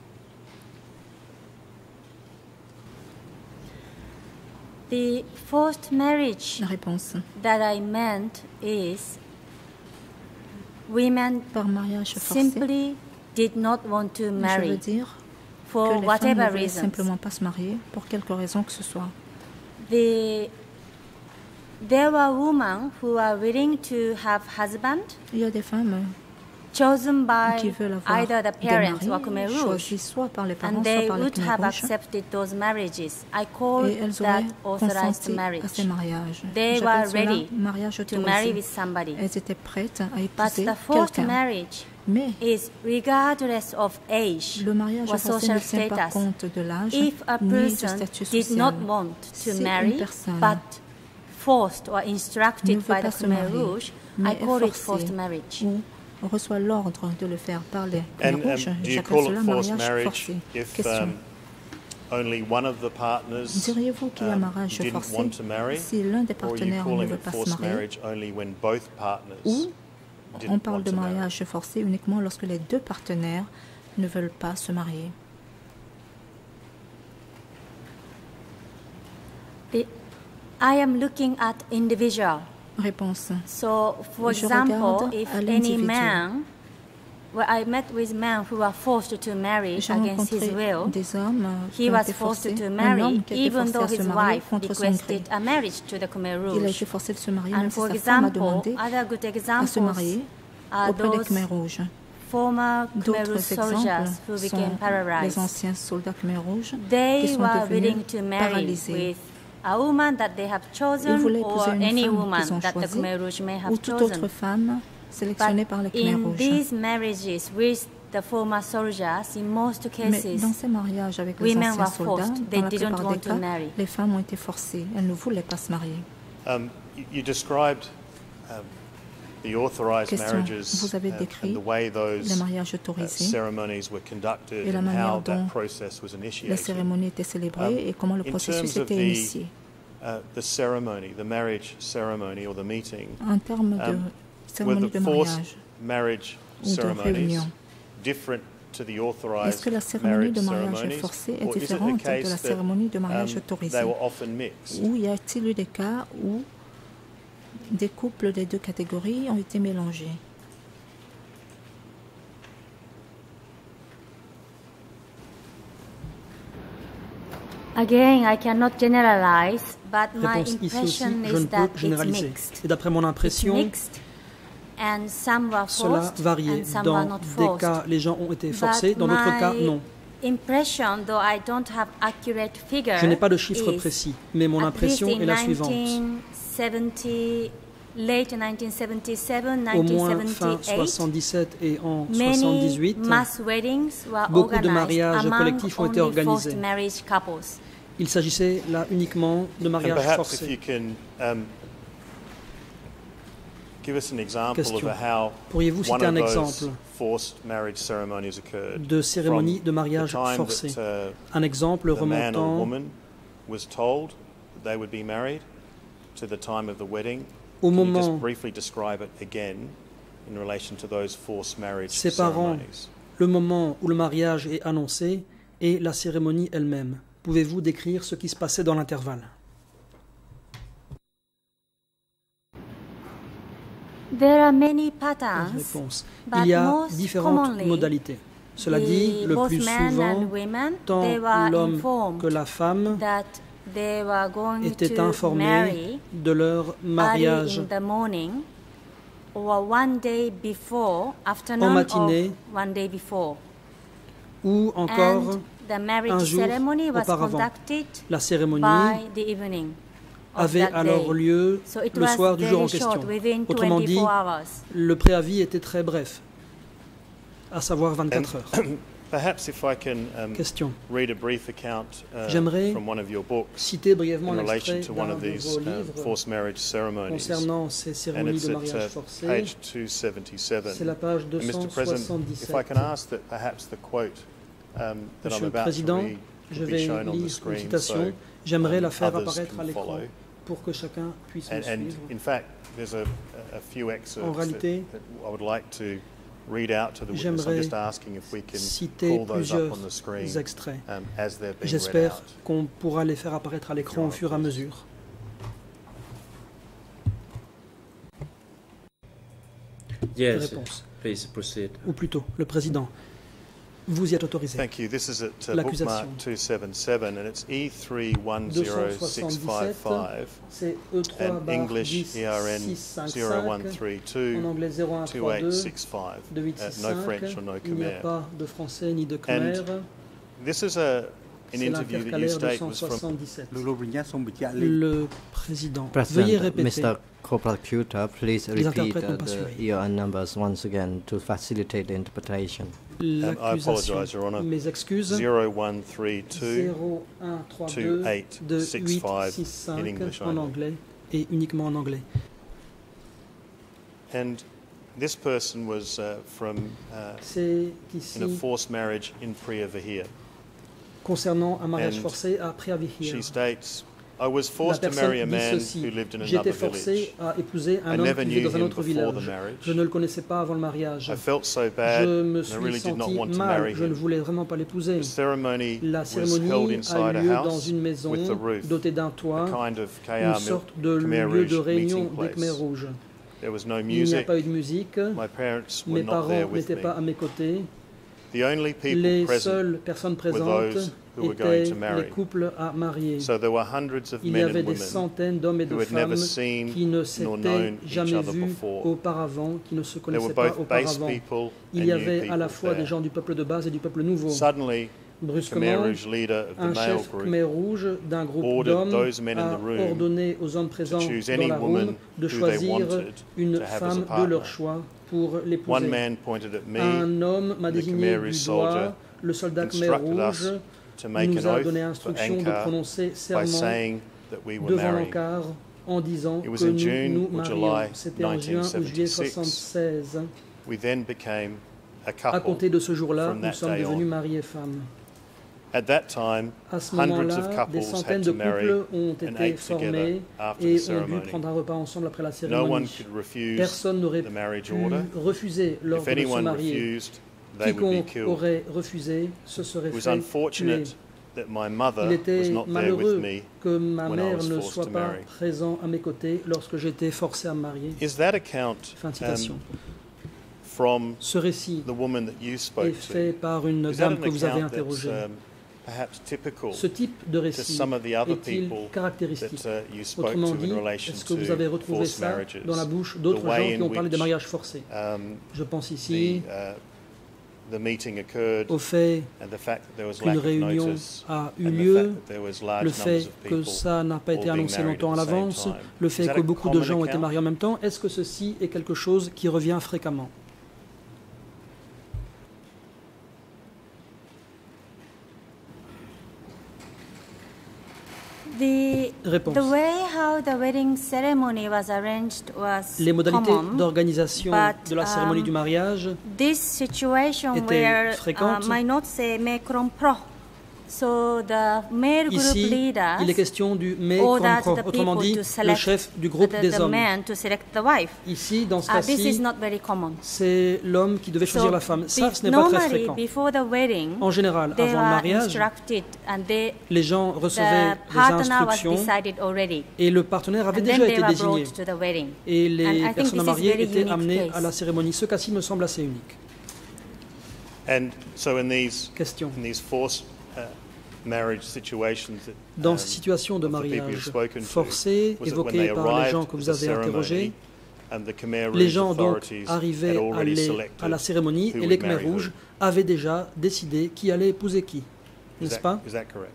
Speaker 4: The forced marriage
Speaker 2: La réponse.
Speaker 4: that I meant is women
Speaker 2: Par mariage forcé,
Speaker 4: simply did not want to
Speaker 2: je veux
Speaker 4: marry
Speaker 2: dire que
Speaker 4: for
Speaker 2: les femmes ne
Speaker 4: whatever
Speaker 2: voulaient
Speaker 4: reasons.
Speaker 2: simplement pas se marier pour quelque raison que ce soit.
Speaker 4: The, there were women who are willing to have husband
Speaker 2: Il y a des femmes
Speaker 4: chosen
Speaker 2: qui
Speaker 4: by
Speaker 2: veulent avoir
Speaker 4: either the
Speaker 2: des
Speaker 4: parents or
Speaker 2: maris
Speaker 4: Khmer Rouge,
Speaker 2: choisis soit par les parents,
Speaker 4: and
Speaker 2: soit
Speaker 4: they
Speaker 2: par les
Speaker 4: would
Speaker 2: Khmer
Speaker 4: have
Speaker 2: Rouges,
Speaker 4: accepted those marriages. I call
Speaker 2: et elles
Speaker 4: that
Speaker 2: auraient
Speaker 4: authorized
Speaker 2: consenti
Speaker 4: marriage.
Speaker 2: à ces mariages.
Speaker 4: They
Speaker 2: J'appelle
Speaker 4: were
Speaker 2: cela
Speaker 4: ready
Speaker 2: mariage
Speaker 4: to marry
Speaker 2: autorisé.
Speaker 4: with somebody.
Speaker 2: Elles étaient prêtes à
Speaker 4: But
Speaker 2: épouser
Speaker 4: the forced
Speaker 2: quelqu'un.
Speaker 4: marriage
Speaker 2: Mais
Speaker 4: is regardless of age
Speaker 2: le mariage
Speaker 4: or
Speaker 2: forcé ne
Speaker 4: social
Speaker 2: tient pas
Speaker 4: status.
Speaker 2: compte de l'âge
Speaker 4: If a
Speaker 2: ni du
Speaker 4: person
Speaker 2: statut
Speaker 4: did
Speaker 2: social.
Speaker 4: not want to
Speaker 2: Si une
Speaker 4: marry,
Speaker 2: personne
Speaker 4: but forced or
Speaker 2: ne
Speaker 4: instructed
Speaker 2: veut
Speaker 4: by
Speaker 2: pas
Speaker 4: the
Speaker 2: se
Speaker 4: Khmer
Speaker 2: marier,
Speaker 4: Rouge,
Speaker 2: mais
Speaker 4: I
Speaker 2: est
Speaker 4: call it
Speaker 2: forcée
Speaker 4: forced marriage.
Speaker 2: ou reçoit l'ordre de le faire par les Khmer
Speaker 3: And um,
Speaker 2: Rouges,
Speaker 3: do you
Speaker 2: j'appelle
Speaker 3: call
Speaker 2: cela
Speaker 3: it forced
Speaker 2: mariage
Speaker 3: marriage
Speaker 2: forcé.
Speaker 3: if
Speaker 2: Question.
Speaker 3: um, only one of the partners
Speaker 2: Diriez-vous qu'il y a
Speaker 3: um,
Speaker 2: mariage
Speaker 3: didn't
Speaker 2: forcé
Speaker 3: want to marry,
Speaker 2: si l'un des
Speaker 3: or are you
Speaker 2: partenaires ne
Speaker 3: calling
Speaker 2: veut
Speaker 3: it
Speaker 2: pas se
Speaker 3: forced
Speaker 2: marier,
Speaker 3: marriage only when both partners
Speaker 2: ou
Speaker 3: didn't
Speaker 2: on parle
Speaker 3: want
Speaker 2: de
Speaker 3: to marry?
Speaker 2: mariage forcé uniquement lorsque les deux partenaires ne veulent pas se marier?
Speaker 4: The, I am looking at individual.
Speaker 2: Réponse.
Speaker 4: So, for
Speaker 2: Je
Speaker 4: example,
Speaker 2: regarde
Speaker 4: if
Speaker 2: à
Speaker 4: any
Speaker 2: l'individu.
Speaker 4: man, well, I met with men who were forced to marry
Speaker 2: J'ai
Speaker 4: against his
Speaker 2: rencontré
Speaker 4: will.
Speaker 2: des hommes qui
Speaker 4: He
Speaker 2: ont
Speaker 4: was
Speaker 2: été
Speaker 4: forced
Speaker 2: forcés,
Speaker 4: to
Speaker 2: un
Speaker 4: marry,
Speaker 2: homme qui a été
Speaker 4: even
Speaker 2: forcé
Speaker 4: though
Speaker 2: à se
Speaker 4: his
Speaker 2: marier
Speaker 4: wife
Speaker 2: contre son gré.
Speaker 4: requested a marriage to the Khmer
Speaker 2: Il a été
Speaker 4: Rouge.
Speaker 2: forcé de se marier
Speaker 4: And
Speaker 2: même si
Speaker 4: for
Speaker 2: sa femme a
Speaker 4: example,
Speaker 2: demandé
Speaker 4: other good
Speaker 2: à se
Speaker 4: examples
Speaker 2: marier
Speaker 4: are
Speaker 2: auprès des
Speaker 4: those
Speaker 2: Khmer Rouges.
Speaker 4: former Khmer Rouge
Speaker 2: D'autres
Speaker 4: soldiers
Speaker 2: exemples
Speaker 4: who
Speaker 2: sont
Speaker 4: became
Speaker 2: les
Speaker 4: paralyzed.
Speaker 2: anciens soldats Khmer Rouges qui
Speaker 4: They
Speaker 2: sont
Speaker 4: were
Speaker 2: devenus
Speaker 4: willing to marry
Speaker 2: paralysés.
Speaker 4: with a woman that they have
Speaker 2: Ils
Speaker 4: chosen
Speaker 2: voulaient
Speaker 4: or
Speaker 2: épouser une
Speaker 4: any
Speaker 2: femme
Speaker 4: woman
Speaker 2: qu'ils ont
Speaker 4: that the
Speaker 2: choisie
Speaker 4: Khmer Rouge may
Speaker 2: ou
Speaker 4: have
Speaker 2: toute autre
Speaker 4: chosen.
Speaker 2: femme sélectionnée par les
Speaker 4: But
Speaker 2: Khmer
Speaker 4: in
Speaker 2: Rouges.
Speaker 4: these marriages with the former soldiers, in most
Speaker 2: Mais
Speaker 4: cases,
Speaker 2: dans ces mariages avec les
Speaker 4: women
Speaker 2: anciens
Speaker 4: were
Speaker 2: soldats,
Speaker 4: forced. They
Speaker 2: dans la
Speaker 4: didn't
Speaker 2: plupart
Speaker 4: want
Speaker 2: des
Speaker 4: to
Speaker 2: cas,
Speaker 4: marry.
Speaker 2: les femmes ont été forcées. Elles ne voulaient pas se marier.
Speaker 3: Um, you, you described um, the authorized
Speaker 2: Question.
Speaker 3: marriages
Speaker 2: Vous avez
Speaker 3: and,
Speaker 2: décrit
Speaker 3: and the way
Speaker 2: les
Speaker 3: those
Speaker 2: mariages
Speaker 3: uh,
Speaker 2: autorisés
Speaker 3: ceremonies were conducted
Speaker 2: et la
Speaker 3: and
Speaker 2: manière
Speaker 3: how that
Speaker 2: dont
Speaker 3: process was
Speaker 2: les
Speaker 3: initiated.
Speaker 2: cérémonies étaient célébrées
Speaker 3: Um,
Speaker 2: et comment le
Speaker 3: in
Speaker 2: processus
Speaker 3: terms of
Speaker 2: était
Speaker 3: the,
Speaker 2: initié.
Speaker 3: uh, the ceremony, the marriage ceremony or the meeting,
Speaker 2: En termes de
Speaker 3: um, were
Speaker 2: cérémonie
Speaker 3: the
Speaker 2: de
Speaker 3: forced
Speaker 2: mariage
Speaker 3: marriage
Speaker 2: ou de
Speaker 3: ceremonies
Speaker 2: réunion,
Speaker 3: different to the
Speaker 2: est-ce
Speaker 3: authorized
Speaker 2: que la cérémonie
Speaker 3: marriage
Speaker 2: de mariage
Speaker 3: ceremonies,
Speaker 2: forcée est
Speaker 3: or is it the
Speaker 2: différente de
Speaker 3: case
Speaker 2: la
Speaker 3: that
Speaker 2: cérémonie de mariage
Speaker 3: um,
Speaker 2: autorisée?
Speaker 3: they were often mixed?
Speaker 2: Ou y a-t-il eu des cas où des couples des deux catégories ont été mélangés?
Speaker 5: Again, I cannot generalize, but my
Speaker 6: Réponse ici aussi,
Speaker 5: impression
Speaker 6: je ne
Speaker 5: is
Speaker 6: peux
Speaker 5: that it's
Speaker 6: généraliser.
Speaker 5: mixed.
Speaker 6: Et d'après mon
Speaker 5: It's
Speaker 6: impression,
Speaker 5: mixed, and some were
Speaker 6: cela
Speaker 5: forced
Speaker 6: variait.
Speaker 5: and some were
Speaker 6: Dans
Speaker 5: not
Speaker 6: des
Speaker 5: forced.
Speaker 6: cas, les gens ont été forcés,
Speaker 5: But
Speaker 6: dans d'autres cas,
Speaker 5: my
Speaker 6: non.
Speaker 5: impression, though I don't have accurate figure,
Speaker 6: Je n'ai pas de chiffre
Speaker 5: is
Speaker 6: précis, mais mon
Speaker 5: at
Speaker 6: impression
Speaker 5: least in
Speaker 6: est la suivante.
Speaker 5: nineteen seventy, late nineteen seventy-seven,
Speaker 6: Au moins fin
Speaker 5: nineteen seventy-eight,
Speaker 6: soixante-dix-sept et en
Speaker 5: many
Speaker 6: soixante-dix-huit,
Speaker 5: mass weddings were
Speaker 6: beaucoup de
Speaker 5: organized
Speaker 6: mariages
Speaker 5: among
Speaker 6: collectifs ont été
Speaker 5: only forced
Speaker 6: organisés.
Speaker 5: marriage couples.
Speaker 6: il s'agissait là uniquement de
Speaker 3: And
Speaker 6: mariages
Speaker 3: perhaps if you
Speaker 6: forcés.
Speaker 3: can um, give us an example
Speaker 6: Question.
Speaker 3: of how
Speaker 6: Pourriez-vous
Speaker 3: one
Speaker 6: citer un
Speaker 3: of those
Speaker 6: exemple
Speaker 3: forced marriage ceremonies occurred
Speaker 6: de cérémonie
Speaker 3: from
Speaker 6: de mariage
Speaker 3: the time
Speaker 6: forcé?
Speaker 3: that, uh,
Speaker 6: Un exemple
Speaker 3: the man or
Speaker 6: remontant
Speaker 3: woman was told that they would be married to the time of the wedding.
Speaker 6: au
Speaker 3: Can you just
Speaker 6: moment
Speaker 3: briefly describe it again in relation to those forced marriage
Speaker 6: Ses parents,
Speaker 3: ceremonies?
Speaker 6: le moment où le mariage est annoncé et la cérémonie elle-même. Pouvez-vous décrire ce qui se passait dans l'intervalle?
Speaker 5: There are many patterns,
Speaker 6: Réponse.
Speaker 5: but
Speaker 6: Il y a
Speaker 5: most
Speaker 6: différentes
Speaker 5: commonly,
Speaker 6: modalités. Cela dit,
Speaker 5: the
Speaker 6: le
Speaker 5: both
Speaker 6: plus
Speaker 5: men
Speaker 6: souvent,
Speaker 5: and women,
Speaker 6: tant
Speaker 5: they were
Speaker 6: l'homme
Speaker 5: informed
Speaker 6: que la femme
Speaker 5: that they were going
Speaker 6: étaient
Speaker 5: to
Speaker 6: informés
Speaker 5: marry
Speaker 6: de leur
Speaker 5: early
Speaker 6: mariage
Speaker 5: in the morning or one day before,
Speaker 6: en
Speaker 5: afternoon
Speaker 6: matinée
Speaker 5: of one day before.
Speaker 6: ou encore
Speaker 5: And the marriage
Speaker 6: un jour
Speaker 5: ceremony was
Speaker 6: auparavant.
Speaker 5: conducted
Speaker 6: La cérémonie
Speaker 5: by the evening of
Speaker 6: avait
Speaker 5: that
Speaker 6: alors
Speaker 5: day.
Speaker 6: lieu
Speaker 5: So it
Speaker 6: le
Speaker 5: was
Speaker 6: soir du jour en
Speaker 5: very short,
Speaker 6: question.
Speaker 5: within
Speaker 6: Autrement dit,
Speaker 5: twenty-four hours.
Speaker 6: le préavis était très bref, à savoir vingt-quatre heures.
Speaker 3: Perhaps if I can um,
Speaker 6: Question.
Speaker 3: read a brief account uh,
Speaker 6: J'aimerais
Speaker 3: from one of your books
Speaker 6: Citer brièvement
Speaker 3: in relation
Speaker 6: l'extrait
Speaker 3: to one
Speaker 6: d'un
Speaker 3: of
Speaker 6: de
Speaker 3: these
Speaker 6: vos
Speaker 3: uh,
Speaker 6: livres
Speaker 3: forced marriage ceremonies.
Speaker 6: concernant ces
Speaker 3: And
Speaker 6: cérémonies
Speaker 3: it's
Speaker 6: de
Speaker 3: at
Speaker 6: mariage
Speaker 3: uh,
Speaker 6: forcés.
Speaker 3: page two seventy-seven.
Speaker 6: C'est la page
Speaker 3: And Mister President, if I can
Speaker 6: deux cent soixante-dix-sept.
Speaker 3: ask that perhaps the quote um, that I'm
Speaker 6: Monsieur le
Speaker 3: about to
Speaker 6: Président,
Speaker 3: read
Speaker 6: je
Speaker 3: could be
Speaker 6: vais
Speaker 3: shown on the
Speaker 6: lire une
Speaker 3: screen
Speaker 6: citation.
Speaker 3: so
Speaker 6: J'aimerais
Speaker 3: um,
Speaker 6: la faire
Speaker 3: others
Speaker 6: apparaître
Speaker 3: can
Speaker 6: à l'écran
Speaker 3: follow.
Speaker 6: pour que chacun puisse me
Speaker 3: And, and
Speaker 6: suivre.
Speaker 3: in fact, there's a, a few excerpts that,
Speaker 6: réalité,
Speaker 3: that I would like to read out to the witness. I'm
Speaker 6: J'aimerais
Speaker 3: just asking if we can
Speaker 6: citer
Speaker 3: pull those up
Speaker 6: plusieurs
Speaker 3: on the screen
Speaker 6: extraits.
Speaker 3: um, as they're being read
Speaker 6: J'espère
Speaker 3: out.
Speaker 6: qu'on pourra les faire apparaître à l'écran au fur et à mesure.
Speaker 7: Yes,
Speaker 6: Réponse.
Speaker 7: please proceed.
Speaker 6: Ou plutôt, le Président, vous y êtes autorisé.
Speaker 3: Thank you. This is at uh,
Speaker 6: L'accusation.
Speaker 3: bookmark two seventy-seven, and it's E three one zero six five five,
Speaker 6: C'est E trois
Speaker 3: and
Speaker 6: barre
Speaker 3: English
Speaker 6: dix
Speaker 3: E R N
Speaker 6: six cent
Speaker 3: zero one
Speaker 6: cinquante-cinq,
Speaker 3: three
Speaker 6: en
Speaker 3: two
Speaker 6: anglais zéro un
Speaker 3: two
Speaker 6: trois
Speaker 3: eight
Speaker 6: deux
Speaker 3: six five.
Speaker 6: deux huit
Speaker 3: Uh,
Speaker 6: six
Speaker 3: no
Speaker 6: cinq.
Speaker 3: French or no
Speaker 6: Il n'y a
Speaker 3: Khmer.
Speaker 6: pas de français ni de khmer.
Speaker 3: This is a, an
Speaker 6: C'est
Speaker 3: interview that you
Speaker 6: l'intercalaire
Speaker 3: state was from.
Speaker 6: deux cent soixante-dix-sept.
Speaker 1: Le
Speaker 6: Le Président, veuillez
Speaker 1: President,
Speaker 6: répéter.
Speaker 1: Mister Co-Prosecutor, please
Speaker 6: Les
Speaker 1: repeat
Speaker 6: interprètes
Speaker 1: uh,
Speaker 6: n'ont pas
Speaker 1: the
Speaker 6: suivi.
Speaker 1: year and numbers once again to facilitate the interpretation.
Speaker 6: L'accusation.
Speaker 3: apologize, Your Honour.
Speaker 6: Mes excuses.
Speaker 3: zero one three two
Speaker 6: zéro un trois deux
Speaker 3: two eight
Speaker 6: deux
Speaker 3: six
Speaker 6: huit
Speaker 3: five
Speaker 6: six cinq
Speaker 3: in English
Speaker 6: en
Speaker 3: only.
Speaker 6: anglais et uniquement en anglais.
Speaker 3: And this person was uh, from uh,
Speaker 6: C'est
Speaker 3: in
Speaker 6: ici
Speaker 3: a forced marriage in Priya-Vihir.
Speaker 6: concernant un mariage
Speaker 3: And
Speaker 6: forcé à Priya-Vihir.
Speaker 3: She states, I was
Speaker 6: La
Speaker 3: forced to marry a
Speaker 6: personne
Speaker 3: man
Speaker 6: dit ceci:
Speaker 3: who lived in
Speaker 6: j'étais
Speaker 3: another
Speaker 6: forcé
Speaker 3: village.
Speaker 6: à épouser un
Speaker 3: I
Speaker 6: homme
Speaker 3: never
Speaker 6: qui vivait
Speaker 3: knew
Speaker 6: dans un
Speaker 3: him
Speaker 6: autre
Speaker 3: before the
Speaker 6: village.
Speaker 3: marriage.
Speaker 6: Je ne le connaissais pas avant le mariage.
Speaker 3: I felt so bad,
Speaker 6: Je me
Speaker 3: and I
Speaker 6: suis
Speaker 3: really did not
Speaker 6: senti
Speaker 3: want to
Speaker 6: mal.
Speaker 3: marry
Speaker 6: Je ne
Speaker 3: him.
Speaker 6: voulais vraiment pas l'épouser.
Speaker 3: The ceremony
Speaker 6: La
Speaker 3: was
Speaker 6: cérémonie
Speaker 3: held
Speaker 6: a
Speaker 3: inside a
Speaker 6: lieu dans
Speaker 3: house
Speaker 6: une maison
Speaker 3: with the roof,
Speaker 6: dotée d'un
Speaker 3: a
Speaker 6: toit,
Speaker 3: kind of
Speaker 6: une
Speaker 3: Khmer,
Speaker 6: sorte de
Speaker 3: Khmer
Speaker 6: lieu de
Speaker 3: Rouge
Speaker 6: réunion
Speaker 3: meeting
Speaker 6: des Khmer
Speaker 3: place.
Speaker 6: rouges.
Speaker 3: There was no
Speaker 6: Il n'y a
Speaker 3: music.
Speaker 6: pas eu de musique.
Speaker 3: My parents were
Speaker 6: Mes
Speaker 3: not there
Speaker 6: parents
Speaker 3: with
Speaker 6: n'étaient
Speaker 3: me.
Speaker 6: pas à mes côtés.
Speaker 3: The only people
Speaker 6: Les
Speaker 3: present
Speaker 6: seules personnes
Speaker 3: were
Speaker 6: présentes
Speaker 3: those who were going
Speaker 6: étaient
Speaker 3: to marry.
Speaker 6: les couples à marier.
Speaker 3: So there were hundreds of
Speaker 6: Il y
Speaker 3: men
Speaker 6: avait
Speaker 3: and
Speaker 6: des
Speaker 3: women
Speaker 6: centaines d'hommes et de
Speaker 3: who had never
Speaker 6: femmes
Speaker 3: seen
Speaker 6: qui ne
Speaker 3: nor
Speaker 6: s'étaient
Speaker 3: known each
Speaker 6: jamais
Speaker 3: other
Speaker 6: vus
Speaker 3: before.
Speaker 6: auparavant, qui ne se
Speaker 3: There were
Speaker 6: connaissaient pas
Speaker 3: both base
Speaker 6: auparavant.
Speaker 3: people
Speaker 6: Il
Speaker 3: and
Speaker 6: y
Speaker 3: new
Speaker 6: avait à la
Speaker 3: people
Speaker 6: fois des
Speaker 3: there.
Speaker 6: gens du peuple de base et du peuple nouveau.
Speaker 3: Suddenly,
Speaker 6: Brusquement, un chef Khmer rouge d'un groupe d'hommes a ordonné aux hommes présents dans la room de choisir une femme de leur choix pour l'épouser. Un homme m'a désigné du doigt, le soldat Khmer rouge nous a donné instruction de prononcer serment devant l'encart en disant que nous nous marions. C'était en juin ou juillet soixante-seize. À compter de ce jour-là, nous sommes devenus mari et femme. À ce moment-là, des centaines de couples ont été formés et ont dû prendre un repas ensemble après la cérémonie. Personne n'aurait pu refuser l'ordre de se marier. Quiconque aurait refusé se serait fait tuer. Il était malheureux que ma mère ne soit pas présente à mes côtés lorsque j'étais forcé à me marier. Fin de citation. Ce récit est fait par une dame que vous avez interrogée. Ce type de récit est-il caractéristique? Autrement dit, est-ce que vous avez retrouvé ça dans la bouche d'autres gens qui ont parlé des mariages forcés? Je pense ici au fait qu'une réunion a eu lieu, le fait que ça n'a pas été annoncé longtemps à l'avance, le fait que beaucoup de gens ont été mariés en même temps. Est-ce que ceci est quelque chose qui revient fréquemment?
Speaker 5: The,
Speaker 6: Réponse.
Speaker 5: the way how the wedding ceremony was arranged was
Speaker 6: Les modalités
Speaker 5: common,
Speaker 6: d'organisation
Speaker 5: but,
Speaker 6: de la cérémonie
Speaker 5: um,
Speaker 6: du mariage
Speaker 5: this situation
Speaker 6: étaient
Speaker 5: where
Speaker 6: fréquentes.
Speaker 5: uh, might not say make pro. So the male group
Speaker 6: Ici,
Speaker 5: leaders
Speaker 6: il est question du me
Speaker 5: ordered
Speaker 6: compro,
Speaker 5: the
Speaker 6: autrement
Speaker 5: people
Speaker 6: dit,
Speaker 5: to
Speaker 6: le
Speaker 5: select
Speaker 6: chef du groupe
Speaker 5: the,
Speaker 6: des
Speaker 5: the
Speaker 6: hommes.
Speaker 5: man to select the wife.
Speaker 6: Ici, dans ce
Speaker 5: Uh, this is
Speaker 6: cas-ci,
Speaker 5: not very common.
Speaker 6: c'est l'homme qui devait choisir
Speaker 5: So
Speaker 6: la femme. Ça,
Speaker 5: be-
Speaker 6: ce n'est pas très
Speaker 5: normally,
Speaker 6: fréquent.
Speaker 5: before the wedding,
Speaker 6: En général,
Speaker 5: they
Speaker 6: avant le
Speaker 5: were
Speaker 6: mariage,
Speaker 5: instructed and they,
Speaker 6: les gens recevaient
Speaker 5: the
Speaker 6: des
Speaker 5: partner was
Speaker 6: instructions
Speaker 5: decided already.
Speaker 6: et le partenaire avait
Speaker 5: And
Speaker 6: déjà
Speaker 5: then they
Speaker 6: été
Speaker 5: were
Speaker 6: désigné.
Speaker 5: brought to the wedding.
Speaker 6: Et
Speaker 5: And I
Speaker 6: les
Speaker 5: think
Speaker 6: personnes
Speaker 5: this is
Speaker 6: mariées
Speaker 5: very
Speaker 6: étaient
Speaker 5: unique
Speaker 6: amenées
Speaker 5: case.
Speaker 6: à la cérémonie. Ce cas-ci me semble assez unique.
Speaker 3: And so in these,
Speaker 6: Question.
Speaker 3: in these forced uh, marriage situations that,
Speaker 6: Dans
Speaker 3: um,
Speaker 6: ces situations de
Speaker 3: of the people you've
Speaker 6: mariage
Speaker 3: spoken to,
Speaker 6: forcées,
Speaker 3: was it when
Speaker 6: évoquées
Speaker 3: they
Speaker 6: par les
Speaker 3: arrived
Speaker 6: gens que vous
Speaker 3: at the
Speaker 6: avez interrogés,
Speaker 3: ceremony and the Khmer
Speaker 6: les
Speaker 3: Rouge
Speaker 6: gens donc
Speaker 3: authorities had
Speaker 6: arrivaient à,
Speaker 3: already
Speaker 6: les-
Speaker 3: selected
Speaker 6: à la cérémonie
Speaker 3: who
Speaker 6: et
Speaker 3: would
Speaker 6: les Khmer
Speaker 3: marry who?
Speaker 6: rouges avaient déjà décidé qui allait épouser qui,
Speaker 3: Is
Speaker 6: n'est-ce
Speaker 3: that-
Speaker 6: pas?
Speaker 3: Is that correct?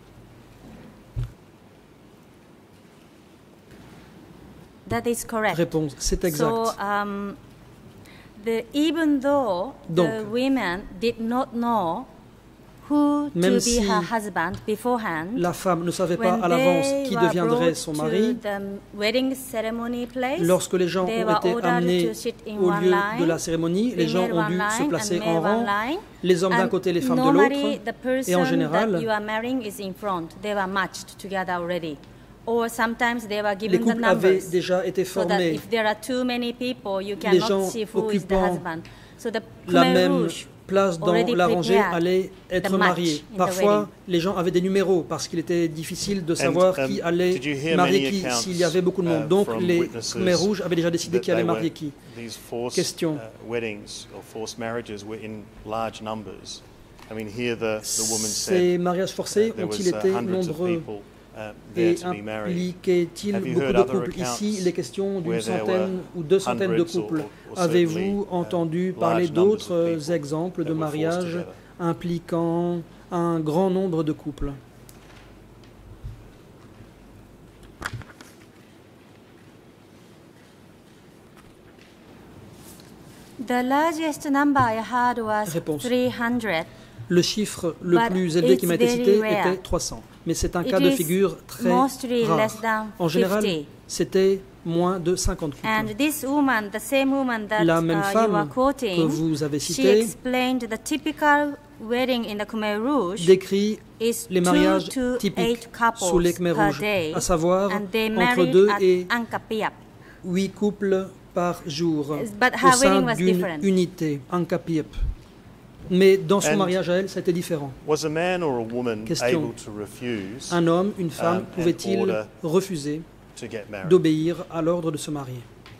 Speaker 5: That is correct.
Speaker 6: Réponse, c'est
Speaker 5: So,
Speaker 6: exact.
Speaker 5: um, the, even though
Speaker 6: Donc,
Speaker 5: the women did not know who
Speaker 6: même
Speaker 5: to
Speaker 6: si
Speaker 5: be her husband beforehand,
Speaker 6: La femme ne savait pas
Speaker 5: when
Speaker 6: à l'avance
Speaker 5: they
Speaker 6: qui
Speaker 5: were
Speaker 6: deviendrait
Speaker 5: brought
Speaker 6: son
Speaker 5: to
Speaker 6: mari.
Speaker 5: the wedding ceremony place,
Speaker 6: Lorsque les gens
Speaker 5: they
Speaker 6: ont
Speaker 5: were
Speaker 6: été
Speaker 5: ordered
Speaker 6: amenés
Speaker 5: to sit in
Speaker 6: au
Speaker 5: one
Speaker 6: lieu
Speaker 5: line,
Speaker 6: de la cérémonie, les gens
Speaker 5: female
Speaker 6: ont
Speaker 5: one
Speaker 6: dû
Speaker 5: line
Speaker 6: se
Speaker 5: and
Speaker 6: placer
Speaker 5: male
Speaker 6: en
Speaker 5: one
Speaker 6: rang,
Speaker 5: line.
Speaker 6: les hommes d'un
Speaker 5: And
Speaker 6: côté, les femmes de
Speaker 5: normally,
Speaker 6: l'autre.
Speaker 5: the person
Speaker 6: Et en
Speaker 5: that
Speaker 6: général,
Speaker 5: you are marrying is in front. They were matched together already. Or sometimes they were
Speaker 6: les
Speaker 5: given the
Speaker 6: couples avaient
Speaker 5: numbers.
Speaker 6: déjà été
Speaker 5: So that
Speaker 6: formés.
Speaker 5: if there are too many people, you
Speaker 6: Les
Speaker 5: cannot
Speaker 6: gens
Speaker 5: see who is the
Speaker 6: occupant
Speaker 5: husband. So the
Speaker 6: La
Speaker 5: Khmer
Speaker 6: même
Speaker 5: Rouge
Speaker 6: place dans
Speaker 5: already
Speaker 6: la rangée
Speaker 5: prepared
Speaker 6: allait être
Speaker 5: the match
Speaker 6: mariée.
Speaker 5: in the
Speaker 6: Parfois,
Speaker 5: wedding.
Speaker 6: les gens avaient des numéros parce qu'il était difficile de savoir
Speaker 3: um,
Speaker 6: qui allait
Speaker 3: did you hear
Speaker 6: marier
Speaker 3: many
Speaker 6: qui
Speaker 3: accounts,
Speaker 6: s'il y avait beaucoup de monde.
Speaker 3: uh,
Speaker 6: Donc,
Speaker 3: from
Speaker 6: les
Speaker 3: witnesses
Speaker 6: Khmer rouges avaient déjà décidé
Speaker 3: that
Speaker 6: qui allait
Speaker 3: they
Speaker 6: marier
Speaker 3: were-
Speaker 6: qui.
Speaker 3: These forced
Speaker 6: Question.
Speaker 3: uh, weddings or forced marriages were in large numbers. I mean, here the, the woman
Speaker 6: Ces
Speaker 3: said
Speaker 6: mariages forcés
Speaker 3: uh, there
Speaker 6: ont-ils
Speaker 3: was uh,
Speaker 6: été
Speaker 3: hundreds of
Speaker 6: nombreux
Speaker 3: people uh, there
Speaker 6: et
Speaker 3: to be married.
Speaker 6: impliquait-il
Speaker 3: Have you
Speaker 6: beaucoup
Speaker 3: heard
Speaker 6: de
Speaker 3: other
Speaker 6: couples?
Speaker 3: accounts
Speaker 6: Ici, il est question d'une
Speaker 3: where there
Speaker 6: centaine
Speaker 3: were
Speaker 6: ou deux centaines de
Speaker 3: hundreds or-
Speaker 6: couples.
Speaker 3: or certainly,
Speaker 6: Avez-vous
Speaker 3: uh,
Speaker 6: entendu
Speaker 3: large
Speaker 6: parler
Speaker 3: numbers of
Speaker 6: d'autres
Speaker 3: people
Speaker 6: exemples de
Speaker 3: that were forced
Speaker 6: mariages
Speaker 3: together?
Speaker 6: impliquant un grand nombre de couples?
Speaker 5: The largest number I heard was
Speaker 6: Réponse.
Speaker 5: three hundred.
Speaker 6: Le chiffre le
Speaker 5: But
Speaker 6: plus élevé qui m'a été
Speaker 5: it's
Speaker 6: cité
Speaker 5: very rare.
Speaker 6: était trois cents. Mais c'est un
Speaker 5: It
Speaker 6: cas de
Speaker 5: is
Speaker 6: figure très
Speaker 5: mostly
Speaker 6: rare.
Speaker 5: less than
Speaker 6: En général,
Speaker 5: fifty.
Speaker 6: c'était moins de cinquante couples.
Speaker 5: And this woman, the same woman that
Speaker 6: La même
Speaker 5: uh, you were
Speaker 6: femme
Speaker 5: quoting,
Speaker 6: que vous avez
Speaker 5: she
Speaker 6: citée
Speaker 5: explained the typical wedding in the Khmer Rouge
Speaker 6: décrit
Speaker 5: is
Speaker 6: les mariages
Speaker 5: two to
Speaker 6: typiques
Speaker 5: eight couples
Speaker 6: sous les Khmer
Speaker 5: per
Speaker 6: rouges,
Speaker 5: day,
Speaker 6: à savoir
Speaker 5: and they
Speaker 6: entre
Speaker 5: married
Speaker 6: deux
Speaker 5: at
Speaker 6: et
Speaker 5: Angkor Piap.
Speaker 6: huit couples par jour
Speaker 5: But
Speaker 6: au
Speaker 5: her
Speaker 6: sein
Speaker 5: wedding was
Speaker 6: d'une
Speaker 5: different.
Speaker 6: unité, Angkor Piap. Mais dans son
Speaker 3: And
Speaker 6: mariage à elle, ça a été différent.
Speaker 3: Was a man or a woman
Speaker 6: Question.
Speaker 3: able to refuse
Speaker 6: Un homme, une femme,
Speaker 3: Um, and
Speaker 6: pouvait-il
Speaker 3: order
Speaker 6: refuser
Speaker 3: to get married?
Speaker 6: d'obéir à l'ordre de se marier?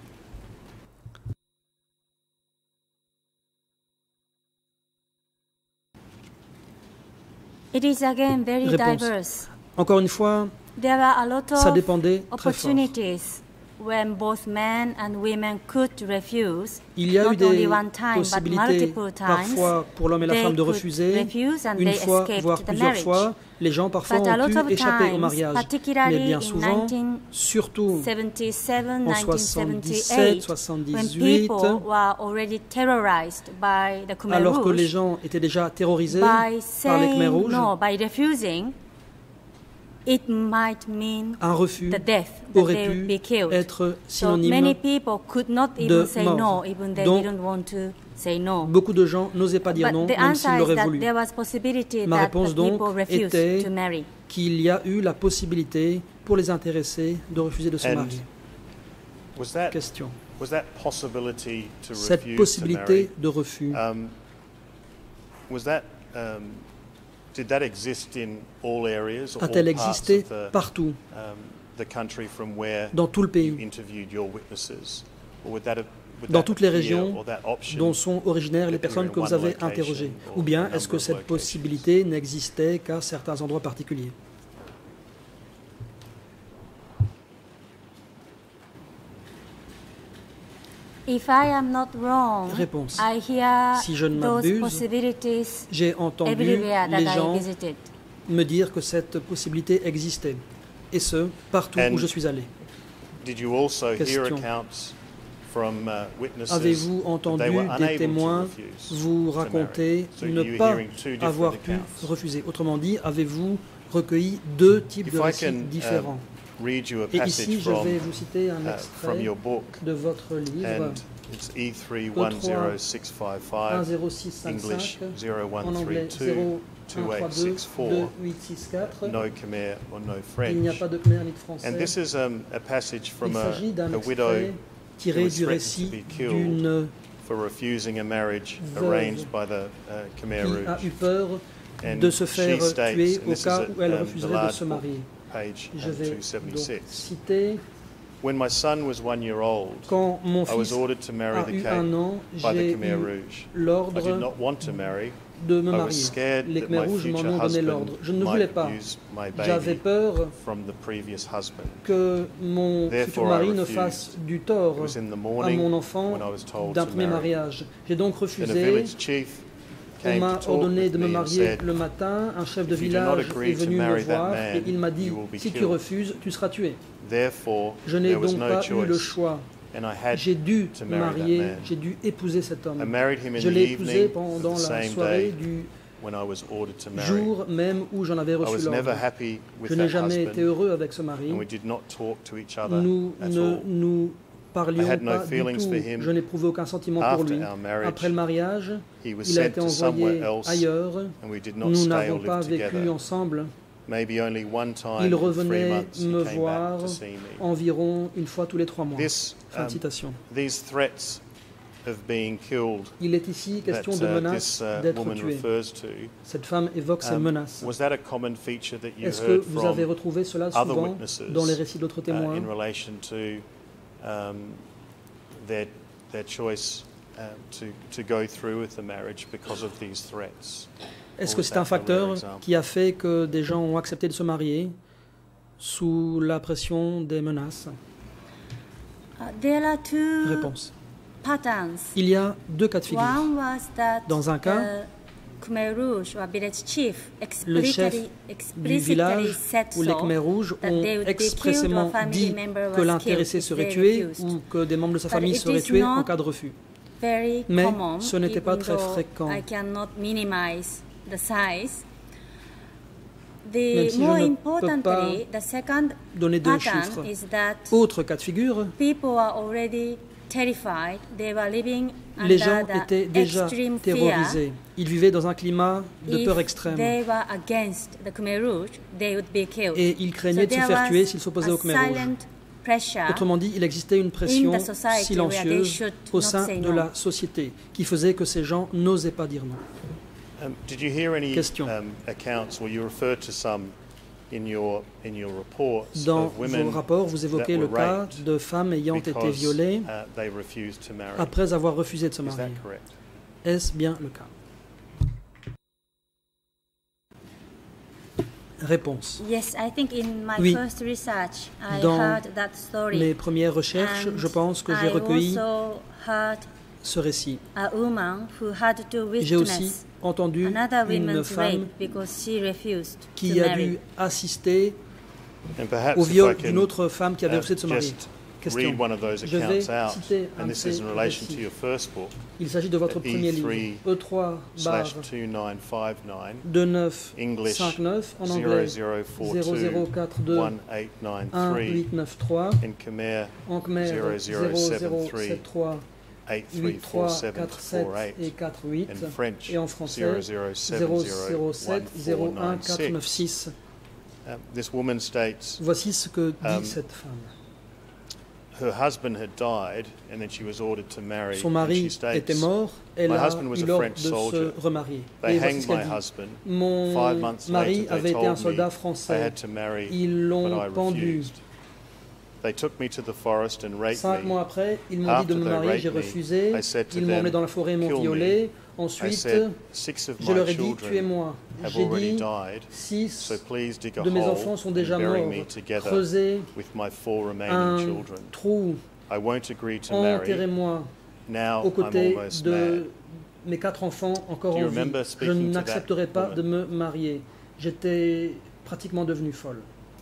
Speaker 5: It is again very
Speaker 6: Réponse.
Speaker 5: diverse.
Speaker 6: Encore une fois,
Speaker 5: There were a lot
Speaker 6: ça
Speaker 5: of
Speaker 6: dépendait très fort.
Speaker 5: opportunities
Speaker 4: when both men and women could refuse,
Speaker 6: il y a eu
Speaker 4: not only
Speaker 6: des
Speaker 4: one time, but
Speaker 6: possibilités
Speaker 4: multiple times,
Speaker 6: parfois pour l'homme et la
Speaker 4: they
Speaker 6: femme de
Speaker 4: could
Speaker 6: refuser,
Speaker 4: refuse and
Speaker 6: une
Speaker 4: they
Speaker 6: fois,
Speaker 4: escaped
Speaker 6: voire
Speaker 4: the
Speaker 6: plusieurs
Speaker 4: marriage.
Speaker 6: fois. Les gens parfois
Speaker 4: But a lot
Speaker 6: ont
Speaker 4: of
Speaker 6: pu échapper au
Speaker 4: times,
Speaker 6: mariage.
Speaker 4: particularly
Speaker 6: Mais bien
Speaker 4: in
Speaker 6: souvent, surtout
Speaker 4: seventy-seven,
Speaker 6: en
Speaker 4: nineteen
Speaker 6: soixante-dix-sept,
Speaker 4: seventy-eight, when
Speaker 6: soixante-dix-huit,
Speaker 4: people were already terrorized by the Khmer
Speaker 6: alors que les
Speaker 4: Rouge,
Speaker 6: gens étaient déjà terrorisés
Speaker 4: by
Speaker 6: par les Khmer
Speaker 4: saying
Speaker 6: Rouges,
Speaker 4: no, by refusing, it might mean
Speaker 6: un refus
Speaker 4: the death, that
Speaker 6: aurait
Speaker 4: they would be
Speaker 6: pu
Speaker 4: killed.
Speaker 6: être
Speaker 4: So many
Speaker 6: synonyme
Speaker 4: people could not
Speaker 6: de
Speaker 4: even say
Speaker 6: mort.
Speaker 4: no, even they
Speaker 6: Donc,
Speaker 4: didn't want to say no.
Speaker 6: beaucoup de gens n'osaient pas dire
Speaker 4: But
Speaker 6: non,
Speaker 4: the
Speaker 6: même s'ils
Speaker 4: answer is
Speaker 6: l'auraient
Speaker 4: that
Speaker 6: voulu.
Speaker 4: there was possibility
Speaker 6: Ma
Speaker 4: that
Speaker 6: réponse
Speaker 4: the
Speaker 6: donc
Speaker 4: people refused
Speaker 6: était
Speaker 4: to marry.
Speaker 6: qu'il y a eu la possibilité pour les intéressés de refuser de se
Speaker 3: And
Speaker 6: marier.
Speaker 3: Was that,
Speaker 6: Question.
Speaker 3: was that possibility to
Speaker 6: Cette
Speaker 3: refuse
Speaker 6: possibilité
Speaker 3: to
Speaker 6: de refus,
Speaker 3: marry, um, was that, um, did that exist in all areas or all
Speaker 6: a-t-elle
Speaker 3: parts
Speaker 6: existé
Speaker 3: of the,
Speaker 6: partout,
Speaker 3: um, the country from where
Speaker 6: dans tout le
Speaker 3: you
Speaker 6: pays,
Speaker 3: interviewed your witnesses? Or would that have, would
Speaker 6: dans
Speaker 3: that
Speaker 6: toutes les
Speaker 3: appear,
Speaker 6: régions
Speaker 3: or that option
Speaker 6: dont sont originaires les
Speaker 3: that you were
Speaker 6: personnes
Speaker 3: in
Speaker 6: que vous
Speaker 3: one
Speaker 6: avez
Speaker 3: location
Speaker 6: interrogées?
Speaker 3: or
Speaker 6: Ou bien
Speaker 3: a
Speaker 6: est-ce que
Speaker 3: number of
Speaker 6: cette
Speaker 3: locations?
Speaker 6: possibilité n'existait qu'à certains endroits particuliers?
Speaker 4: If I am not wrong,
Speaker 6: Réponse.
Speaker 4: I hear
Speaker 6: Si je ne
Speaker 4: those
Speaker 6: m'abuse,
Speaker 4: possibilities
Speaker 6: j'ai entendu
Speaker 4: everywhere that
Speaker 6: les
Speaker 4: I
Speaker 6: gens
Speaker 4: visited.
Speaker 6: me dire que cette possibilité existait, et ce, partout
Speaker 3: And
Speaker 6: où je suis allé.
Speaker 3: Did you also hear
Speaker 6: Question.
Speaker 3: accounts from uh, witnesses
Speaker 6: Avez-vous
Speaker 3: that
Speaker 6: entendu
Speaker 3: they were
Speaker 6: des
Speaker 3: unable
Speaker 6: témoins
Speaker 3: to refuse
Speaker 6: vous
Speaker 3: to marry?
Speaker 6: raconter
Speaker 3: So
Speaker 6: ne
Speaker 3: you're
Speaker 6: pas
Speaker 3: hearing two different
Speaker 6: avoir pu
Speaker 3: accounts.
Speaker 6: refuser? Autrement dit, avez-vous recueilli deux types
Speaker 3: If
Speaker 6: de
Speaker 3: I
Speaker 6: récits
Speaker 3: can
Speaker 6: différents?
Speaker 3: um, read you a
Speaker 6: Et
Speaker 3: passage
Speaker 6: ici, je
Speaker 3: from,
Speaker 6: vais vous citer un
Speaker 3: uh, from
Speaker 6: extrait
Speaker 3: your book,
Speaker 6: de votre livre,
Speaker 3: and it's E three one zero six five five,
Speaker 6: un zéro six cinq
Speaker 3: English
Speaker 6: cinq,
Speaker 3: zero
Speaker 6: en
Speaker 3: one
Speaker 6: anglais
Speaker 3: three two
Speaker 6: zéro
Speaker 3: two
Speaker 6: un trois
Speaker 3: eight
Speaker 6: deux
Speaker 3: six four,
Speaker 6: deux huit six quatre.
Speaker 3: no Khmer or no
Speaker 6: Il n'y a
Speaker 3: French.
Speaker 6: pas de Khmer ni de français.
Speaker 3: And this is um, a passage
Speaker 6: Il
Speaker 3: from a,
Speaker 6: s'agit d'un
Speaker 3: a widow
Speaker 6: extrait tiré
Speaker 3: who was
Speaker 6: du
Speaker 3: threatened
Speaker 6: récit
Speaker 3: to be killed
Speaker 6: d'une
Speaker 3: for refusing a marriage
Speaker 6: veuve
Speaker 3: arranged by the uh, Khmer
Speaker 6: qui a eu
Speaker 3: Rouge.
Speaker 6: peur
Speaker 3: And
Speaker 6: de se faire
Speaker 3: she states,
Speaker 6: tuer
Speaker 3: and
Speaker 6: au
Speaker 3: this
Speaker 6: cas
Speaker 3: is
Speaker 6: où elle
Speaker 3: at, um, the
Speaker 6: refuserait de
Speaker 3: large
Speaker 6: se
Speaker 3: book,
Speaker 6: marier.
Speaker 3: page
Speaker 6: Je
Speaker 3: um,
Speaker 6: vais
Speaker 3: two
Speaker 6: donc
Speaker 3: seventy-six.
Speaker 6: citer:
Speaker 3: When my son was one year old,
Speaker 6: quand mon
Speaker 3: I was
Speaker 6: fils
Speaker 3: ordered to marry
Speaker 6: a
Speaker 3: the
Speaker 6: eu un
Speaker 3: king
Speaker 6: an,
Speaker 3: by the
Speaker 6: j'ai
Speaker 3: Khmer
Speaker 6: eu
Speaker 3: Rouge. I did
Speaker 6: l'ordre
Speaker 3: not want to marry.
Speaker 6: de me
Speaker 3: I was
Speaker 6: marier.
Speaker 3: scared
Speaker 6: Les
Speaker 3: that
Speaker 6: Khmer
Speaker 3: my
Speaker 6: Rouges m'en
Speaker 3: future
Speaker 6: ont donné
Speaker 3: husband
Speaker 6: l'ordre. Je ne voulais
Speaker 3: might
Speaker 6: pas.
Speaker 3: abuse my
Speaker 6: J'avais
Speaker 3: baby
Speaker 6: peur
Speaker 3: from the previous husband.
Speaker 6: que mon
Speaker 3: Therefore,
Speaker 6: futur
Speaker 3: I
Speaker 6: mari ne
Speaker 3: refused.
Speaker 6: fasse du tort
Speaker 3: It was in the
Speaker 6: à
Speaker 3: morning
Speaker 6: mon enfant
Speaker 3: when I was told
Speaker 6: d'un
Speaker 3: to
Speaker 6: premier
Speaker 3: marry.
Speaker 6: mariage. J'ai donc
Speaker 3: Then a
Speaker 6: refusé.
Speaker 3: village chief
Speaker 6: On
Speaker 3: came
Speaker 6: m'a
Speaker 3: to talk
Speaker 6: ordonné
Speaker 3: with
Speaker 6: de me
Speaker 3: me and
Speaker 6: marier
Speaker 3: said,
Speaker 6: le matin. Un chef de
Speaker 3: "If you do not
Speaker 6: village
Speaker 3: agree
Speaker 6: est
Speaker 3: to
Speaker 6: venu me
Speaker 3: marry that
Speaker 6: voir
Speaker 3: man,
Speaker 6: et il m'a dit,
Speaker 3: you will be
Speaker 6: si tu
Speaker 3: killed."
Speaker 6: refuses, tu seras tué.
Speaker 3: Therefore,
Speaker 6: Je n'ai
Speaker 3: there was
Speaker 6: donc
Speaker 3: no
Speaker 6: pas eu le
Speaker 3: choice,
Speaker 6: choix.
Speaker 3: and I had
Speaker 6: J'ai dû
Speaker 3: to
Speaker 6: me
Speaker 3: marry that
Speaker 6: marier,
Speaker 3: man.
Speaker 6: j'ai dû épouser cet homme.
Speaker 3: I married him in
Speaker 6: Je
Speaker 3: the
Speaker 6: l'ai épousé
Speaker 3: evening
Speaker 6: pendant
Speaker 3: of the
Speaker 6: la
Speaker 3: same
Speaker 6: soirée
Speaker 3: day
Speaker 6: du
Speaker 3: when I was ordered to marry.
Speaker 6: jour même où j'en avais
Speaker 3: I
Speaker 6: reçu
Speaker 3: was never
Speaker 6: l'ordre.
Speaker 3: happy with
Speaker 6: Je n'ai
Speaker 3: that
Speaker 6: jamais été
Speaker 3: husband,
Speaker 6: heureux avec ce mari.
Speaker 3: and we did not talk to each other
Speaker 6: Nous
Speaker 3: at
Speaker 6: ne
Speaker 3: all.
Speaker 6: nous parlions
Speaker 3: I had no
Speaker 6: pas du
Speaker 3: feelings
Speaker 6: tout.
Speaker 3: for him.
Speaker 6: Je n'éprouvais aucun sentiment pour
Speaker 3: After
Speaker 6: lui.
Speaker 3: our marriage,
Speaker 6: Après le mariage,
Speaker 3: He was
Speaker 6: il a
Speaker 3: sent
Speaker 6: été
Speaker 3: to somewhere
Speaker 6: envoyé
Speaker 3: else,
Speaker 6: ailleurs.
Speaker 3: and we did not
Speaker 6: Nous
Speaker 3: stay or
Speaker 6: n'avons
Speaker 3: live
Speaker 6: pas vécu
Speaker 3: together.
Speaker 6: ensemble.
Speaker 3: Maybe only one time
Speaker 6: Il
Speaker 3: in three
Speaker 6: revenait
Speaker 3: months he
Speaker 6: me
Speaker 3: came
Speaker 6: voir
Speaker 3: back to see me.
Speaker 6: environ une fois tous les trois mois.
Speaker 3: This,
Speaker 6: Fin de
Speaker 3: um,
Speaker 6: citation.
Speaker 3: these threats of being killed
Speaker 6: Il est ici
Speaker 3: that
Speaker 6: question de
Speaker 3: uh,
Speaker 6: menaces
Speaker 3: this uh,
Speaker 6: d'être
Speaker 3: woman
Speaker 6: tué.
Speaker 3: refers to,
Speaker 6: Cette femme évoque ces
Speaker 3: um,
Speaker 6: menaces.
Speaker 3: was that a common feature that you
Speaker 6: Est-ce que
Speaker 3: heard
Speaker 6: vous
Speaker 3: from
Speaker 6: avez retrouvé cela
Speaker 3: other
Speaker 6: souvent
Speaker 3: witnesses
Speaker 6: dans les récits d'autres
Speaker 3: uh,
Speaker 6: témoins
Speaker 3: in relation to um, their, their choice uh, to, to go through with the marriage because of these threats?
Speaker 6: Est-ce
Speaker 3: Or
Speaker 6: que
Speaker 3: was
Speaker 6: c'est un
Speaker 3: that a rare
Speaker 6: facteur
Speaker 3: example?
Speaker 6: qui a fait que des gens ont accepté de se marier sous la pression des menaces?
Speaker 4: Uh, there are two
Speaker 6: Réponse.
Speaker 4: patterns.
Speaker 6: Il y a deux cas de figure.
Speaker 4: One was that
Speaker 6: Dans un cas,
Speaker 4: the Khmer Rouge or village chief
Speaker 6: le chef
Speaker 4: explicitly,
Speaker 6: du
Speaker 4: explicitly
Speaker 6: village
Speaker 4: said
Speaker 6: où les
Speaker 4: so,
Speaker 6: Khmer Rouges
Speaker 4: that
Speaker 6: ont
Speaker 4: they would be killed
Speaker 6: expressément
Speaker 4: or family
Speaker 6: dit
Speaker 4: member
Speaker 6: que
Speaker 4: was
Speaker 6: l'intéressé
Speaker 4: killed if
Speaker 6: serait
Speaker 4: they
Speaker 6: tué
Speaker 4: refused.
Speaker 6: ou que des membres de sa
Speaker 4: But
Speaker 6: famille
Speaker 4: it
Speaker 6: seraient
Speaker 4: is
Speaker 6: tués en
Speaker 4: not
Speaker 6: cas de refus.
Speaker 4: Very
Speaker 6: Mais
Speaker 4: common,
Speaker 6: ce n'était pas
Speaker 4: even
Speaker 6: très
Speaker 4: though
Speaker 6: fréquent.
Speaker 4: I cannot minimize the size.
Speaker 6: Même
Speaker 4: The
Speaker 6: si
Speaker 4: more
Speaker 6: je ne peux pas
Speaker 4: importantly, the second
Speaker 6: donner de
Speaker 4: pattern
Speaker 6: chiffres.
Speaker 4: is that
Speaker 6: Autre cas de figure,
Speaker 4: people are already terrified. They were living
Speaker 6: les
Speaker 4: under
Speaker 6: gens
Speaker 4: the
Speaker 6: étaient déjà
Speaker 4: extreme
Speaker 6: terrorisés.
Speaker 4: fear.
Speaker 6: Ils vivaient dans un climat de
Speaker 4: If
Speaker 6: peur extrême.
Speaker 4: they were against the Khmer Rouge, they would be killed.
Speaker 6: Et ils craignaient
Speaker 4: So
Speaker 6: de se
Speaker 4: there
Speaker 6: faire
Speaker 4: was
Speaker 6: tuer s'ils s'opposaient
Speaker 4: a
Speaker 6: au Khmer Rouge.
Speaker 4: silent pressure
Speaker 6: Autrement dit, il existait une pression
Speaker 4: in the society where they
Speaker 6: silencieuse
Speaker 4: should
Speaker 6: au
Speaker 4: not
Speaker 6: sein
Speaker 4: say
Speaker 6: de
Speaker 4: no.
Speaker 6: la société qui faisait que ces gens n'osaient pas dire non.
Speaker 3: Um, did you hear any
Speaker 6: Question.
Speaker 3: um, accounts, or you referred to some in your in your reports
Speaker 6: Dans
Speaker 3: of women
Speaker 6: vos rapports, vous évoquez
Speaker 3: that
Speaker 6: le
Speaker 3: were
Speaker 6: cas
Speaker 3: raped
Speaker 6: de femmes ayant été
Speaker 3: because,
Speaker 6: violées
Speaker 3: uh, they refused to marry?
Speaker 6: après avoir refusé de se
Speaker 3: Is
Speaker 6: marier.
Speaker 3: that correct?
Speaker 6: Est-ce bien le cas? Réponse.
Speaker 5: Yes, I think in my
Speaker 6: oui.
Speaker 5: first research, I
Speaker 6: Dans
Speaker 5: heard that story.
Speaker 6: mes premières recherches, je pense que j'ai recueilli ce récit. J'ai aussi entendu une femme qui a dû assister au viol d'une autre femme qui avait refusé de se marier. Question. Je vais citer un de ces récits. Il s'agit de votre premier livre, E trois deux neuf cinq neuf, en anglais zéro zéro quatre deux un huit neuf trois, en khmer zéro zéro sept trois huit trois quatre sept et quatre huit, et en français zéro zéro sept zéro un quatre neuf six. Voici ce que dit cette femme.
Speaker 3: Her husband had died, and then she was ordered to marry.
Speaker 6: Son mari était mort, elle a eu l'ordre de se remarier. Et voici ce qu'elle dit. Mon mari avait été un soldat français. Ils l'ont pendu. Cinq mois après, ils m'ont dit de me marier, j'ai refusé. Ils m'ont emmené dans la forêt et m'ont violé. Ensuite, je leur ai dit, tuez-moi. J'ai dit, six de mes enfants sont déjà morts. Creusez un trou, enterrez-moi aux côtés de mes quatre enfants encore en vie. Je n'accepterai pas de me marier. J'étais pratiquement devenue folle.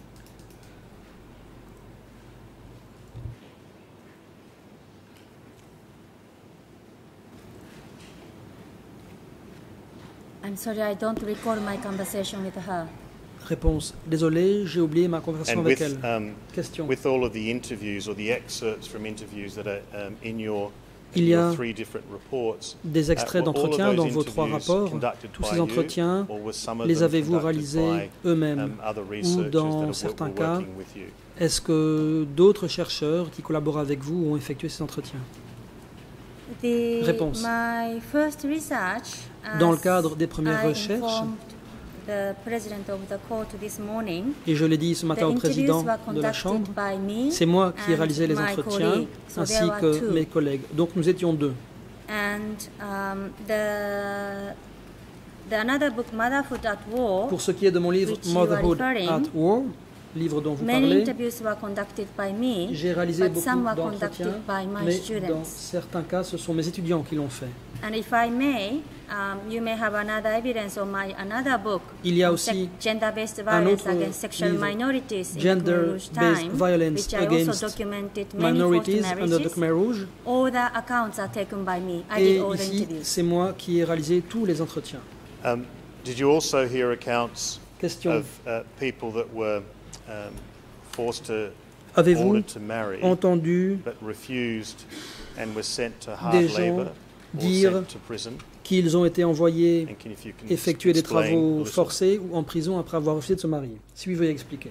Speaker 5: I'm sorry, I don't recall my conversation with her.
Speaker 6: Réponse. Désolé, j'ai oublié ma conversation
Speaker 3: And
Speaker 6: avec
Speaker 3: with,
Speaker 6: elle.
Speaker 3: Um,
Speaker 6: Question.
Speaker 3: With all of the interviews or the excerpts from interviews that are um, in your,
Speaker 6: Il y a
Speaker 3: three different reports,
Speaker 6: des extraits d'entretien dans vos trois rapports. Tous ces entretiens, les avez-vous réalisés eux-mêmes ou dans certains cas, est-ce que d'autres chercheurs qui collaborent avec vous ont effectué ces entretiens?
Speaker 5: The,
Speaker 6: Réponse.
Speaker 5: My first research,
Speaker 6: dans le cadre des premières recherches, et je l'ai dit ce matin au président de la Chambre, c'est moi qui ai réalisé les entretiens ainsi que mes collègues. Donc nous étions deux.
Speaker 5: And, um, the, the another book, Motherhood at War,
Speaker 6: pour ce qui est de mon livre Motherhood at War, livre dont vous parlez, j'ai réalisé beaucoup d'entretiens, mais dans certains cas, ce sont mes étudiants qui l'ont fait.
Speaker 5: And if I may, um, you may have another evidence of my another book.
Speaker 6: Il y a aussi
Speaker 5: gender-based
Speaker 6: un
Speaker 5: violence
Speaker 6: autre
Speaker 5: against sexual
Speaker 6: livre,
Speaker 5: minorities
Speaker 6: Gender-based Violence
Speaker 5: which I also
Speaker 6: Against
Speaker 5: documented many
Speaker 6: Minorities
Speaker 5: forced
Speaker 6: under the
Speaker 5: marriages.
Speaker 6: Khmer Rouge.
Speaker 5: All the accounts are taken by me. I
Speaker 6: Et
Speaker 5: did all the
Speaker 6: ici,
Speaker 5: interviews.
Speaker 6: c'est moi qui ai réalisé tous les entretiens.
Speaker 3: Um, did you also hear accounts
Speaker 6: Question.
Speaker 3: of uh, people that were um, forced to
Speaker 6: Avez-vous
Speaker 3: ordered to marry,
Speaker 6: entendu
Speaker 3: but refused and were sent to hard
Speaker 6: des gens
Speaker 3: labor or
Speaker 6: dire
Speaker 3: sent to prison?
Speaker 6: qu'ils ont été envoyés
Speaker 3: And can, if you can
Speaker 6: effectuer des
Speaker 3: explain a
Speaker 6: travaux
Speaker 3: little?
Speaker 6: forcés ou en prison après avoir refusé de se marier? Si vous veuillez expliquer.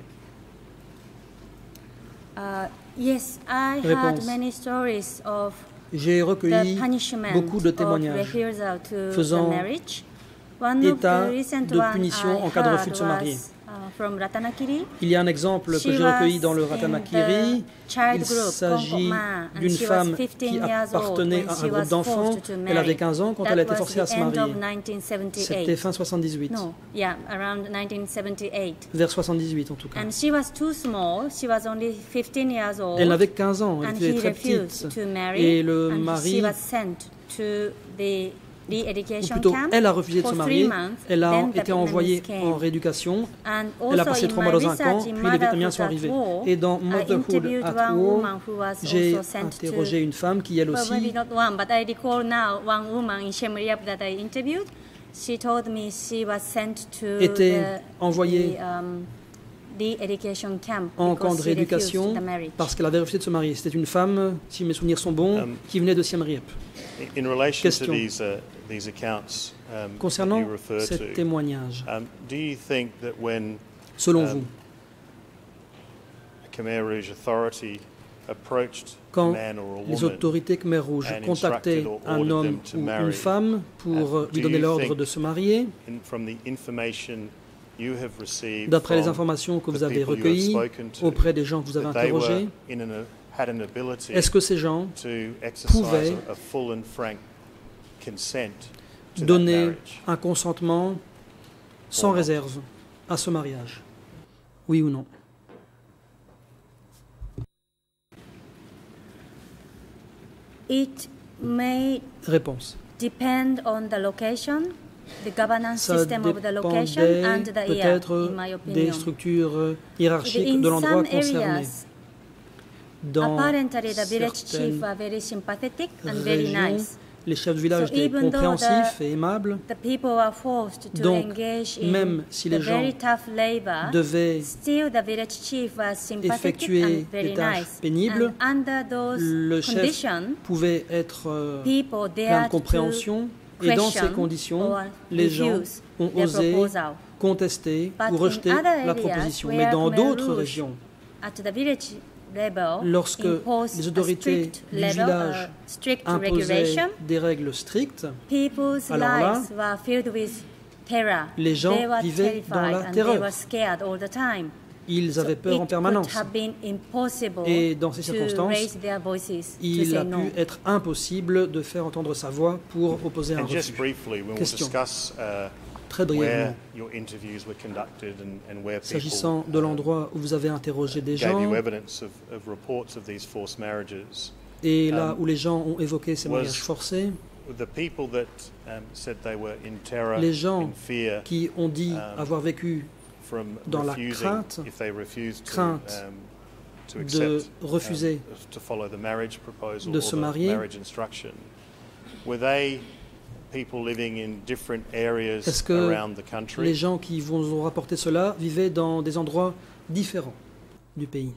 Speaker 5: Uh, yes, I
Speaker 6: Réponse.
Speaker 5: had many stories of
Speaker 6: J'ai recueilli
Speaker 5: the punishment
Speaker 6: beaucoup de
Speaker 5: of
Speaker 6: témoignages
Speaker 5: refusal to
Speaker 6: faisant
Speaker 5: the marriage. One
Speaker 6: état
Speaker 5: of the recent
Speaker 6: de
Speaker 5: one
Speaker 6: punition
Speaker 5: I
Speaker 6: en cas de
Speaker 5: heard
Speaker 6: refus de se marier.
Speaker 5: was, uh, from Ratanakiri.
Speaker 6: Il y a un exemple
Speaker 5: She
Speaker 6: que j'ai recueilli
Speaker 5: was
Speaker 6: dans le
Speaker 5: in
Speaker 6: Ratanakiri.
Speaker 5: the child
Speaker 6: Il
Speaker 5: group,
Speaker 6: s'agit
Speaker 5: Konkoma, and
Speaker 6: d'une
Speaker 5: she was
Speaker 6: femme
Speaker 5: fifteen
Speaker 6: qui
Speaker 5: years old
Speaker 6: appartenait
Speaker 5: when
Speaker 6: à
Speaker 5: she
Speaker 6: un groupe
Speaker 5: was
Speaker 6: d'enfants.
Speaker 5: forced to
Speaker 6: Elle
Speaker 5: marry.
Speaker 6: avait quinze ans quand
Speaker 5: That
Speaker 6: elle a été
Speaker 5: was
Speaker 6: forcée à
Speaker 5: the
Speaker 6: se
Speaker 5: end of
Speaker 6: marier.
Speaker 5: nineteen seventy-eight.
Speaker 6: C'était fin soixante-dix-huit.
Speaker 5: No, yeah, around nineteen seventy-eight.
Speaker 6: Vers soixante-dix-huit en tout cas.
Speaker 5: And she was too small. She was only fifteen years old.
Speaker 6: Elle avait quinze ans, elle
Speaker 5: and
Speaker 6: était
Speaker 5: he
Speaker 6: très
Speaker 5: refused
Speaker 6: petite.
Speaker 5: to marry,
Speaker 6: Et le
Speaker 5: and
Speaker 6: mari,
Speaker 5: she was sent to the
Speaker 6: ou
Speaker 5: re-education
Speaker 6: plutôt
Speaker 5: camp
Speaker 6: elle a refusé de se
Speaker 5: for three
Speaker 6: marier,
Speaker 5: months.
Speaker 6: elle a
Speaker 5: Then the
Speaker 6: été envoyée
Speaker 5: Vietnamese
Speaker 6: en
Speaker 5: came.
Speaker 6: rééducation,
Speaker 5: And
Speaker 6: elle a
Speaker 5: also
Speaker 6: passé
Speaker 5: in
Speaker 6: trois
Speaker 5: my
Speaker 6: mois dans un camp,
Speaker 5: research in
Speaker 6: puis les Vietnamiens
Speaker 5: Motherhood
Speaker 6: sont
Speaker 5: at
Speaker 6: arrivés.
Speaker 5: War,
Speaker 6: Et dans
Speaker 5: I
Speaker 6: Motherhood
Speaker 5: interviewed
Speaker 6: at
Speaker 5: one
Speaker 6: War,
Speaker 5: woman who was
Speaker 6: j'ai
Speaker 5: also sent
Speaker 6: interrogé
Speaker 5: to,
Speaker 6: une femme qui elle
Speaker 5: well, maybe
Speaker 6: aussi
Speaker 5: not one, but I recall now one woman in Siem Reap that I interviewed. She told me she was sent to
Speaker 6: était
Speaker 5: the,
Speaker 6: envoyée
Speaker 5: the, um, re-education camp
Speaker 6: en camp
Speaker 5: because
Speaker 6: de
Speaker 5: she refused
Speaker 6: rééducation
Speaker 5: the marriage.
Speaker 6: parce qu'elle avait refusé de se marier. C'était une femme, si mes souvenirs sont bons,
Speaker 3: Um,
Speaker 6: qui venait de Siem Reap.
Speaker 3: In relation
Speaker 6: Question.
Speaker 3: to these, uh, these accounts um, that
Speaker 6: Concernant
Speaker 3: you refer
Speaker 6: ces
Speaker 3: to,
Speaker 6: témoignages,
Speaker 3: um, do you think that when
Speaker 6: selon
Speaker 3: um,
Speaker 6: vous,
Speaker 3: a Khmer Rouge authority approached a
Speaker 6: quand
Speaker 3: man or a
Speaker 6: les
Speaker 3: woman
Speaker 6: autorités Khmer Rouges
Speaker 3: and
Speaker 6: contactaient
Speaker 3: instructed or
Speaker 6: un
Speaker 3: ordered
Speaker 6: homme
Speaker 3: them to
Speaker 6: ou
Speaker 3: marry,
Speaker 6: une femme pour
Speaker 3: uh,
Speaker 6: lui
Speaker 3: do
Speaker 6: donner
Speaker 3: you
Speaker 6: l'ordre
Speaker 3: think
Speaker 6: de se marier,
Speaker 3: in, from the information you have received
Speaker 6: d'après les
Speaker 3: from
Speaker 6: informations que
Speaker 3: the
Speaker 6: vous avez
Speaker 3: people you have
Speaker 6: recueillies
Speaker 3: spoken to,
Speaker 6: auprès des gens que vous avez
Speaker 3: that they were
Speaker 6: interrogés,
Speaker 3: in an, had an ability
Speaker 6: est-ce que ces gens
Speaker 3: to exercise
Speaker 6: pouvaient
Speaker 3: a, a full and frank consent to that
Speaker 6: donner
Speaker 3: marriage?
Speaker 6: un consentement sans
Speaker 3: Or not.
Speaker 6: réserve à ce mariage? Oui ou non?
Speaker 5: It may
Speaker 6: Réponse.
Speaker 5: depend on the location, the governance
Speaker 6: Ça
Speaker 5: system of the location
Speaker 6: dépendait
Speaker 5: and the year,
Speaker 6: peut-être
Speaker 5: in my
Speaker 6: des
Speaker 5: opinion.
Speaker 6: structures hiérarchiques
Speaker 5: In
Speaker 6: de l'endroit
Speaker 5: some
Speaker 6: concerné.
Speaker 5: areas,
Speaker 6: Dans
Speaker 5: apparently the village chief
Speaker 6: certaines
Speaker 5: were very sympathetic and very
Speaker 6: régions,
Speaker 5: nice.
Speaker 6: les chefs de village
Speaker 5: So
Speaker 6: étaient
Speaker 5: even though
Speaker 6: compréhensifs
Speaker 5: the-
Speaker 6: et aimables.
Speaker 5: The people were forced to
Speaker 6: Donc,
Speaker 5: engage in
Speaker 6: même si
Speaker 5: the
Speaker 6: les gens
Speaker 5: very tough labor,
Speaker 6: devaient
Speaker 5: still the village chief was sympathetic
Speaker 6: effectuer
Speaker 5: and very
Speaker 6: des tâches
Speaker 5: nice.
Speaker 6: pénibles,
Speaker 5: And under those
Speaker 6: le chef
Speaker 5: conditions,
Speaker 6: pouvait être euh,
Speaker 5: people
Speaker 6: plein
Speaker 5: dared
Speaker 6: de compréhension.
Speaker 5: to
Speaker 6: Et dans ces
Speaker 5: question
Speaker 6: conditions,
Speaker 5: or
Speaker 6: les gens
Speaker 5: refuse
Speaker 6: ont
Speaker 5: their
Speaker 6: osé
Speaker 5: proposal.
Speaker 6: contester
Speaker 5: But
Speaker 6: ou
Speaker 5: in
Speaker 6: rejeter
Speaker 5: other
Speaker 6: la
Speaker 5: areas
Speaker 6: proposition.
Speaker 5: where
Speaker 6: Mais dans
Speaker 5: Khmer
Speaker 6: d'autres
Speaker 5: Rouge,
Speaker 6: régions,
Speaker 5: at the village level,
Speaker 6: lorsque
Speaker 5: imposed
Speaker 6: les
Speaker 5: a
Speaker 6: autorités
Speaker 5: strict
Speaker 6: du
Speaker 5: level,
Speaker 6: village
Speaker 5: uh, strict
Speaker 6: imposaient
Speaker 5: regulation,
Speaker 6: des règles strictes,
Speaker 5: people's
Speaker 6: alors là,
Speaker 5: lives were filled with terror.
Speaker 6: les gens
Speaker 5: They were
Speaker 6: vivaient dans
Speaker 5: terrified
Speaker 6: la
Speaker 5: and
Speaker 6: terreur.
Speaker 5: they were scared all the time.
Speaker 6: ils avaient peur en
Speaker 5: It
Speaker 6: permanence.
Speaker 5: could have been impossible
Speaker 6: Et dans ces
Speaker 5: to
Speaker 6: circonstances,
Speaker 5: raise their voices, to
Speaker 6: il
Speaker 5: say
Speaker 6: a
Speaker 5: no.
Speaker 6: pu être impossible de faire entendre sa voix pour opposer un
Speaker 3: And just
Speaker 6: refus.
Speaker 3: briefly, when we'll
Speaker 6: Question.
Speaker 3: discuss uh,
Speaker 6: Très
Speaker 3: where
Speaker 6: brièvement,
Speaker 3: your interviews were conducted and, and where people
Speaker 6: s'agissant de
Speaker 3: uh,
Speaker 6: l'endroit où vous avez interrogé des
Speaker 3: gave
Speaker 6: gens,
Speaker 3: you evidence of, of reports of these forced marriages,
Speaker 6: et là
Speaker 3: um,
Speaker 6: où les gens ont évoqué ces
Speaker 3: was-
Speaker 6: mariages forcés,
Speaker 3: the people that um, said they were in terror,
Speaker 6: les gens
Speaker 3: in fear,
Speaker 6: qui ont dit
Speaker 3: um,
Speaker 6: avoir vécu
Speaker 3: from
Speaker 6: dans la
Speaker 3: refusing,
Speaker 6: crainte,
Speaker 3: if they refused to,
Speaker 6: crainte
Speaker 3: um, to
Speaker 6: de
Speaker 3: accept,
Speaker 6: refuser
Speaker 3: um, to follow the marriage proposal
Speaker 6: de
Speaker 3: or
Speaker 6: se
Speaker 3: the
Speaker 6: marier,
Speaker 3: marriage instruction, were they people living in different areas
Speaker 6: est-ce que
Speaker 3: around the country?
Speaker 6: les gens qui vous ont rapporté cela vivaient dans des endroits différents du pays?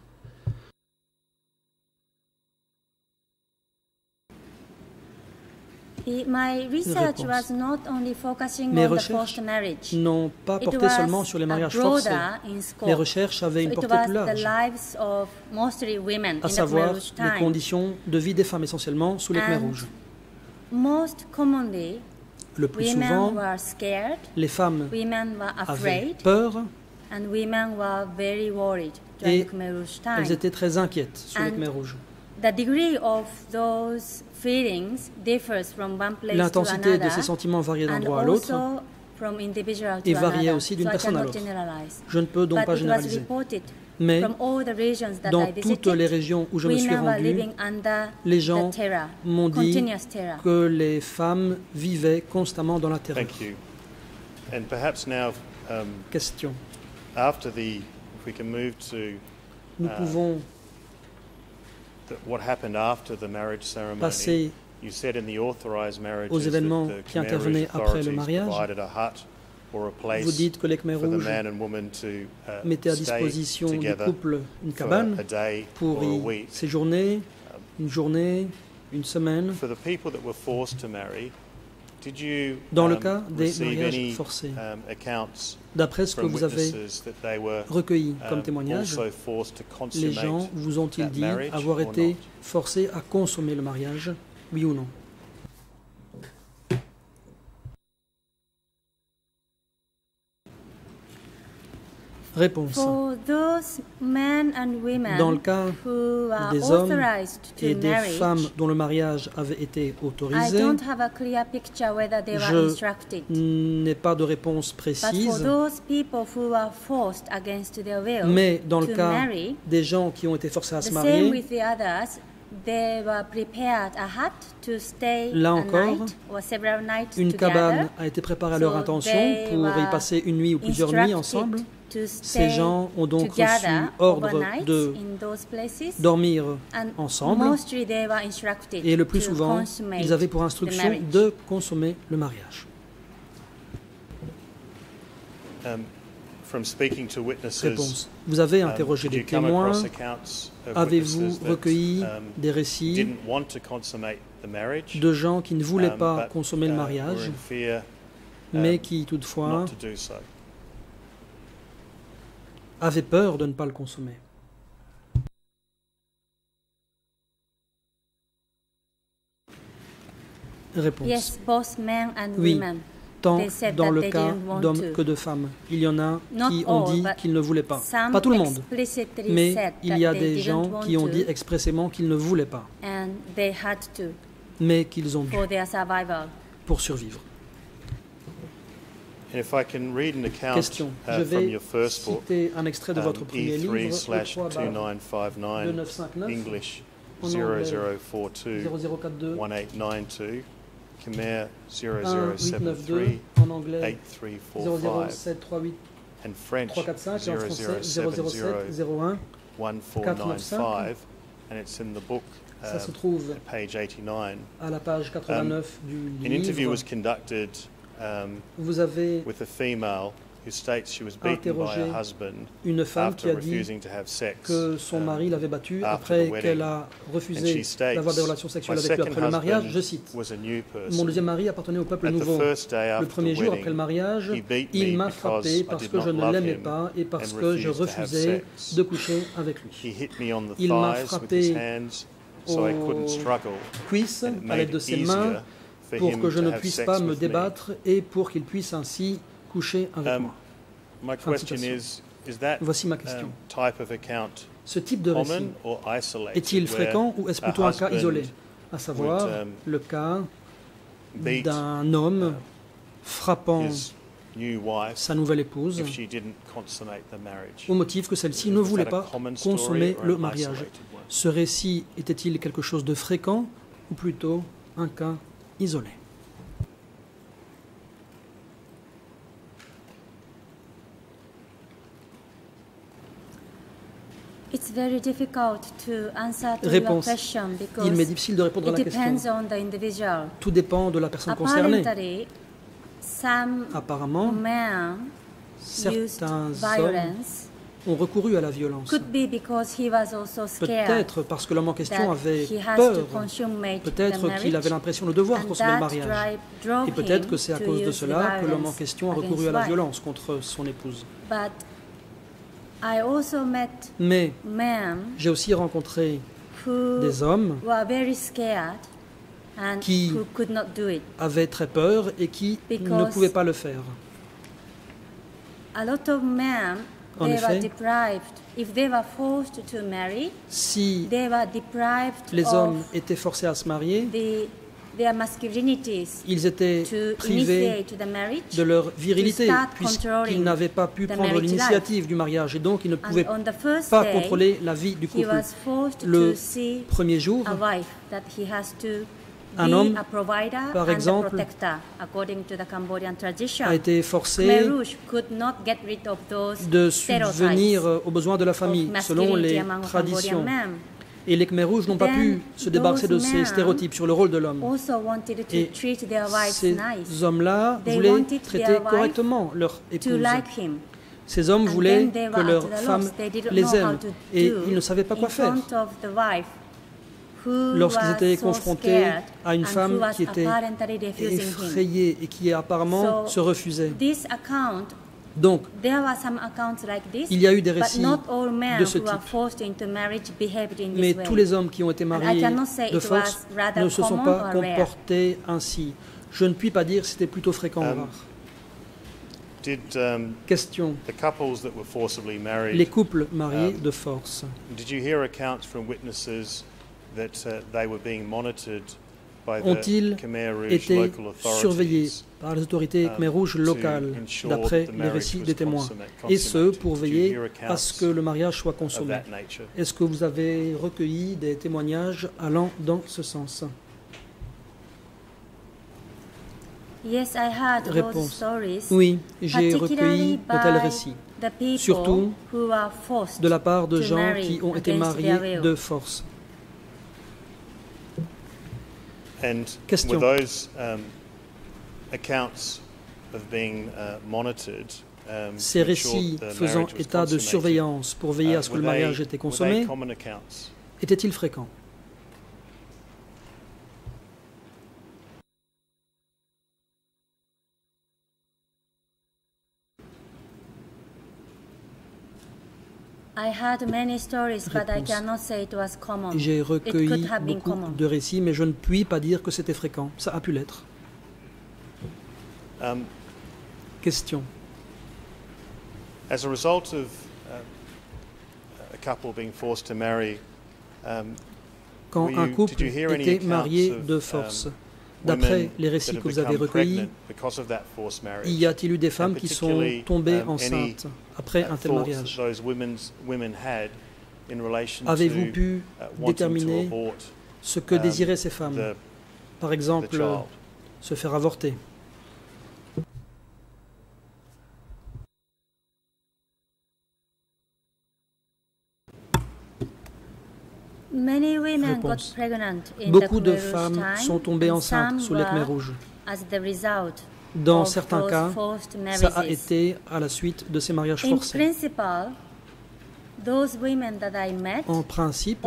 Speaker 5: The- My research
Speaker 6: Réponse.
Speaker 5: was not only focusing
Speaker 6: Mes
Speaker 5: on the
Speaker 6: recherches
Speaker 5: forced marriage.
Speaker 6: n'ont pas
Speaker 5: It
Speaker 6: porté
Speaker 5: was
Speaker 6: seulement sur les
Speaker 5: uh,
Speaker 6: mariages forcés.
Speaker 5: broader in scope.
Speaker 6: Les recherches avaient
Speaker 5: So
Speaker 6: une
Speaker 5: it
Speaker 6: portée
Speaker 5: was
Speaker 6: plus
Speaker 5: the
Speaker 6: large,
Speaker 5: lives of mostly women
Speaker 6: à
Speaker 5: in the Khmer
Speaker 6: savoir
Speaker 5: Rouge
Speaker 6: les
Speaker 5: time.
Speaker 6: conditions de vie des femmes essentiellement sous les Khmer
Speaker 5: And
Speaker 6: rouges.
Speaker 5: Most commonly,
Speaker 6: Le plus
Speaker 5: women
Speaker 6: souvent,
Speaker 5: were scared,
Speaker 6: les femmes
Speaker 5: women were
Speaker 6: avaient
Speaker 5: afraid,
Speaker 6: peur
Speaker 5: and women were very worried during
Speaker 6: et
Speaker 5: the Khmer Rouge time.
Speaker 6: elles étaient très inquiètes sous les
Speaker 5: And
Speaker 6: Khmer rouges.
Speaker 5: The degree of those feelings differs from one place to
Speaker 6: L'intensité de
Speaker 5: another,
Speaker 6: ces sentiments variait d'un
Speaker 5: and
Speaker 6: endroit à l'autre
Speaker 5: also from individual to
Speaker 6: et variait
Speaker 5: another.
Speaker 6: aussi d'une
Speaker 5: So I
Speaker 6: personne à
Speaker 5: cannot
Speaker 6: l'autre.
Speaker 5: generalize.
Speaker 6: Je ne peux donc
Speaker 5: But
Speaker 6: pas
Speaker 5: it was
Speaker 6: généraliser.
Speaker 5: reported
Speaker 6: Mais
Speaker 5: from all the regions that
Speaker 6: dans
Speaker 5: I
Speaker 6: toutes
Speaker 5: visited,
Speaker 6: les régions où je me suis
Speaker 5: women were
Speaker 6: rendu,
Speaker 5: living under
Speaker 6: les gens
Speaker 5: the terror,
Speaker 6: m'ont dit
Speaker 5: continuous terror.
Speaker 6: que les femmes vivaient constamment dans la terreur.
Speaker 3: Thank you. And perhaps now, um,
Speaker 6: Question.
Speaker 3: after the, if we can move to
Speaker 6: Nous
Speaker 3: Uh,
Speaker 6: pouvons
Speaker 3: the, what happened after the marriage ceremony.
Speaker 6: passer
Speaker 3: You said in the authorized marriages
Speaker 6: aux événements
Speaker 3: that the
Speaker 6: qui
Speaker 3: Khmer Rouge
Speaker 6: intervenaient après le
Speaker 3: authorities
Speaker 6: mariage.
Speaker 3: provided a hut or a place
Speaker 6: Vous dites que les Khmer
Speaker 3: for the
Speaker 6: rouges
Speaker 3: man and woman to uh,
Speaker 6: mettaient à
Speaker 3: stay
Speaker 6: disposition du
Speaker 3: together
Speaker 6: couple une
Speaker 3: for
Speaker 6: cabane
Speaker 3: a day
Speaker 6: pour
Speaker 3: or a
Speaker 6: y
Speaker 3: week.
Speaker 6: séjourner, une journée, une semaine.
Speaker 3: For the people that were forced to marry, did you
Speaker 6: Dans le
Speaker 3: um,
Speaker 6: cas des
Speaker 3: receive
Speaker 6: mariages
Speaker 3: any
Speaker 6: forcés,
Speaker 3: um, accounts
Speaker 6: d'après ce que
Speaker 3: from
Speaker 6: vous avez
Speaker 3: witnesses that they were
Speaker 6: recueilli comme
Speaker 3: um,
Speaker 6: témoignage,
Speaker 3: also forced to
Speaker 6: les
Speaker 3: consummate
Speaker 6: gens vous ont-ils
Speaker 3: that
Speaker 6: dit
Speaker 3: marriage
Speaker 6: avoir
Speaker 3: or
Speaker 6: été
Speaker 3: not?
Speaker 6: forcés à consommer le mariage, oui ou non? Réponse.
Speaker 5: For those men and women
Speaker 6: Dans le cas
Speaker 5: who are
Speaker 6: des hommes
Speaker 5: authorized to
Speaker 6: et des
Speaker 5: marry,
Speaker 6: femmes dont le mariage avait été
Speaker 5: I
Speaker 6: autorisé,
Speaker 5: don't have a clear picture whether they were
Speaker 6: je
Speaker 5: instructed.
Speaker 6: n'ai pas de réponse
Speaker 5: But for
Speaker 6: précise,
Speaker 5: those people who were forced against their will
Speaker 6: mais dans le
Speaker 5: to
Speaker 6: cas
Speaker 5: marry,
Speaker 6: des gens qui ont été forcés à
Speaker 5: the
Speaker 6: se
Speaker 5: same
Speaker 6: marier,
Speaker 5: with the others, they were prepared a hut to stay
Speaker 6: Là
Speaker 5: a
Speaker 6: encore,
Speaker 5: night or several nights
Speaker 6: une
Speaker 5: together.
Speaker 6: cabane a été préparée à leur
Speaker 5: So
Speaker 6: intention
Speaker 5: they
Speaker 6: pour y
Speaker 5: were
Speaker 6: passer une nuit ou plusieurs nuits ensemble.
Speaker 5: to
Speaker 6: Ces
Speaker 5: stay
Speaker 6: gens ont donc reçu
Speaker 5: together
Speaker 6: ordre
Speaker 5: overnight
Speaker 6: de
Speaker 5: in those places,
Speaker 6: dormir
Speaker 5: and
Speaker 6: ensemble
Speaker 5: mostly they were instructed
Speaker 6: et le plus
Speaker 5: to
Speaker 6: souvent,
Speaker 5: consummate
Speaker 6: ils avaient pour
Speaker 5: the
Speaker 6: instruction
Speaker 5: marriage.
Speaker 6: de consommer le mariage.
Speaker 3: Um, from speaking to witnesses,
Speaker 6: Réponse. Vous avez
Speaker 3: um,
Speaker 6: interrogé
Speaker 3: did
Speaker 6: des
Speaker 3: you come
Speaker 6: témoins.
Speaker 3: across accounts of
Speaker 6: Avez-vous
Speaker 3: witnesses that,
Speaker 6: recueilli
Speaker 3: um,
Speaker 6: des récits
Speaker 3: didn't want to consummate the marriage,
Speaker 6: de gens qui ne voulaient
Speaker 3: um,
Speaker 6: pas
Speaker 3: but,
Speaker 6: consommer le
Speaker 3: uh,
Speaker 6: mariage,
Speaker 3: were in fear,
Speaker 6: mais
Speaker 3: um,
Speaker 6: qui toutefois
Speaker 3: not to do so?
Speaker 6: avaient peur de ne pas le consommer? Réponse.
Speaker 5: Yes, both men and
Speaker 6: Oui.
Speaker 5: women.
Speaker 6: Tant
Speaker 5: They said
Speaker 6: dans
Speaker 5: that
Speaker 6: le
Speaker 5: they
Speaker 6: cas
Speaker 5: didn't want
Speaker 6: d'hommes
Speaker 5: to.
Speaker 6: que de femmes. Il y en a
Speaker 5: Not
Speaker 6: qui ont
Speaker 5: all,
Speaker 6: dit
Speaker 5: but
Speaker 6: qu'ils ne voulaient pas.
Speaker 5: some
Speaker 6: Pas tout le monde.
Speaker 5: explicitly
Speaker 6: Mais
Speaker 5: said
Speaker 6: il
Speaker 5: that
Speaker 6: y a
Speaker 5: they
Speaker 6: des
Speaker 5: didn't
Speaker 6: gens
Speaker 5: want
Speaker 6: qui ont
Speaker 5: to,
Speaker 6: dit expressément qu'ils ne voulaient pas,
Speaker 5: and they had to
Speaker 6: mais qu'ils ont dû
Speaker 5: for their survival.
Speaker 6: pour survivre. Question. Je vais citer un extrait de votre premier livre, E trois deux neuf cinq neuf,
Speaker 3: English
Speaker 6: en
Speaker 3: zero
Speaker 6: anglais
Speaker 3: zero four two
Speaker 6: zéro zéro quatre deux
Speaker 3: one eight nine two, Khmer zero
Speaker 6: un
Speaker 3: zero
Speaker 6: huit
Speaker 3: seven
Speaker 6: neuf deux,
Speaker 3: three
Speaker 6: en anglais
Speaker 3: eight three four
Speaker 6: zéro zéro
Speaker 3: five,
Speaker 6: sept trois huit
Speaker 3: and French
Speaker 6: trois quatre cinq, et en
Speaker 3: zero
Speaker 6: français
Speaker 3: zero
Speaker 6: zéro zéro
Speaker 3: seven
Speaker 6: sept
Speaker 3: zero
Speaker 6: zéro un
Speaker 3: one four
Speaker 6: quatre
Speaker 3: nine
Speaker 6: neuf cinq.
Speaker 3: five, and it's in the book
Speaker 6: Ça se
Speaker 3: um,
Speaker 6: trouve
Speaker 3: at page eighty-nine.
Speaker 6: à la page quatre-vingt-neuf
Speaker 3: Um,
Speaker 6: du
Speaker 3: An interview
Speaker 6: livre.
Speaker 3: was conducted um,
Speaker 6: Vous avez
Speaker 3: with a female who states she was beaten by her
Speaker 6: interrogé
Speaker 3: husband
Speaker 6: une femme qui
Speaker 3: after
Speaker 6: a dit
Speaker 3: refusing to have sex
Speaker 6: que son
Speaker 3: um,
Speaker 6: mari l'avait battue
Speaker 3: after
Speaker 6: après
Speaker 3: the wedding.
Speaker 6: qu'elle a
Speaker 3: And
Speaker 6: refusé
Speaker 3: she states,
Speaker 6: d'avoir des relations sexuelles
Speaker 3: "My
Speaker 6: avec lui
Speaker 3: second
Speaker 6: après le mariage.
Speaker 3: husband
Speaker 6: Je cite,
Speaker 3: was a new
Speaker 6: mon
Speaker 3: person.
Speaker 6: deuxième mari appartenait au peuple
Speaker 3: At the
Speaker 6: nouveau.
Speaker 3: first day
Speaker 6: Le
Speaker 3: after
Speaker 6: premier
Speaker 3: the
Speaker 6: jour
Speaker 3: wedding,
Speaker 6: après le mariage,
Speaker 3: he beat
Speaker 6: il
Speaker 3: me
Speaker 6: m'a
Speaker 3: because
Speaker 6: frappé
Speaker 3: I
Speaker 6: parce
Speaker 3: did
Speaker 6: que
Speaker 3: not
Speaker 6: je ne
Speaker 3: love
Speaker 6: l'aimais
Speaker 3: him
Speaker 6: pas et parce
Speaker 3: and
Speaker 6: que je
Speaker 3: refused to have
Speaker 6: refusais
Speaker 3: sex.
Speaker 6: de coucher avec
Speaker 3: He
Speaker 6: lui.
Speaker 3: hit me on the
Speaker 6: Il m'a
Speaker 3: thighs with his
Speaker 6: frappé
Speaker 3: hands so I couldn't
Speaker 6: aux
Speaker 3: struggle,
Speaker 6: cuisses
Speaker 3: and it
Speaker 6: à l'aide
Speaker 3: made
Speaker 6: de
Speaker 3: it
Speaker 6: ses mains
Speaker 3: easier for
Speaker 6: pour
Speaker 3: him
Speaker 6: que je
Speaker 3: to
Speaker 6: ne
Speaker 3: have
Speaker 6: puisse
Speaker 3: sex
Speaker 6: pas me
Speaker 3: with me.
Speaker 6: débattre et pour qu'il puisse ainsi coucher avec
Speaker 3: Um,
Speaker 6: moi.
Speaker 3: My
Speaker 6: Fin de
Speaker 3: question
Speaker 6: citation.
Speaker 3: is, is that
Speaker 6: Voici ma question.
Speaker 3: um, type of account
Speaker 6: Ce type de récit
Speaker 3: common or isolated,
Speaker 6: est-il
Speaker 3: where
Speaker 6: fréquent ou est-ce
Speaker 3: a
Speaker 6: plutôt un cas
Speaker 3: husband
Speaker 6: isolé? À savoir
Speaker 3: would, um,
Speaker 6: le cas
Speaker 3: beat
Speaker 6: d'un homme frappant
Speaker 3: his new wife
Speaker 6: sa nouvelle épouse
Speaker 3: if she didn't consummate the marriage?
Speaker 6: au motif que celle-ci
Speaker 3: Is
Speaker 6: ne
Speaker 3: that
Speaker 6: voulait
Speaker 3: a
Speaker 6: pas
Speaker 3: common story
Speaker 6: consommer
Speaker 3: or
Speaker 6: le
Speaker 3: an
Speaker 6: mariage.
Speaker 3: isolated one?
Speaker 6: Ce récit était-il quelque chose de fréquent ou plutôt un cas isolé?
Speaker 5: It's very difficult to answer to
Speaker 6: Réponse.
Speaker 5: your question because
Speaker 6: Il m'est difficile de répondre à
Speaker 5: it
Speaker 6: la question.
Speaker 5: depends on the individual.
Speaker 6: Tout dépend de la personne concernée.
Speaker 5: Apparently, some
Speaker 6: Apparemment,
Speaker 5: men used
Speaker 6: certains hommes
Speaker 5: violence.
Speaker 6: ont recouru à la violence.
Speaker 5: Could be because he was also scared
Speaker 6: Peut-être parce que l'homme en question
Speaker 5: that
Speaker 6: avait
Speaker 5: he has
Speaker 6: peur.
Speaker 5: to consummate the
Speaker 6: Peut-être qu'il avait
Speaker 5: marriage,
Speaker 6: l'impression de devoir
Speaker 5: and
Speaker 6: consommer le
Speaker 5: that
Speaker 6: mariage.
Speaker 5: drive- drove
Speaker 6: Et peut-être
Speaker 5: him
Speaker 6: que c'est à
Speaker 5: to
Speaker 6: cause de
Speaker 5: use
Speaker 6: cela que l'homme en
Speaker 5: violence
Speaker 6: question a
Speaker 5: against
Speaker 6: recouru à la
Speaker 5: wife.
Speaker 6: violence contre son épouse.
Speaker 5: But I also met
Speaker 6: Mais
Speaker 5: men
Speaker 6: j'ai aussi rencontré
Speaker 5: who
Speaker 6: des hommes
Speaker 5: were very scared and
Speaker 6: qui
Speaker 5: who could not do it.
Speaker 6: avaient très peur et qui ne
Speaker 5: Because
Speaker 6: pouvaient pas le faire.
Speaker 5: A lot of men,
Speaker 6: En
Speaker 5: they
Speaker 6: effet,
Speaker 5: were deprived. If they were forced to marry,
Speaker 6: Si
Speaker 5: they were deprived
Speaker 6: les hommes
Speaker 5: of
Speaker 6: étaient forcés à se marier,
Speaker 5: the, their masculinities
Speaker 6: ils étaient
Speaker 5: to
Speaker 6: privés
Speaker 5: initiate the marriage.
Speaker 6: de leur virilité,
Speaker 5: to start
Speaker 6: puisqu'ils
Speaker 5: controlling
Speaker 6: n'avaient pas pu
Speaker 5: the
Speaker 6: prendre
Speaker 5: marriage
Speaker 6: l'initiative du mariage, et donc ils ne
Speaker 5: And
Speaker 6: pouvaient
Speaker 5: on the first
Speaker 6: pas
Speaker 5: day,
Speaker 6: contrôler la vie du
Speaker 5: he
Speaker 6: couple.
Speaker 5: was forced
Speaker 6: Le
Speaker 5: to see
Speaker 6: premier jour,
Speaker 5: a wife that he has to
Speaker 6: un
Speaker 5: be
Speaker 6: homme,
Speaker 5: a provider
Speaker 6: par
Speaker 5: and
Speaker 6: exemple,
Speaker 5: a protector, according to the Cambodian tradition.
Speaker 6: a été forcé
Speaker 5: Khmer Rouge could not get rid of those
Speaker 6: de
Speaker 5: stereotypes
Speaker 6: subvenir aux besoins de la
Speaker 5: of
Speaker 6: famille, selon
Speaker 5: masculinity
Speaker 6: les
Speaker 5: among
Speaker 6: traditions.
Speaker 5: Cambodian men.
Speaker 6: Et les Khmer rouges n'ont pas
Speaker 5: Then
Speaker 6: pu se débarrasser de
Speaker 5: those
Speaker 6: ces
Speaker 5: men
Speaker 6: stéréotypes sur le rôle de l'homme.
Speaker 5: Also wanted to
Speaker 6: Et
Speaker 5: treat their wives
Speaker 6: ces
Speaker 5: nice,
Speaker 6: hommes-là
Speaker 5: They
Speaker 6: voulaient
Speaker 5: wanted
Speaker 6: traiter
Speaker 5: their wife
Speaker 6: correctement leur
Speaker 5: to
Speaker 6: épouse.
Speaker 5: like him.
Speaker 6: Ces hommes
Speaker 5: And
Speaker 6: voulaient
Speaker 5: then they
Speaker 6: que
Speaker 5: were
Speaker 6: leurs
Speaker 5: at the
Speaker 6: femmes
Speaker 5: loss. They didn't
Speaker 6: les
Speaker 5: know how
Speaker 6: aiment.
Speaker 5: to
Speaker 6: Et
Speaker 5: do
Speaker 6: ils ne savaient pas quoi
Speaker 5: in
Speaker 6: faire.
Speaker 5: front of the wife who
Speaker 6: Lorsqu'ils
Speaker 5: was
Speaker 6: étaient
Speaker 5: so
Speaker 6: confrontés
Speaker 5: scared
Speaker 6: à une
Speaker 5: and
Speaker 6: femme
Speaker 5: who was
Speaker 6: qui était
Speaker 5: apparently refusing him.
Speaker 6: effrayée et qui apparemment
Speaker 5: So,
Speaker 6: se refusait.
Speaker 5: This account,
Speaker 6: Donc,
Speaker 5: there were some accounts like this,
Speaker 6: il y a eu des
Speaker 5: but
Speaker 6: récits
Speaker 5: not all men
Speaker 6: de ce
Speaker 5: who were
Speaker 6: type.
Speaker 5: forced into marriage behaved in
Speaker 6: Mais
Speaker 5: this way.
Speaker 6: tous les hommes qui ont été
Speaker 5: And I
Speaker 6: mariés
Speaker 5: cannot say
Speaker 6: de
Speaker 5: it
Speaker 6: force
Speaker 5: was rather
Speaker 6: ne se sont
Speaker 5: common
Speaker 6: pas
Speaker 5: or rare.
Speaker 6: comportés ainsi. Je ne puis pas dire si c'était plutôt fréquent ou
Speaker 3: Um,
Speaker 6: rare.
Speaker 3: Did um,
Speaker 6: Question.
Speaker 3: the couples that were forcibly married,
Speaker 6: Les couples mariés
Speaker 3: um,
Speaker 6: de force,
Speaker 3: did you hear accounts from witnesses that uh, they were being monitored by the
Speaker 6: ont-ils
Speaker 3: Khmer Rouge
Speaker 6: été
Speaker 3: local
Speaker 6: surveillés
Speaker 3: authorities
Speaker 6: par les autorités
Speaker 3: um,
Speaker 6: Khmer Rouges
Speaker 3: to
Speaker 6: locales,
Speaker 3: ensure
Speaker 6: d'après
Speaker 3: that the
Speaker 6: les
Speaker 3: marriage
Speaker 6: récits
Speaker 3: was
Speaker 6: des témoins,
Speaker 3: consummate-
Speaker 6: et ce
Speaker 3: consummated?
Speaker 6: pour
Speaker 3: Did you
Speaker 6: veiller
Speaker 3: hear
Speaker 6: à ce que le mariage soit
Speaker 3: of
Speaker 6: consommé.
Speaker 3: that nature?
Speaker 6: Est-ce que vous avez recueilli des témoignages allant dans ce sens?
Speaker 5: Yes, I heard those
Speaker 6: Réponse.
Speaker 5: stories,
Speaker 6: Oui, j'ai
Speaker 5: particularly
Speaker 6: recueilli de tels
Speaker 5: by
Speaker 6: récits,
Speaker 5: the people
Speaker 6: surtout
Speaker 5: who were forced
Speaker 6: de la part de
Speaker 5: to
Speaker 6: gens
Speaker 5: marry
Speaker 6: qui ont été
Speaker 5: against their
Speaker 6: mariés
Speaker 5: will.
Speaker 6: de force.
Speaker 3: And
Speaker 6: Question.
Speaker 3: were those um, accounts of being uh, monitored, um,
Speaker 6: Ces
Speaker 3: to ensure
Speaker 6: récits
Speaker 3: the
Speaker 6: faisant
Speaker 3: marriage was
Speaker 6: état de
Speaker 3: consummated,
Speaker 6: surveillance pour veiller
Speaker 3: uh,
Speaker 6: à ce que
Speaker 3: were
Speaker 6: le mariage
Speaker 3: they-
Speaker 6: était
Speaker 3: were they
Speaker 6: consommé
Speaker 3: common accounts?
Speaker 6: étaient-ils fréquents?
Speaker 5: I heard many stories, but I
Speaker 6: Réponse.
Speaker 5: cannot say it was common.
Speaker 6: J'ai
Speaker 5: It could
Speaker 6: recueilli
Speaker 5: have been
Speaker 6: beaucoup
Speaker 5: common.
Speaker 6: de récits, mais je ne puis pas dire que c'était fréquent. Ça a pu l'être.
Speaker 3: Um,
Speaker 6: Question.
Speaker 3: as a result of uh, a couple being forced to marry, um,
Speaker 6: Quand
Speaker 3: were
Speaker 6: un
Speaker 3: you-
Speaker 6: couple
Speaker 3: did you hear any
Speaker 6: était
Speaker 3: accounts
Speaker 6: marié
Speaker 3: of,
Speaker 6: de force,
Speaker 3: um,
Speaker 6: D'après les récits que vous avez recueillis, y a-t-il eu des femmes qui sont tombées enceintes après un tel mariage? Avez-vous pu déterminer ce que désiraient ces femmes? Par exemple, se faire avorter. Réponse. Beaucoup de femmes sont tombées enceintes sous les Khmers rouges. Dans certains cas, ça a été à la suite de ces mariages forcés. En principe,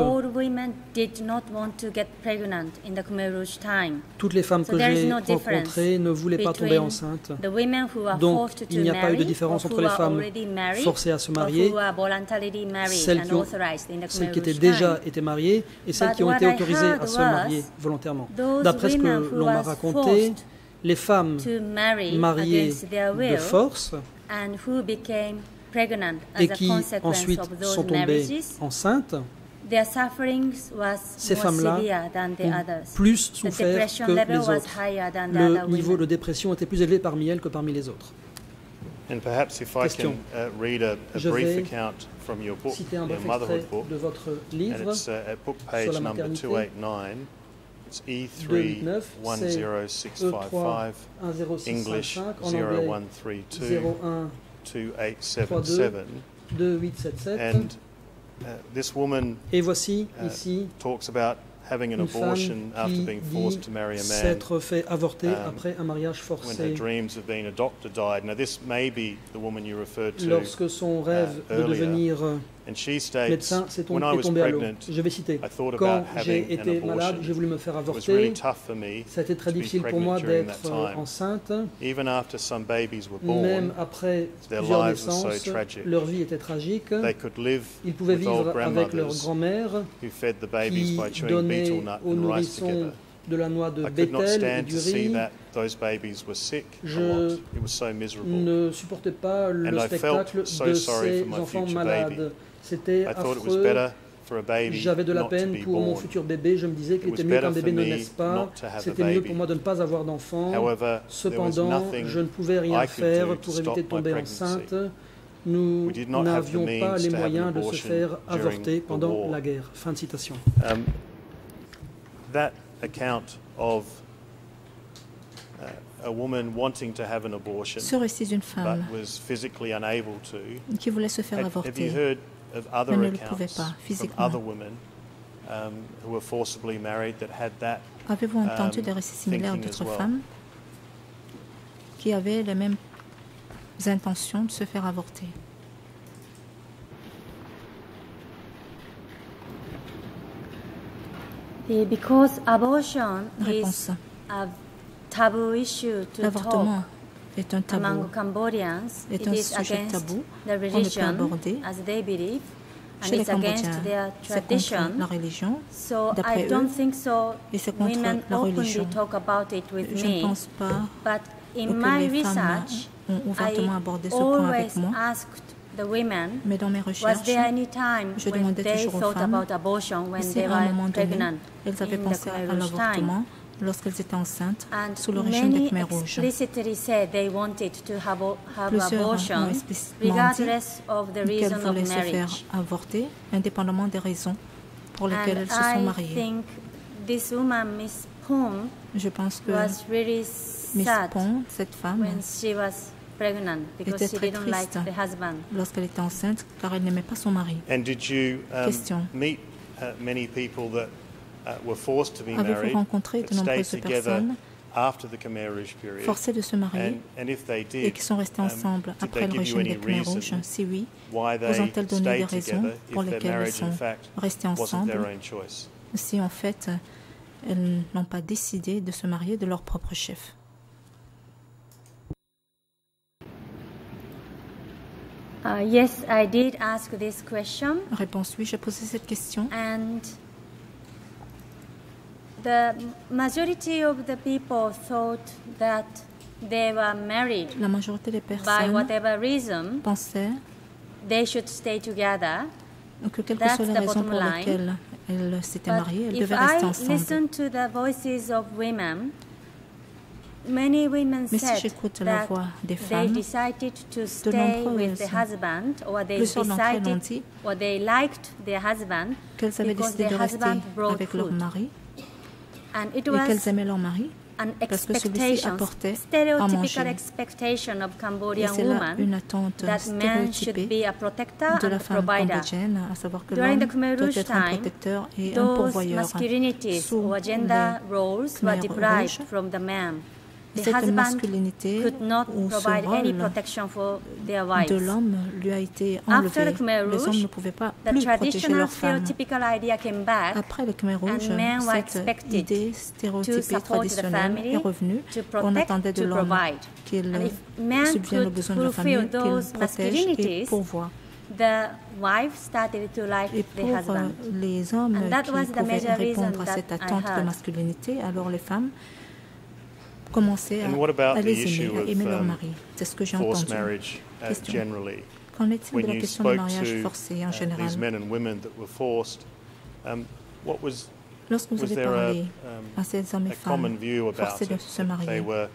Speaker 6: toutes les femmes que j'ai rencontrées ne voulaient pas tomber enceintes. Donc, il n'y a pas eu de différence entre les femmes forcées à se marier, celles qui, ont, celles qui étaient déjà été mariées et celles qui ont été autorisées à se marier volontairement. D'après ce que l'on m'a raconté, les femmes mariées de force et qui ensuite sont tombées enceintes, ces femmes-là ont plus souffert que les autres. Le niveau de dépression était plus élevé parmi elles que parmi les autres. Question. Je vais citer un bref extrait de votre livre sur la maternité.
Speaker 3: E three one zero six five five, English zero one three two two eight seven seven, and uh, this woman
Speaker 6: Et voici
Speaker 3: uh,
Speaker 6: ici
Speaker 3: talks about having an abortion after being forced to marry a man,
Speaker 6: s'être fait avorter um, après un mariage
Speaker 3: when her
Speaker 6: forcé.
Speaker 3: dreams of being a doctor died. Now this may be the woman you referred to
Speaker 6: Lorsque son rêve
Speaker 3: uh,
Speaker 6: de devenir
Speaker 3: and she states,
Speaker 6: médecin s'est
Speaker 3: when I was
Speaker 6: tombé à l'eau.
Speaker 3: pregnant,
Speaker 6: Je vais citer.
Speaker 3: I thought
Speaker 6: Quand
Speaker 3: about
Speaker 6: j'ai
Speaker 3: having an
Speaker 6: été malade,
Speaker 3: abortion.
Speaker 6: j'ai voulu me faire
Speaker 3: It was really
Speaker 6: avorter.
Speaker 3: tough for me
Speaker 6: Ça a été très
Speaker 3: to be
Speaker 6: difficile pour moi
Speaker 3: pregnant during
Speaker 6: d'être
Speaker 3: that time.
Speaker 6: enceinte.
Speaker 3: Even after some babies were
Speaker 6: Même
Speaker 3: born,
Speaker 6: après
Speaker 3: their
Speaker 6: plusieurs
Speaker 3: lives were so
Speaker 6: naissances,
Speaker 3: tragic.
Speaker 6: leur vie était tragique.
Speaker 3: They could live
Speaker 6: Ils pouvaient
Speaker 3: with old
Speaker 6: vivre avec leur
Speaker 3: grandmothers
Speaker 6: grand-mère
Speaker 3: who fed the babies
Speaker 6: qui
Speaker 3: by chewing
Speaker 6: donnait
Speaker 3: betel nut
Speaker 6: aux
Speaker 3: and rice
Speaker 6: nourrissons
Speaker 3: together.
Speaker 6: de la noix de
Speaker 3: I could not
Speaker 6: bétel et
Speaker 3: stand
Speaker 6: du
Speaker 3: to see
Speaker 6: riz.
Speaker 3: that those babies were sick a
Speaker 6: Je
Speaker 3: lot. It was so miserable.
Speaker 6: ne supportais pas le
Speaker 3: And I
Speaker 6: spectacle
Speaker 3: felt so
Speaker 6: de
Speaker 3: sorry
Speaker 6: ces
Speaker 3: for my
Speaker 6: enfants
Speaker 3: future
Speaker 6: malades.
Speaker 3: baby.
Speaker 6: C'était
Speaker 3: I thought it was
Speaker 6: affreux.
Speaker 3: better for a baby
Speaker 6: J'avais de la
Speaker 3: not to
Speaker 6: peine
Speaker 3: be
Speaker 6: pour mon
Speaker 3: born.
Speaker 6: futur bébé. Je me disais qu'il
Speaker 3: It was
Speaker 6: était mieux qu'un
Speaker 3: better
Speaker 6: bébé
Speaker 3: for
Speaker 6: ne
Speaker 3: me
Speaker 6: naisse pas.
Speaker 3: not to have a
Speaker 6: C'était mieux
Speaker 3: baby.
Speaker 6: pour moi de ne pas avoir d'enfant.
Speaker 3: However, there was
Speaker 6: Cependant,
Speaker 3: nothing
Speaker 6: je ne pouvais rien
Speaker 3: I could
Speaker 6: faire
Speaker 3: do
Speaker 6: pour
Speaker 3: to
Speaker 6: éviter
Speaker 3: stop
Speaker 6: de
Speaker 3: my
Speaker 6: tomber
Speaker 3: pregnancy.
Speaker 6: enceinte. Nous
Speaker 3: We did not have the
Speaker 6: n'avions pas
Speaker 3: means
Speaker 6: les
Speaker 3: to have an
Speaker 6: moyens de se
Speaker 3: abortion
Speaker 6: faire
Speaker 3: during
Speaker 6: avorter
Speaker 3: the
Speaker 6: pendant
Speaker 3: war.
Speaker 6: la guerre. Fin de citation.
Speaker 3: Um, that account of uh, a woman wanting to have an abortion
Speaker 2: Ce récit d'une
Speaker 3: but
Speaker 2: femme
Speaker 3: was physically unable to.
Speaker 2: qui voulait se faire
Speaker 3: Have, have you
Speaker 2: avorter,
Speaker 3: heard of other
Speaker 2: mais ne le pouvait
Speaker 3: accounts
Speaker 2: pas
Speaker 3: from
Speaker 2: physiquement.
Speaker 3: other women um, who were forcibly married that had that
Speaker 2: Avez-vous entendu
Speaker 3: um,
Speaker 2: des récits similaires
Speaker 3: thinking
Speaker 2: d'autres
Speaker 3: as well?
Speaker 2: femmes qui avaient les mêmes intentions de se faire avorter?
Speaker 5: Because abortion
Speaker 2: Réponse.
Speaker 5: is a taboo issue to talk
Speaker 2: L'avortement est un tabou,
Speaker 5: among Cambodians.
Speaker 2: est
Speaker 5: It
Speaker 2: un
Speaker 5: is
Speaker 2: sujet
Speaker 5: against
Speaker 2: tabou
Speaker 5: the
Speaker 2: qu'on ne peut
Speaker 5: religion
Speaker 2: aborder.
Speaker 5: as they believe, and
Speaker 2: Chez les
Speaker 5: it's against
Speaker 2: Cambodgiens,
Speaker 5: their
Speaker 2: c'est contre
Speaker 5: tradition.
Speaker 2: la religion.
Speaker 5: So I
Speaker 2: D'après
Speaker 5: don't
Speaker 2: eux,
Speaker 5: think so.
Speaker 2: et c'est contre
Speaker 5: Women
Speaker 2: la
Speaker 5: openly
Speaker 2: religion.
Speaker 5: talk about it with
Speaker 2: Je ne
Speaker 5: me,
Speaker 2: pense pas
Speaker 5: but in
Speaker 2: que
Speaker 5: my
Speaker 2: les femmes
Speaker 5: research,
Speaker 2: ont
Speaker 5: I
Speaker 2: ouvertement abordé ce point
Speaker 5: always
Speaker 2: avec moi,
Speaker 5: asked the women,
Speaker 2: mais dans mes
Speaker 5: was
Speaker 2: recherches,
Speaker 5: there any time
Speaker 2: je
Speaker 5: when
Speaker 2: demandais
Speaker 5: they
Speaker 2: toujours aux
Speaker 5: thought
Speaker 2: femmes
Speaker 5: about abortion when
Speaker 2: si
Speaker 5: they
Speaker 2: à un
Speaker 5: were
Speaker 2: moment donné,
Speaker 5: pregnant
Speaker 2: elles avaient
Speaker 5: in the
Speaker 2: pensé à
Speaker 5: Khmer Rouge time?
Speaker 2: l'avortement lorsqu'elles étaient enceintes
Speaker 5: And
Speaker 2: sous le régime des
Speaker 5: many
Speaker 2: Khmer rouges.
Speaker 5: explicitly said they wanted to have, a- have
Speaker 2: Plusieurs ont
Speaker 5: abortion
Speaker 2: explicitement dit
Speaker 5: regardless of the
Speaker 2: qu'elles
Speaker 5: reason of
Speaker 2: voulaient se faire
Speaker 5: marriage.
Speaker 2: avorter, indépendamment des raisons pour lesquelles
Speaker 5: And
Speaker 2: elles se sont
Speaker 5: I
Speaker 2: mariées.
Speaker 5: think this woman, Miss Pong,
Speaker 2: Je pense que
Speaker 5: was really
Speaker 2: Miss
Speaker 5: sad
Speaker 2: Pong, cette femme,
Speaker 5: when she was pregnant because
Speaker 2: était
Speaker 5: she
Speaker 2: très
Speaker 5: didn't like
Speaker 2: triste
Speaker 5: the husband.
Speaker 2: lorsqu'elle était enceinte, car elle n'aimait pas son mari.
Speaker 3: And did you um,
Speaker 2: Question.
Speaker 3: meet uh, many people that uh, were forced to be
Speaker 2: Avez-vous
Speaker 3: married,
Speaker 2: rencontré de
Speaker 3: that stayed
Speaker 2: nombreuses
Speaker 3: together
Speaker 2: personnes
Speaker 3: after the Khmer Rouge period?
Speaker 2: forcées de se marier
Speaker 3: And, and if they
Speaker 2: et
Speaker 3: did,
Speaker 2: qui sont restées
Speaker 3: um,
Speaker 2: ensemble
Speaker 3: did
Speaker 2: après
Speaker 3: they
Speaker 2: le
Speaker 3: give you
Speaker 2: régime
Speaker 3: any
Speaker 2: des Khmer
Speaker 3: reason
Speaker 2: rouges? Si oui,
Speaker 3: why
Speaker 2: vous
Speaker 3: they
Speaker 2: ont-elles donné des
Speaker 3: stayed
Speaker 2: raisons
Speaker 3: together
Speaker 2: pour
Speaker 3: if their
Speaker 2: lesquelles elles
Speaker 3: marriage in
Speaker 2: sont
Speaker 3: fact
Speaker 2: restées
Speaker 3: wasn't
Speaker 2: ensemble
Speaker 3: their own choice?
Speaker 2: si en fait elles n'ont pas décidé de se marier de leur propre chef?
Speaker 5: Uh, yes, I did ask this question,
Speaker 2: Réponse oui, j'ai posé cette question.
Speaker 5: and the majority of the people thought that they were married
Speaker 2: La majorité des
Speaker 5: by
Speaker 2: personnes
Speaker 5: whatever reason.
Speaker 2: pensaient
Speaker 5: They should stay together.
Speaker 2: que quelles que
Speaker 5: That's
Speaker 2: soient les
Speaker 5: the
Speaker 2: raisons
Speaker 5: bottom
Speaker 2: pour
Speaker 5: line.
Speaker 2: lesquelles elles s'étaient
Speaker 5: But
Speaker 2: mariées, elles
Speaker 5: if
Speaker 2: devaient rester
Speaker 5: I
Speaker 2: ensemble.
Speaker 5: listen to the voices of women, many women
Speaker 2: Mais si
Speaker 5: said
Speaker 2: j'écoute la
Speaker 5: that
Speaker 2: voix des
Speaker 5: they
Speaker 2: femmes,
Speaker 5: decided to
Speaker 2: de
Speaker 5: stay with the
Speaker 2: nombreuses,
Speaker 5: husband, or they
Speaker 2: plusieurs d'entre elles ont
Speaker 5: decided,
Speaker 2: dit
Speaker 5: or they liked their husband
Speaker 2: qu'elles avaient
Speaker 5: because
Speaker 2: décidé
Speaker 5: their
Speaker 2: de rester
Speaker 5: husband brought
Speaker 2: avec leur
Speaker 5: food.
Speaker 2: mari
Speaker 5: And it
Speaker 2: et
Speaker 5: was
Speaker 2: qu'elles aimaient leur mari
Speaker 5: an
Speaker 2: parce que celui-ci
Speaker 5: expectation,
Speaker 2: apportait à
Speaker 5: stereotypical
Speaker 2: manger.
Speaker 5: expectation of
Speaker 2: Et
Speaker 5: Cambodian
Speaker 2: c'est là
Speaker 5: woman
Speaker 2: une attente
Speaker 5: that man should
Speaker 2: stéréotypée
Speaker 5: be a protector
Speaker 2: de
Speaker 5: and
Speaker 2: la
Speaker 5: a
Speaker 2: femme
Speaker 5: provider.
Speaker 2: cambodgienne, à savoir que
Speaker 5: During
Speaker 2: l'homme
Speaker 5: the Khmer
Speaker 2: doit
Speaker 5: Rouge
Speaker 2: être un
Speaker 5: time,
Speaker 2: protecteur et un
Speaker 5: those
Speaker 2: pourvoyeur.
Speaker 5: masculinities
Speaker 2: Sous
Speaker 5: or gender
Speaker 2: les
Speaker 5: roles
Speaker 2: Khmer
Speaker 5: were deprived
Speaker 2: rouges,
Speaker 5: from the man. The
Speaker 2: cette
Speaker 5: husband
Speaker 2: masculinité
Speaker 5: could not
Speaker 2: ou ce
Speaker 5: provide any
Speaker 2: rôle
Speaker 5: protection for their
Speaker 2: de
Speaker 5: wives.
Speaker 2: l'homme lui a été
Speaker 5: After the
Speaker 2: enlevé.
Speaker 5: Khmer
Speaker 2: Les hommes
Speaker 5: Rouge,
Speaker 2: ne pouvaient pas
Speaker 5: the
Speaker 2: plus protéger
Speaker 5: traditional
Speaker 2: leurs femmes.
Speaker 5: stereotypical idea came back,
Speaker 2: Après le Khmer Rouge,
Speaker 5: and men were
Speaker 2: cette
Speaker 5: expected
Speaker 2: idée
Speaker 5: to
Speaker 2: stéréotypée
Speaker 5: support the
Speaker 2: traditionnelle
Speaker 5: family,
Speaker 2: est revenue.
Speaker 5: to
Speaker 2: On
Speaker 5: protect,
Speaker 2: attendait de
Speaker 5: to
Speaker 2: l'homme
Speaker 5: provide.
Speaker 2: qu'il
Speaker 5: And if men
Speaker 2: subvienne aux
Speaker 5: could
Speaker 2: besoins de la
Speaker 5: fulfill
Speaker 2: famille,
Speaker 5: those
Speaker 2: qu'il protège et
Speaker 5: masculinities,
Speaker 2: pourvoie.
Speaker 5: the wife started to like
Speaker 2: Et
Speaker 5: the
Speaker 2: pour euh,
Speaker 5: husband.
Speaker 2: les hommes
Speaker 5: And that
Speaker 2: qui
Speaker 5: was the
Speaker 2: pouvaient
Speaker 5: major reason
Speaker 2: répondre à
Speaker 5: that
Speaker 2: cette
Speaker 5: I
Speaker 2: attente de
Speaker 5: heard.
Speaker 2: masculinité, alors les femmes commençaient à,
Speaker 3: And what about
Speaker 2: à
Speaker 3: the
Speaker 2: les
Speaker 3: issue
Speaker 2: aimer, à
Speaker 3: of,
Speaker 2: aimer leur
Speaker 3: um,
Speaker 2: mari. C'est ce que j'ai
Speaker 3: forced
Speaker 2: entendu.
Speaker 3: marriage uh,
Speaker 2: Question.
Speaker 3: generally?
Speaker 2: Qu'en est-il de
Speaker 3: When
Speaker 2: la
Speaker 3: you
Speaker 2: question du
Speaker 3: spoke
Speaker 2: mariage
Speaker 3: to
Speaker 2: forcé en
Speaker 3: uh,
Speaker 2: général?
Speaker 3: these men and women that were forced, um, what was
Speaker 2: Lorsque vous
Speaker 3: was
Speaker 2: avez
Speaker 3: there a,
Speaker 2: parlé
Speaker 3: um,
Speaker 2: à ces hommes et
Speaker 3: a common
Speaker 2: femmes
Speaker 3: view about
Speaker 2: forcés de
Speaker 3: it,
Speaker 2: se
Speaker 3: that they
Speaker 2: marier,
Speaker 3: were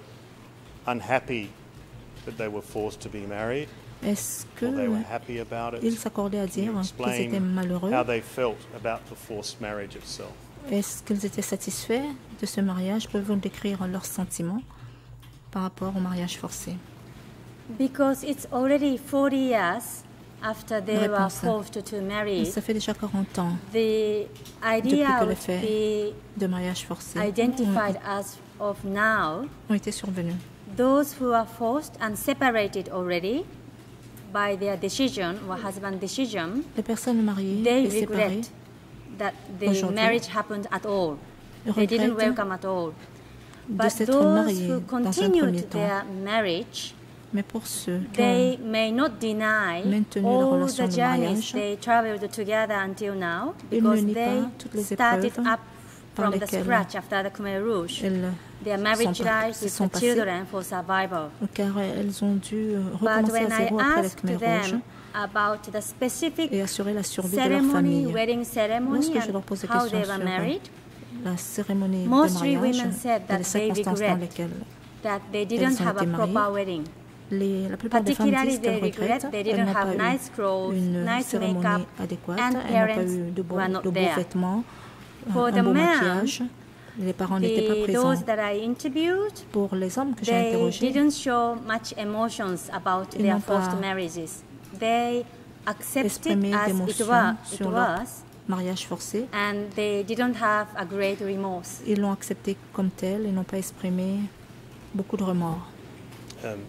Speaker 3: unhappy that they were forced to be married,
Speaker 2: est-ce
Speaker 3: or they were happy about it?
Speaker 2: qu'ils s'accordaient à
Speaker 3: Can you
Speaker 2: dire qu'ils
Speaker 3: explain
Speaker 2: étaient malheureux?
Speaker 3: how they felt about the forced marriage itself?
Speaker 2: Est-ce qu'ils étaient satisfaits de ce mariage? Peuvent-vous décrire leurs sentiments par rapport au mariage forcé?
Speaker 5: Because it's already forty years after they were
Speaker 2: Réponse.
Speaker 5: forced to marry,
Speaker 2: Ça fait déjà quarante ans
Speaker 5: the
Speaker 2: depuis
Speaker 5: idea
Speaker 2: que les
Speaker 5: would
Speaker 2: faits
Speaker 5: be
Speaker 2: de mariage forcé
Speaker 5: identified as of now
Speaker 2: ont été survenus.
Speaker 5: those who are forced and separated already by their decision or husband decision,
Speaker 2: Les personnes mariées
Speaker 5: they
Speaker 2: et séparées
Speaker 5: regret that the
Speaker 2: aujourd'hui
Speaker 5: marriage happened at all. They didn't
Speaker 2: regrettent
Speaker 5: welcome at all.
Speaker 2: de
Speaker 5: But
Speaker 2: s'être
Speaker 5: those
Speaker 2: mariées
Speaker 5: who
Speaker 2: dans un premier
Speaker 5: continued
Speaker 2: temps.
Speaker 5: their marriage,
Speaker 2: Mais pour ceux qui
Speaker 5: they
Speaker 2: ont
Speaker 5: may not deny
Speaker 2: maintenu la
Speaker 5: all
Speaker 2: relation
Speaker 5: the
Speaker 2: de
Speaker 5: journeys
Speaker 2: mariage,
Speaker 5: they traveled together until now,
Speaker 2: ils ne
Speaker 5: because
Speaker 2: nient
Speaker 5: they
Speaker 2: pas toutes les
Speaker 5: started
Speaker 2: épreuves
Speaker 5: up
Speaker 2: par
Speaker 5: from the
Speaker 2: lesquelles
Speaker 5: scratch after the Khmer Rouge.
Speaker 2: elles
Speaker 5: Their marriage
Speaker 2: sont par-
Speaker 5: life
Speaker 2: se
Speaker 5: with
Speaker 2: sont
Speaker 5: the
Speaker 2: passées,
Speaker 5: children for survival.
Speaker 2: car elles ont dû euh,
Speaker 5: But
Speaker 2: recommencer
Speaker 5: when
Speaker 2: à
Speaker 5: I
Speaker 2: zéro après le
Speaker 5: asked
Speaker 2: Khmer Rouge
Speaker 5: them about the specific
Speaker 2: et assurer la survie de leur
Speaker 5: ceremony,
Speaker 2: famille.
Speaker 5: wedding ceremony,
Speaker 2: Lorsque je leur
Speaker 5: and
Speaker 2: pose des
Speaker 5: how
Speaker 2: questions
Speaker 5: they were
Speaker 2: sur
Speaker 5: married,
Speaker 2: la cérémonie de
Speaker 5: Mostly
Speaker 2: mariage
Speaker 5: women said
Speaker 2: et
Speaker 5: that
Speaker 2: les
Speaker 5: they
Speaker 2: circonstances dans
Speaker 5: regret
Speaker 2: lesquelles
Speaker 5: that they didn't
Speaker 2: ont
Speaker 5: have a
Speaker 2: été mariées.
Speaker 5: proper wedding.
Speaker 2: les, la plupart des femmes
Speaker 5: Particularly,
Speaker 2: disent
Speaker 5: they
Speaker 2: qu'elles regrettent,
Speaker 5: regret they
Speaker 2: elles
Speaker 5: didn't
Speaker 2: n'ont pas
Speaker 5: have
Speaker 2: eu
Speaker 5: nice clothes,
Speaker 2: une
Speaker 5: nice
Speaker 2: cérémonie
Speaker 5: makeup,
Speaker 2: adéquate,
Speaker 5: and
Speaker 2: elles n'ont pas
Speaker 5: parents
Speaker 2: eu de beaux,
Speaker 5: were not
Speaker 2: de beaux
Speaker 5: there.
Speaker 2: vêtements, un,
Speaker 5: For
Speaker 2: un
Speaker 5: the
Speaker 2: beau
Speaker 5: men,
Speaker 2: maquillage. Les parents n'étaient pas
Speaker 5: The,
Speaker 2: présents.
Speaker 5: those that I interviewed,
Speaker 2: Pour les hommes que j'ai
Speaker 5: they
Speaker 2: interrogés,
Speaker 5: didn't show much emotions about
Speaker 2: Ils
Speaker 5: their
Speaker 2: n'ont pas
Speaker 5: forced marriages. They accepted
Speaker 2: exprimé
Speaker 5: as it
Speaker 2: d'émotion
Speaker 5: was, it
Speaker 2: sur leur
Speaker 5: was,
Speaker 2: mariage forcé.
Speaker 5: and they didn't have a great remorse.
Speaker 2: Ils l'ont accepté comme tel et n'ont pas exprimé beaucoup de remords.
Speaker 3: Um,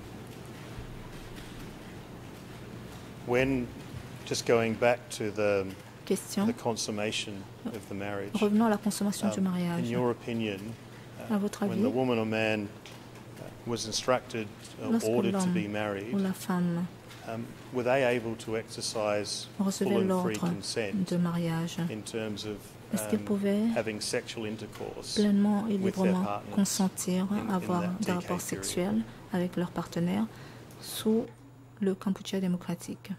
Speaker 3: when, just going back to the,
Speaker 2: Question.
Speaker 3: the consummation of the marriage,
Speaker 2: Revenons à la consommation du
Speaker 3: um, in
Speaker 2: mariage.
Speaker 3: your opinion,
Speaker 2: À
Speaker 3: uh,
Speaker 2: votre
Speaker 3: when
Speaker 2: avis,
Speaker 3: the woman or man uh, was instructed or
Speaker 2: lorsque
Speaker 3: ordered to
Speaker 2: l'homme
Speaker 3: be married,
Speaker 2: ou la femme
Speaker 3: um, were they able to exercise full
Speaker 2: recevait
Speaker 3: and free
Speaker 2: l'ordre
Speaker 3: consent
Speaker 2: de mariage,
Speaker 3: in terms of
Speaker 2: est-ce qu'ils
Speaker 3: um,
Speaker 2: pouvaient
Speaker 3: having sexual intercourse
Speaker 2: pleinement et
Speaker 3: with their
Speaker 2: librement
Speaker 3: partners
Speaker 2: consentir
Speaker 3: in- in
Speaker 2: à avoir
Speaker 3: that
Speaker 2: des
Speaker 3: D K
Speaker 2: rapports
Speaker 3: period?
Speaker 2: sexuels avec leurs partenaires sous le Kampuchea démocratique?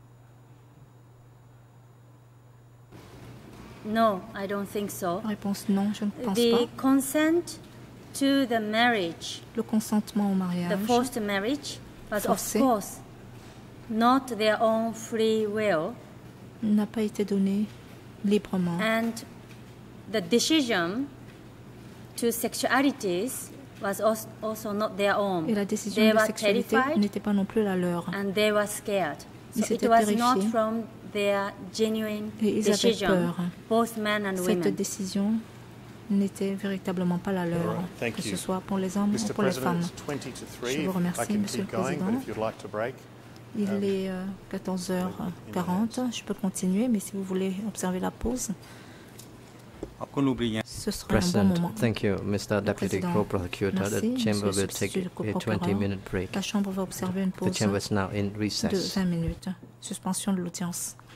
Speaker 5: No, I don't think so.
Speaker 2: Réponse non, je ne pense
Speaker 5: The
Speaker 2: pas.
Speaker 5: consent to the marriage,
Speaker 2: Le consentement au
Speaker 5: the
Speaker 2: mariage
Speaker 5: forced marriage, was of
Speaker 2: Forcé.
Speaker 5: course not their own free will,
Speaker 2: n'a pas été donné librement.
Speaker 5: and the decision to sexualities was als- also not their own.
Speaker 2: Et la décision
Speaker 5: They
Speaker 2: de
Speaker 5: were
Speaker 2: sexualité
Speaker 5: terrified
Speaker 2: n'était pas non plus la leur.
Speaker 5: and they were scared.
Speaker 2: Ils
Speaker 5: So it
Speaker 2: étaient
Speaker 5: was not
Speaker 2: terrifiés.
Speaker 5: from their genuine
Speaker 2: Et ils avaient
Speaker 5: decision,
Speaker 2: peur.
Speaker 5: both men and
Speaker 2: Cette
Speaker 5: women.
Speaker 2: décision n'était véritablement pas la leur,
Speaker 3: Alright, thank
Speaker 2: que ce
Speaker 3: you.
Speaker 2: soit pour les hommes ou
Speaker 3: Mister
Speaker 2: pour les
Speaker 3: President,
Speaker 2: femmes.
Speaker 3: it's twenty to three.
Speaker 2: Je vous
Speaker 3: I
Speaker 2: remercie,
Speaker 3: can
Speaker 2: Monsieur
Speaker 3: keep
Speaker 2: le
Speaker 3: going, but
Speaker 2: Président.
Speaker 3: if you'd like to break.
Speaker 2: Il
Speaker 3: Um,
Speaker 2: est euh, quatorze heures quarante. Je peux continuer, mais si vous voulez observer la pause, ce sera un bon
Speaker 1: President,
Speaker 2: moment.
Speaker 1: thank you, Mister Deputy
Speaker 2: Président,
Speaker 1: Co-Prosecutor.
Speaker 2: merci,
Speaker 1: The Chamber
Speaker 2: Monsieur
Speaker 1: will
Speaker 2: le
Speaker 1: take
Speaker 2: substitut du
Speaker 1: a
Speaker 2: co-procureur.
Speaker 1: twenty-minute break.
Speaker 2: La Chambre va observer une
Speaker 1: The
Speaker 2: pause
Speaker 1: Chamber is now in
Speaker 2: de
Speaker 1: recess.
Speaker 2: vingt minutes. Suspension de l'audience.